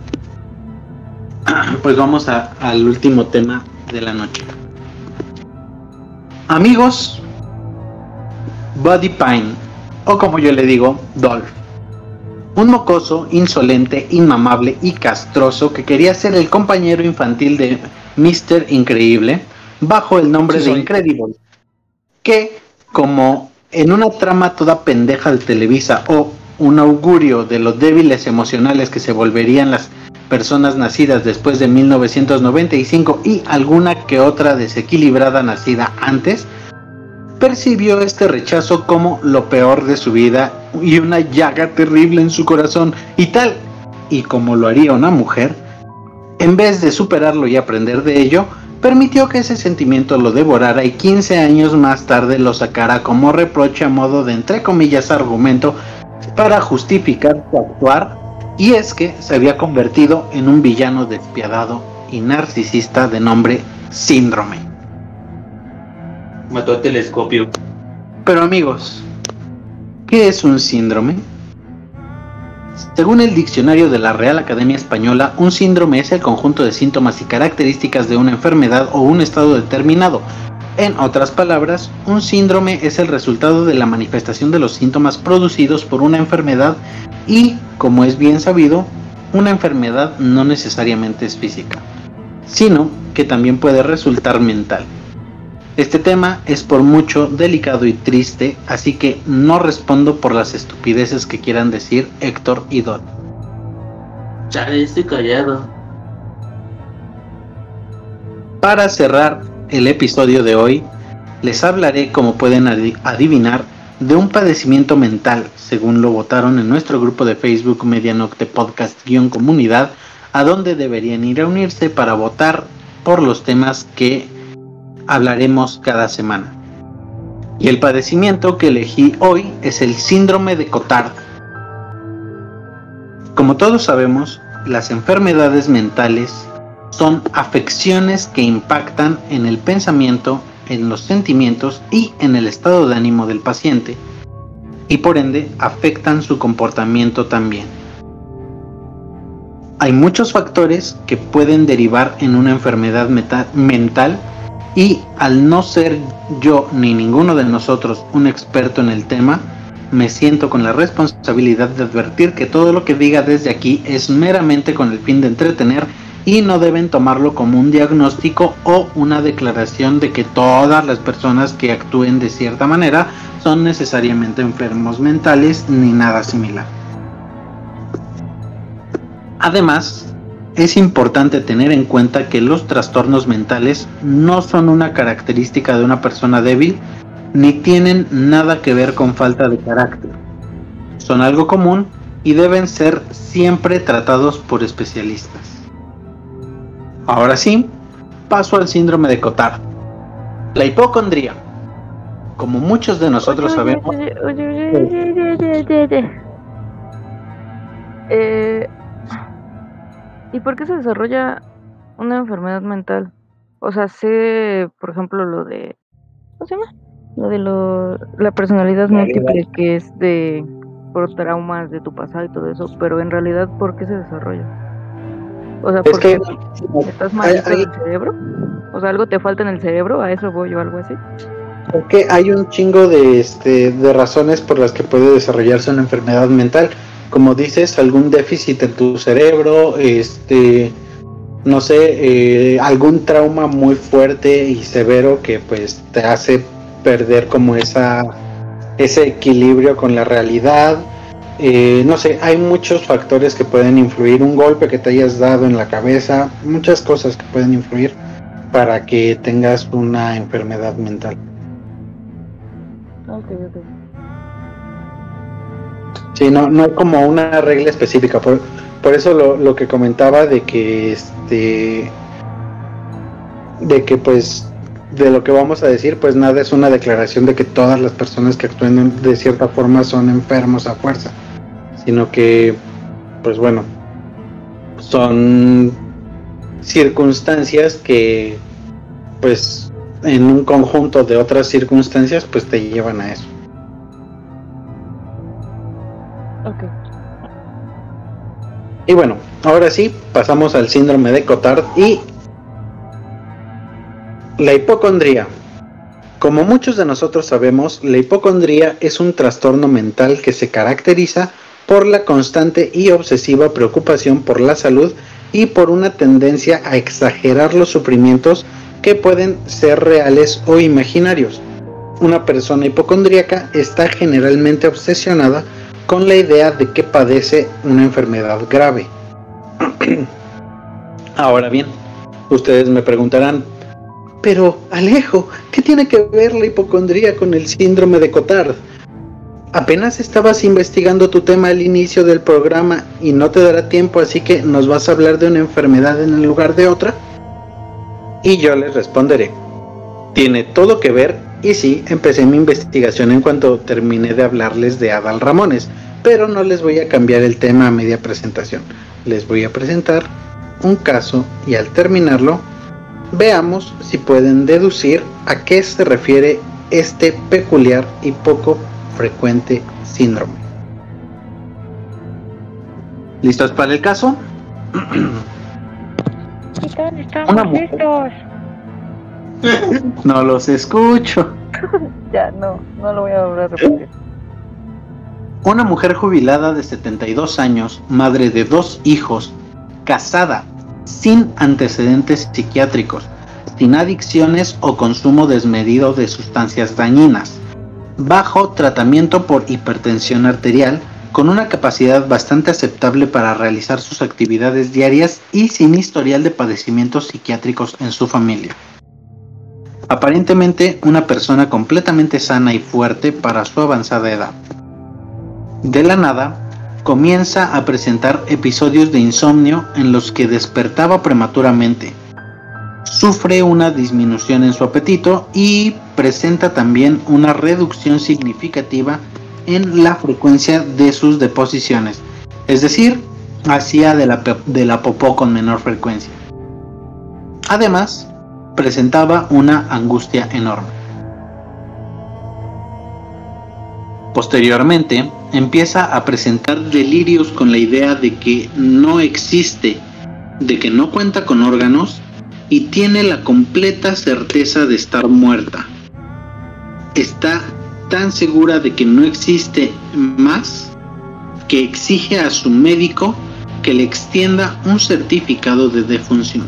pues vamos a, al último tema de la noche. Amigos, Buddy Pine, o como yo le digo, Dolph, un mocoso, insolente, inmamable y castroso que quería ser el compañero infantil de míster Increíble bajo el nombre sí, de Incredible, que como en una trama toda pendeja de Televisa o un augurio de los débiles emocionales que se volverían las personas nacidas después de mil novecientos noventa y cinco y alguna que otra desequilibrada nacida antes, percibió este rechazo como lo peor de su vida y una llaga terrible en su corazón, y tal y como lo haría una mujer, en vez de superarlo y aprender de ello, permitió que ese sentimiento lo devorara y quince años más tarde lo sacara como reproche a modo de entre comillas argumento para justificar su actuar, y es que se había convertido en un villano despiadado y narcisista de nombre Síndrome. Mató a Telescopio. Pero amigos, ¿qué es un síndrome? Según el diccionario de la Real Academia Española, un síndrome es el conjunto de síntomas y características de una enfermedad o un estado determinado. En otras palabras, un síndrome es el resultado de la manifestación de los síntomas producidos por una enfermedad y, como es bien sabido, una enfermedad no necesariamente es física, sino que también puede resultar mental. Este tema es por mucho delicado y triste, así que no respondo por las estupideces que quieran decir Héctor y Don. Chale, estoy callado. Para cerrar el episodio de hoy, les hablaré, como pueden adivinar, de un padecimiento mental, según lo votaron en nuestro grupo de Facebook Medianocte Podcast-Comunidad, a donde deberían ir a unirse para votar por los temas que hablaremos cada semana. Y el padecimiento que elegí hoy es el síndrome de Cotard. Como todos sabemos, las enfermedades mentales son afecciones que impactan en el pensamiento, en los sentimientos y en el estado de ánimo del paciente, y por ende afectan su comportamiento también. Hay muchos factores que pueden derivar en una enfermedad meta- mental y al no ser yo ni ninguno de nosotros un experto en el tema, me siento con la responsabilidad de advertir que todo lo que diga desde aquí es meramente con el fin de entretener y no deben tomarlo como un diagnóstico o una declaración de que todas las personas que actúen de cierta manera son necesariamente enfermos mentales ni nada similar. Además, es importante tener en cuenta que los trastornos mentales no son una característica de una persona débil, ni tienen nada que ver con falta de carácter. Son algo común y deben ser siempre tratados por especialistas. Ahora sí, paso al síndrome de Cotard. La hipocondría. Como muchos de nosotros Oye, sabemos... oye, oye, oye, oye, oye, oye, oye. Eh, ¿Y por qué se desarrolla una enfermedad mental? O sea, sé, por ejemplo, lo de... ¿Cómo se llama? Lo de lo, la personalidad múltiple, que es de por traumas de tu pasado y todo eso, pero en realidad, ¿por qué se desarrolla? O sea, Es ¿porque que estás malito hay- hay- del cerebro? O sea, ¿algo te falta en el cerebro? ¿A eso voy o algo así? Porque hay un chingo de, este, de razones por las que puede desarrollarse una enfermedad mental. Como dices, algún déficit en tu cerebro, este, no sé, eh, algún trauma muy fuerte y severo que pues te hace perder como esa, ese equilibrio con la realidad. Eh, no sé, hay muchos factores que pueden influir, un golpe que te hayas dado en la cabeza, muchas cosas que pueden influir para que tengas una enfermedad mental. Ok, ok. Sí, no, no hay como una regla específica, por, por eso lo, lo que comentaba de que este de que pues de lo que vamos a decir, pues nada es una declaración de que todas las personas que actúen de cierta forma son enfermos a fuerza, sino que pues bueno, son circunstancias que pues en un conjunto de otras circunstancias pues te llevan a eso. Ok. Y bueno, ahora sí, pasamos al síndrome de Cotard y la hipocondría. Como muchos de nosotros sabemos, la hipocondría es un trastorno mental que se caracteriza por la constante y obsesiva preocupación por la salud y por una tendencia a exagerar los sufrimientos que pueden ser reales o imaginarios. Una persona hipocondríaca está generalmente obsesionada con la idea de que padece una enfermedad grave. Ahora bien, ustedes me preguntarán, pero Alejo, ¿qué tiene que ver la hipocondría con el síndrome de Cotard? Apenas estabas investigando tu tema al inicio del programa y no te dará tiempo, así que nos vas a hablar de una enfermedad en lugar de otra. Y yo les responderé, tiene todo que ver. Y sí, empecé mi investigación en cuanto terminé de hablarles de Adal Ramones, pero no les voy a cambiar el tema a media presentación. Les voy a presentar un caso y al terminarlo, veamos si pueden deducir a qué se refiere este peculiar y poco frecuente síndrome. ¿Listos para el caso? Una mujer. No los escucho. Ya, no, no lo voy a volver a repetir. Una mujer jubilada de setenta y dos años, madre de dos hijos, casada, sin antecedentes psiquiátricos, sin adicciones o consumo desmedido de sustancias dañinas, bajo tratamiento por hipertensión arterial, con una capacidad bastante aceptable para realizar sus actividades diarias y sin historial de padecimientos psiquiátricos en su familia. Aparentemente una persona completamente sana y fuerte para su avanzada edad. De la nada, comienza a presentar episodios de insomnio en los que despertaba prematuramente. Sufre una disminución en su apetito y presenta también una reducción significativa en la frecuencia de sus deposiciones, es decir, hacía de la, de la popó con menor frecuencia. Además, presentaba una angustia enorme. Posteriormente, empieza a presentar delirios con la idea de que no existe, de que no cuenta con órganos y tiene la completa certeza de estar muerta. Está tan segura de que no existe más que exige a su médico que le extienda un certificado de defunción.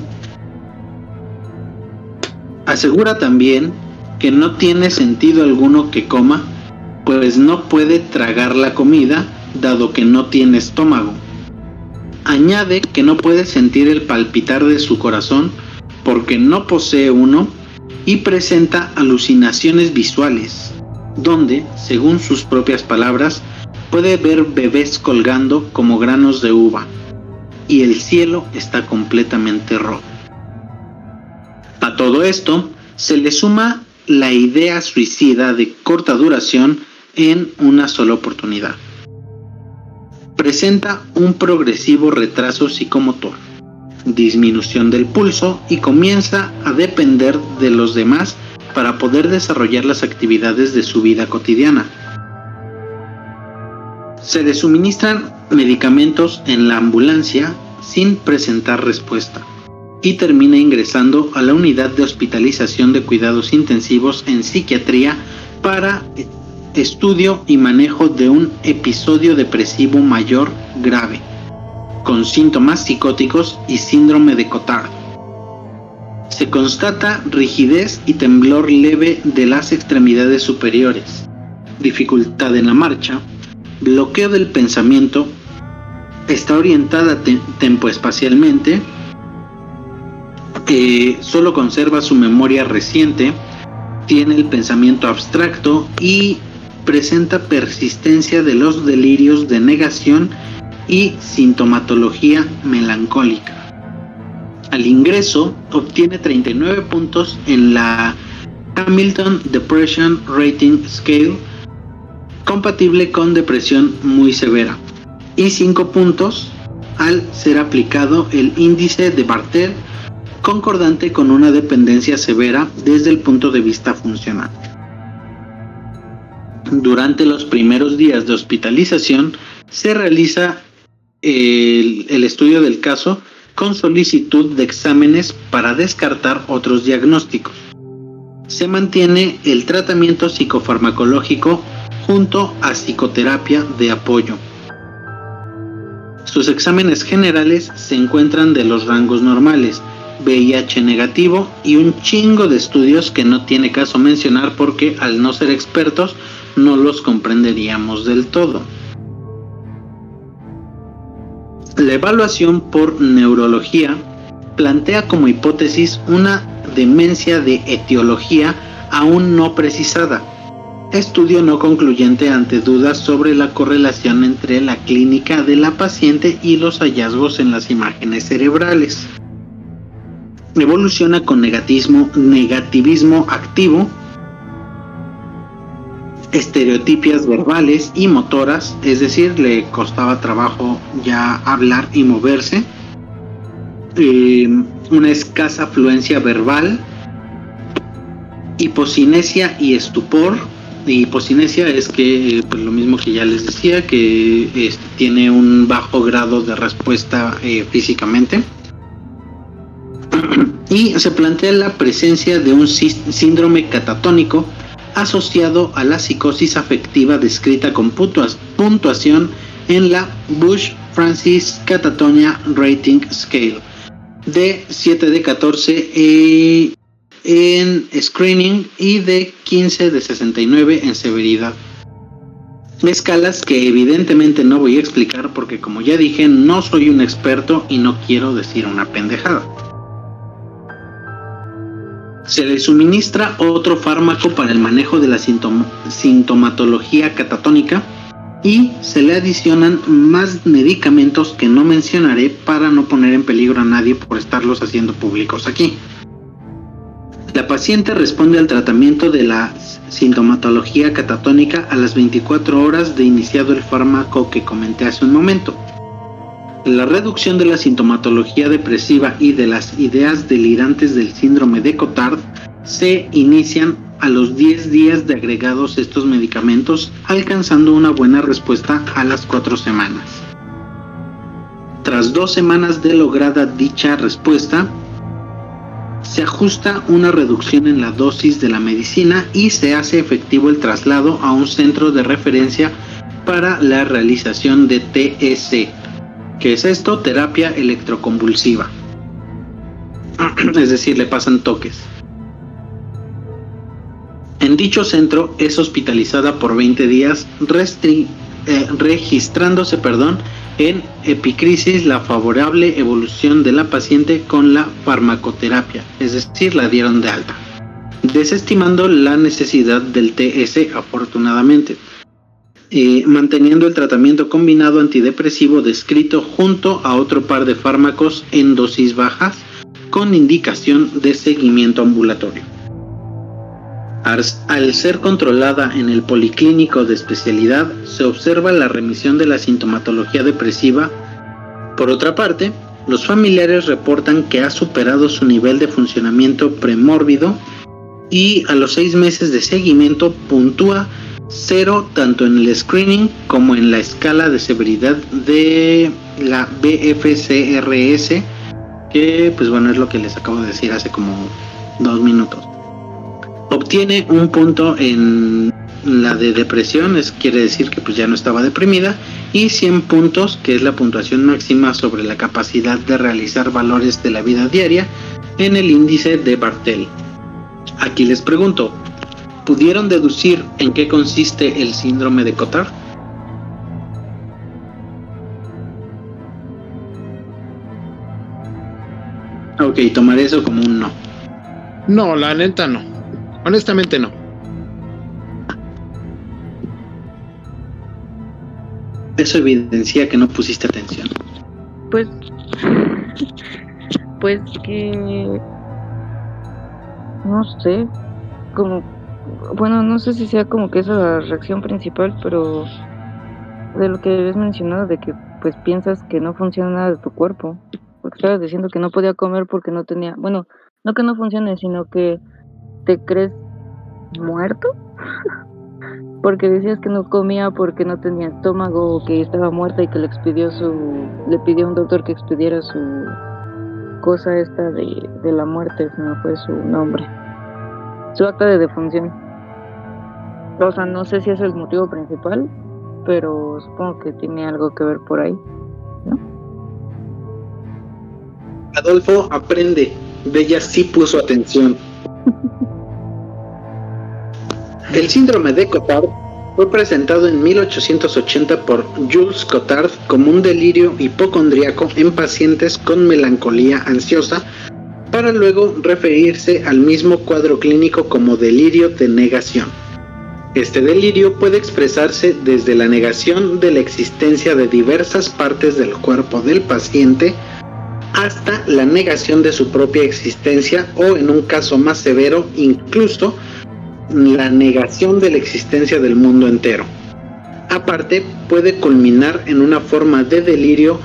Asegura también que no tiene sentido alguno que coma, pues no puede tragar la comida, dado que no tiene estómago. añade que no puede sentir el palpitar de su corazón porque no posee uno y presenta alucinaciones visuales, donde, según sus propias palabras, puede ver bebés colgando como granos de uva y el cielo está completamente rojo. A todo esto se le suma la idea suicida de corta duración en una sola oportunidad. Presenta un progresivo retraso psicomotor, disminución del pulso y comienza a depender de los demás para poder desarrollar las actividades de su vida cotidiana. Se le suministran medicamentos en la ambulancia sin presentar respuesta y termina ingresando a la unidad de hospitalización de cuidados intensivos en psiquiatría para estudio y manejo de un episodio depresivo mayor grave, con síntomas psicóticos y síndrome de Cotard. Se constata rigidez y temblor leve de las extremidades superiores, dificultad en la marcha, bloqueo del pensamiento, está orientada te- tempoespacialmente, eh, solo conserva su memoria reciente, tiene el pensamiento abstracto y presenta persistencia de los delirios de negación y sintomatología melancólica. Al ingreso obtiene treinta y nueve puntos en la Hamilton Depression Rating Scale, compatible con depresión muy severa, y cinco puntos al ser aplicado el índice de Bartel, concordante con una dependencia severa desde el punto de vista funcional. Durante los primeros días de hospitalización se realiza el, el estudio del caso con solicitud de exámenes para descartar otros diagnósticos. Se mantiene el tratamiento psicofarmacológico junto a psicoterapia de apoyo. Sus exámenes generales se encuentran de los rangos normales, V I H negativo y un chingo de estudios que no tiene caso mencionar porque al no ser expertos no los comprenderíamos del todo. La evaluación por neurología plantea como hipótesis una demencia de etiología aún no precisada, estudio no concluyente ante dudas sobre la correlación entre la clínica de la paciente y los hallazgos en las imágenes cerebrales. Evoluciona con negatismo, negativismo activo, estereotipias verbales y motoras, es decir, le costaba trabajo ya hablar y moverse, eh, una escasa fluencia verbal, hipocinesia y estupor. Hipocinesia es que, eh, pues lo mismo que ya les decía, que eh, tiene un bajo grado de respuesta eh, físicamente. Y se plantea la presencia de un sí- síndrome catatónico asociado a la psicosis afectiva descrita con puntua- puntuación en la Bush-Francis Catatonia Rating Scale de siete de catorce eh, en screening y de quince de sesenta y nueve en severidad. Escalas que evidentemente no voy a explicar porque, como ya dije, no soy un experto y no quiero decir una pendejada. Se le suministra otro fármaco para el manejo de la sintom- sintomatología catatónica y se le adicionan más medicamentos que no mencionaré para no poner en peligro a nadie por estarlos haciendo públicos aquí. La paciente responde al tratamiento de la sintomatología catatónica a las veinticuatro horas de iniciado el fármaco que comenté hace un momento. La reducción de la sintomatología depresiva y de las ideas delirantes del síndrome de Cotard se inician a los diez días de agregados estos medicamentos, alcanzando una buena respuesta a las cuatro semanas. Tras dos semanas de lograda dicha respuesta, se ajusta una reducción en la dosis de la medicina y se hace efectivo el traslado a un centro de referencia para la realización de T E C. ¿Qué es esto? Terapia electroconvulsiva. Es decir, le pasan toques. En dicho centro es hospitalizada por veinte días, restri- eh, registrándose perdón, en epicrisis la favorable evolución de la paciente con la farmacoterapia, es decir, la dieron de alta, desestimando la necesidad del T S afortunadamente, eh, manteniendo el tratamiento combinado antidepresivo descrito junto a otro par de fármacos en dosis bajas con indicación de seguimiento ambulatorio. Al ser controlada en el policlínico de especialidad, se observa la remisión de la sintomatología depresiva. Por otra parte, los familiares reportan que ha superado su nivel de funcionamiento premórbido y a los seis meses de seguimiento puntúa cero tanto en el screening como en la escala de severidad de la B F C R S, que pues bueno es lo que les acabo de decir hace como dos minutos. Obtiene un punto en la de depresión, es, quiere decir que pues ya no estaba deprimida, y cien puntos, que es la puntuación máxima sobre la capacidad de realizar valores de la vida diaria en el índice de Bartel. Aquí les pregunto, ¿pudieron deducir en qué consiste el síndrome de Cotard? Ok, tomaré eso como un no. No, la neta no. Honestamente no. Eso evidencia que no pusiste atención. Pues, pues que, no sé, como, bueno, no sé si sea como que esa la reacción principal, pero de lo que habías mencionado, de que pues piensas que no funciona nada de tu cuerpo, porque estabas diciendo que no podía comer porque no tenía, bueno, no que no funcione, sino que te crees muerto, porque decías que no comía porque no tenía estómago, o que estaba muerta y que le expidió su, le pidió a un doctor que expidiera su cosa esta de, de la muerte, se me fue su nombre, su acta de defunción. O sea, no sé si es el motivo principal, pero supongo que tiene algo que ver por ahí, ¿no? Adolfo, aprende. Bella sí puso atención. El síndrome de Cotard fue presentado en mil ochocientos ochenta por Jules Cotard como un delirio hipocondríaco en pacientes con melancolía ansiosa, para luego referirse al mismo cuadro clínico como delirio de negación. Este delirio puede expresarse desde la negación de la existencia de diversas partes del cuerpo del paciente hasta la negación de su propia existencia, o en un caso más severo, incluso la negación de la existencia del mundo entero. Aparte, puede culminar en una forma de delirio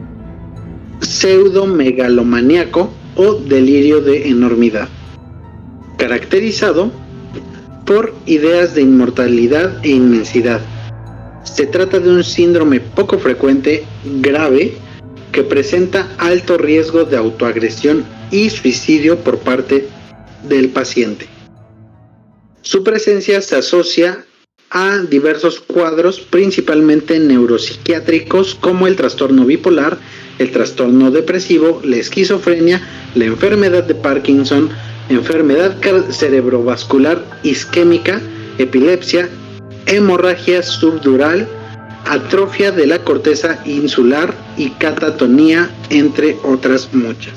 pseudo-megalomaníaco o delirio de enormidad, caracterizado por ideas de inmortalidad e inmensidad. Se trata de un síndrome poco frecuente, grave, que presenta alto riesgo de autoagresión y suicidio por parte del paciente. Su presencia se asocia a diversos cuadros, principalmente neuropsiquiátricos, como el trastorno bipolar, el trastorno depresivo, la esquizofrenia, la enfermedad de Parkinson, enfermedad cerebrovascular isquémica, epilepsia, hemorragia subdural, atrofia de la corteza insular y catatonía, entre otras muchas.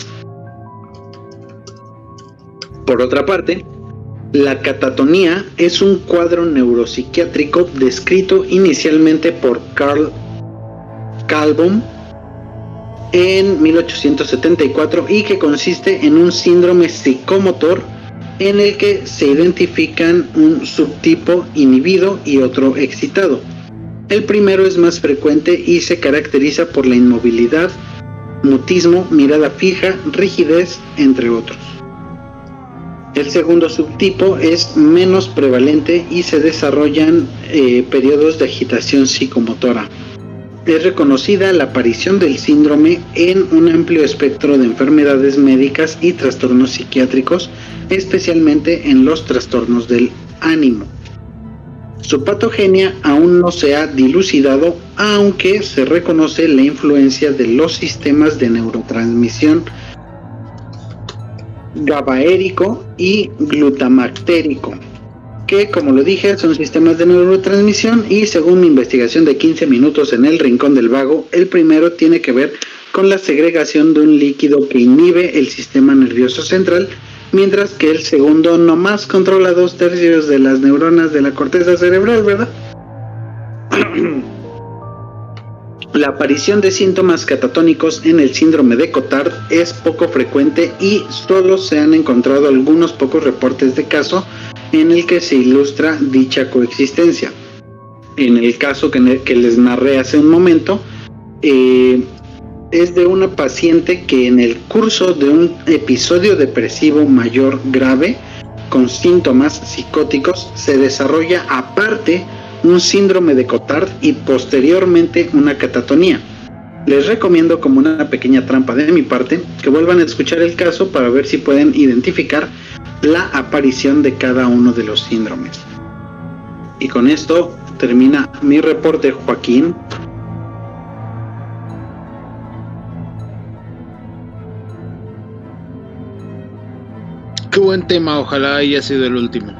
Por otra parte, la catatonía es un cuadro neuropsiquiátrico descrito inicialmente por Carl Calbom en mil ochocientos setenta y cuatro y que consiste en un síndrome psicomotor en el que se identifican un subtipo inhibido y otro excitado. El primero es más frecuente y se caracteriza por la inmovilidad, mutismo, mirada fija, rigidez, entre otros. El segundo subtipo es menos prevalente y se desarrollan eh, periodos de agitación psicomotora. Es reconocida la aparición del síndrome en un amplio espectro de enfermedades médicas y trastornos psiquiátricos, especialmente en los trastornos del ánimo. Su patogenia aún no se ha dilucidado, aunque se reconoce la influencia de los sistemas de neurotransmisión GABAérgico y glutamatérgico, que, como lo dije, son sistemas de neurotransmisión y según mi investigación de quince minutos en el Rincón del Vago, el primero tiene que ver con la segregación de un líquido que inhibe el sistema nervioso central, mientras que el segundo nomás controla dos tercios de las neuronas de la corteza cerebral, ¿verdad? La aparición de síntomas catatónicos en el síndrome de Cotard es poco frecuente y solo se han encontrado algunos pocos reportes de caso en el que se ilustra dicha coexistencia. En el caso que, que les narré hace un momento, eh, es de una paciente que en el curso de un episodio depresivo mayor grave con síntomas psicóticos se desarrolla aparte un síndrome de Cotard y posteriormente una catatonía. Les recomiendo, como una pequeña trampa de mi parte, que vuelvan a escuchar el caso para ver si pueden identificar la aparición de cada uno de los síndromes. Y con esto termina mi reporte, Joaquín. Qué buen tema, ojalá haya sido el último.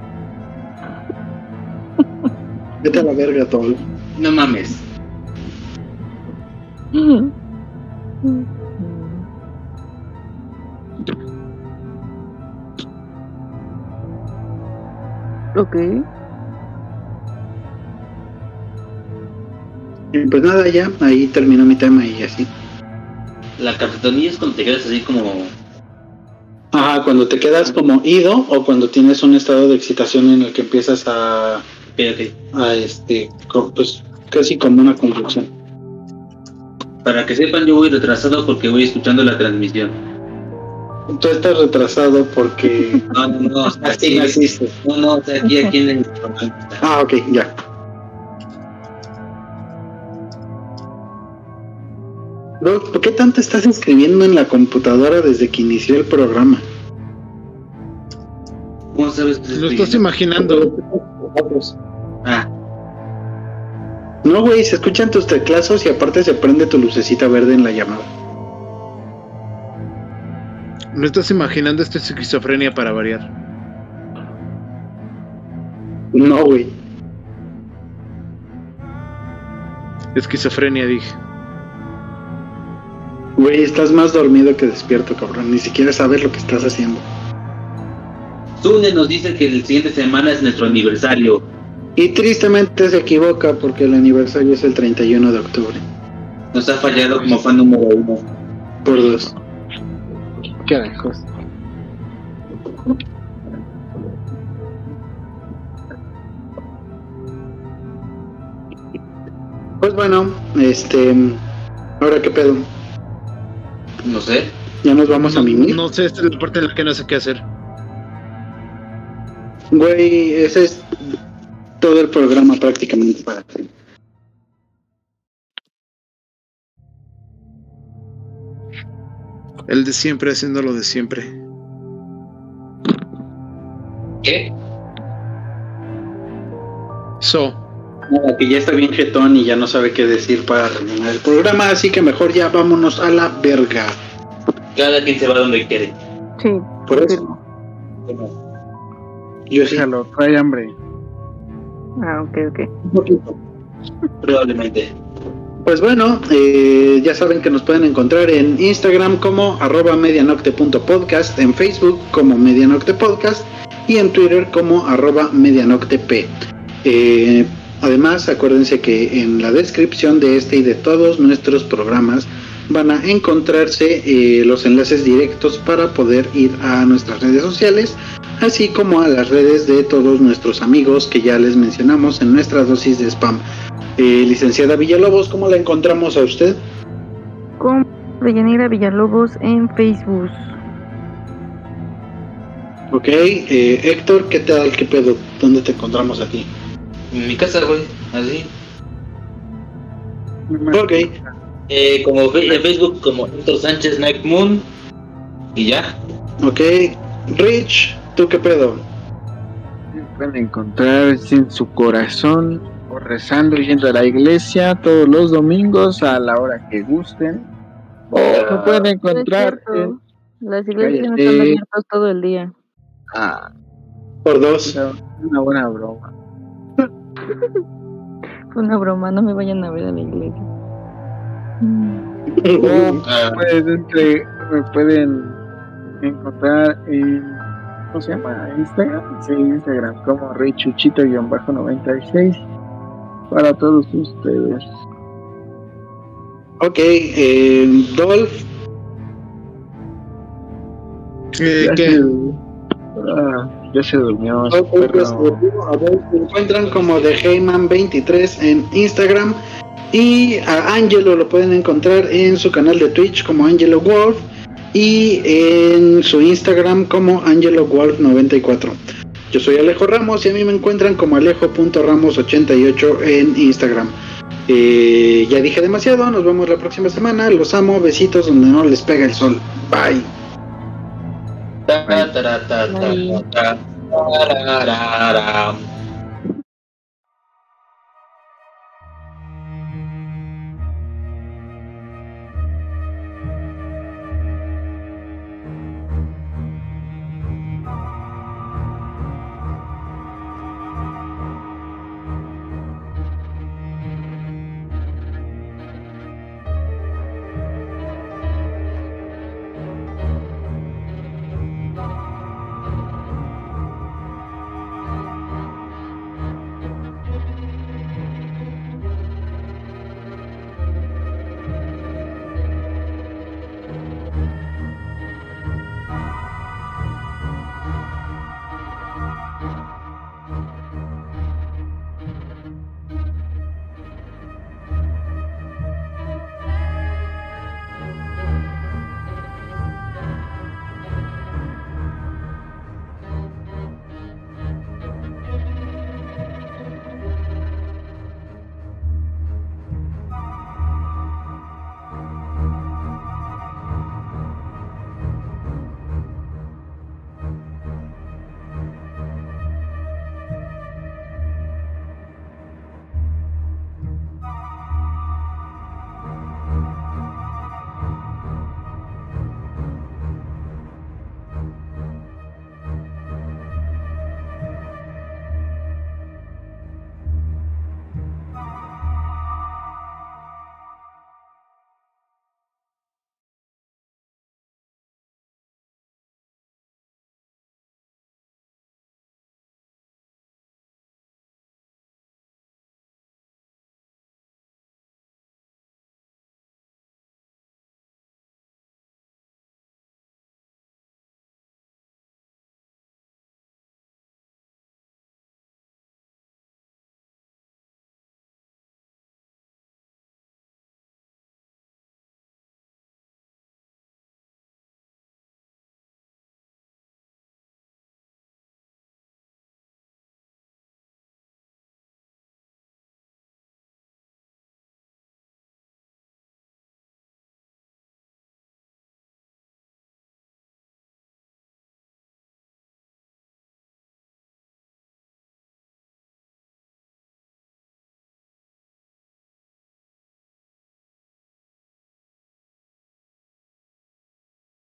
Vete a la verga, Tol. No mames. Ok. Y pues nada, ya, ahí terminó mi tema y así. La catatonía es cuando te quedas así como... Ajá, cuando te quedas como ido o cuando tienes un estado de excitación en el que empiezas a... Okay, okay. a este, pues casi como una convulsión. Para que sepan, yo voy retrasado porque voy escuchando la transmisión. Tú estás retrasado porque... No, no, no, está así aquí, naciste. no, no, está aquí, aquí en el programa. Ah, ok, ya. Bro, ¿por qué tanto estás escribiendo en la computadora desde que inició el programa? ¿Cómo sabes que se Lo estoy estás imaginando. Ah, No, güey, se escuchan tus teclazos y aparte se prende tu lucecita verde en la llamada. No estás imaginando esta esquizofrenia para variar. No, güey. Esquizofrenia, dije. Güey, estás más dormido que despierto, cabrón. Ni siquiera sabes lo que estás haciendo. Sune nos dice que el siguiente semana es nuestro aniversario. Y tristemente se equivoca porque el aniversario es el treinta y uno de octubre. Nos ha fallado como fan número uno. Por dos. Carajos. Pues bueno, este... ¿ahora qué pedo? No sé. ¿Ya nos vamos a mimir? No sé, esta es la parte en la que no sé qué hacer. Güey, ese es todo el programa prácticamente para ti. El de siempre haciendo lo de siempre. ¿Qué? So. Nada, que ya está bien jetón y ya no sabe qué decir para terminar el programa, así que mejor ya vámonos a la verga. Cada quien se va donde quiere. Sí. Por eso. Yo sí. Déjalo, trae hambre. Ah, ok, ok. Un poquito. Probablemente. Pues bueno, eh, ya saben que nos pueden encontrar en Instagram como arroba medianocte.podcast, en Facebook como medianoctepodcast y en Twitter como arroba medianoctep. Eh, además, acuérdense que en la descripción de este y de todos nuestros programas van a encontrarse eh, los enlaces directos para poder ir a nuestras redes sociales, así como a las redes de todos nuestros amigos que ya les mencionamos en nuestra dosis de spam. Eh, licenciada Villalobos, ¿cómo la encontramos a usted? Con Deyanira Villalobos en Facebook. Ok, eh, Héctor, ¿qué tal? ¿Qué pedo? ¿Dónde te encontramos a ti? En mi casa, güey. Así. Ok, Eh, como fe- en Facebook como Héctor Sánchez Night Moon. Y ya. ok. Rich, ¿tú qué pedo? Pueden encontrar en su corazón o rezando y yendo a la iglesia todos los domingos a la hora que gusten. O lo pueden encontrar No es en... cierto. Las iglesias no Cállate. están abiertas todo el día. Ah, Por dos. Una, una buena broma. Fue una broma, no me vayan a ver a la iglesia. O pueden entre, me pueden encontrar en, ¿cómo se llama? Instagram. Sí, Instagram como reychuchito-noventa y seis para todos ustedes. Ok, eh, Dolph. Eh, Ya ¿Qué? se, ah, ya se durmió. Dolph pero- Ultra Sportivo. A Dolph se encuentran como The Heyman veintitrés en Instagram. Y a Angelo lo pueden encontrar en su canal de Twitch como Angelo Wolf. Y en su Instagram como Angelo Wolf noventa y cuatro. Yo soy Alejo Ramos y a mí me encuentran como alejo punto ramos ochenta y ocho en Instagram. Eh, ya dije demasiado, nos vemos la próxima semana. Los amo, besitos donde no les pega el sol. Bye. Ta, ta, ta, ta, ta, ta, ta, ta, ta, ta, ta.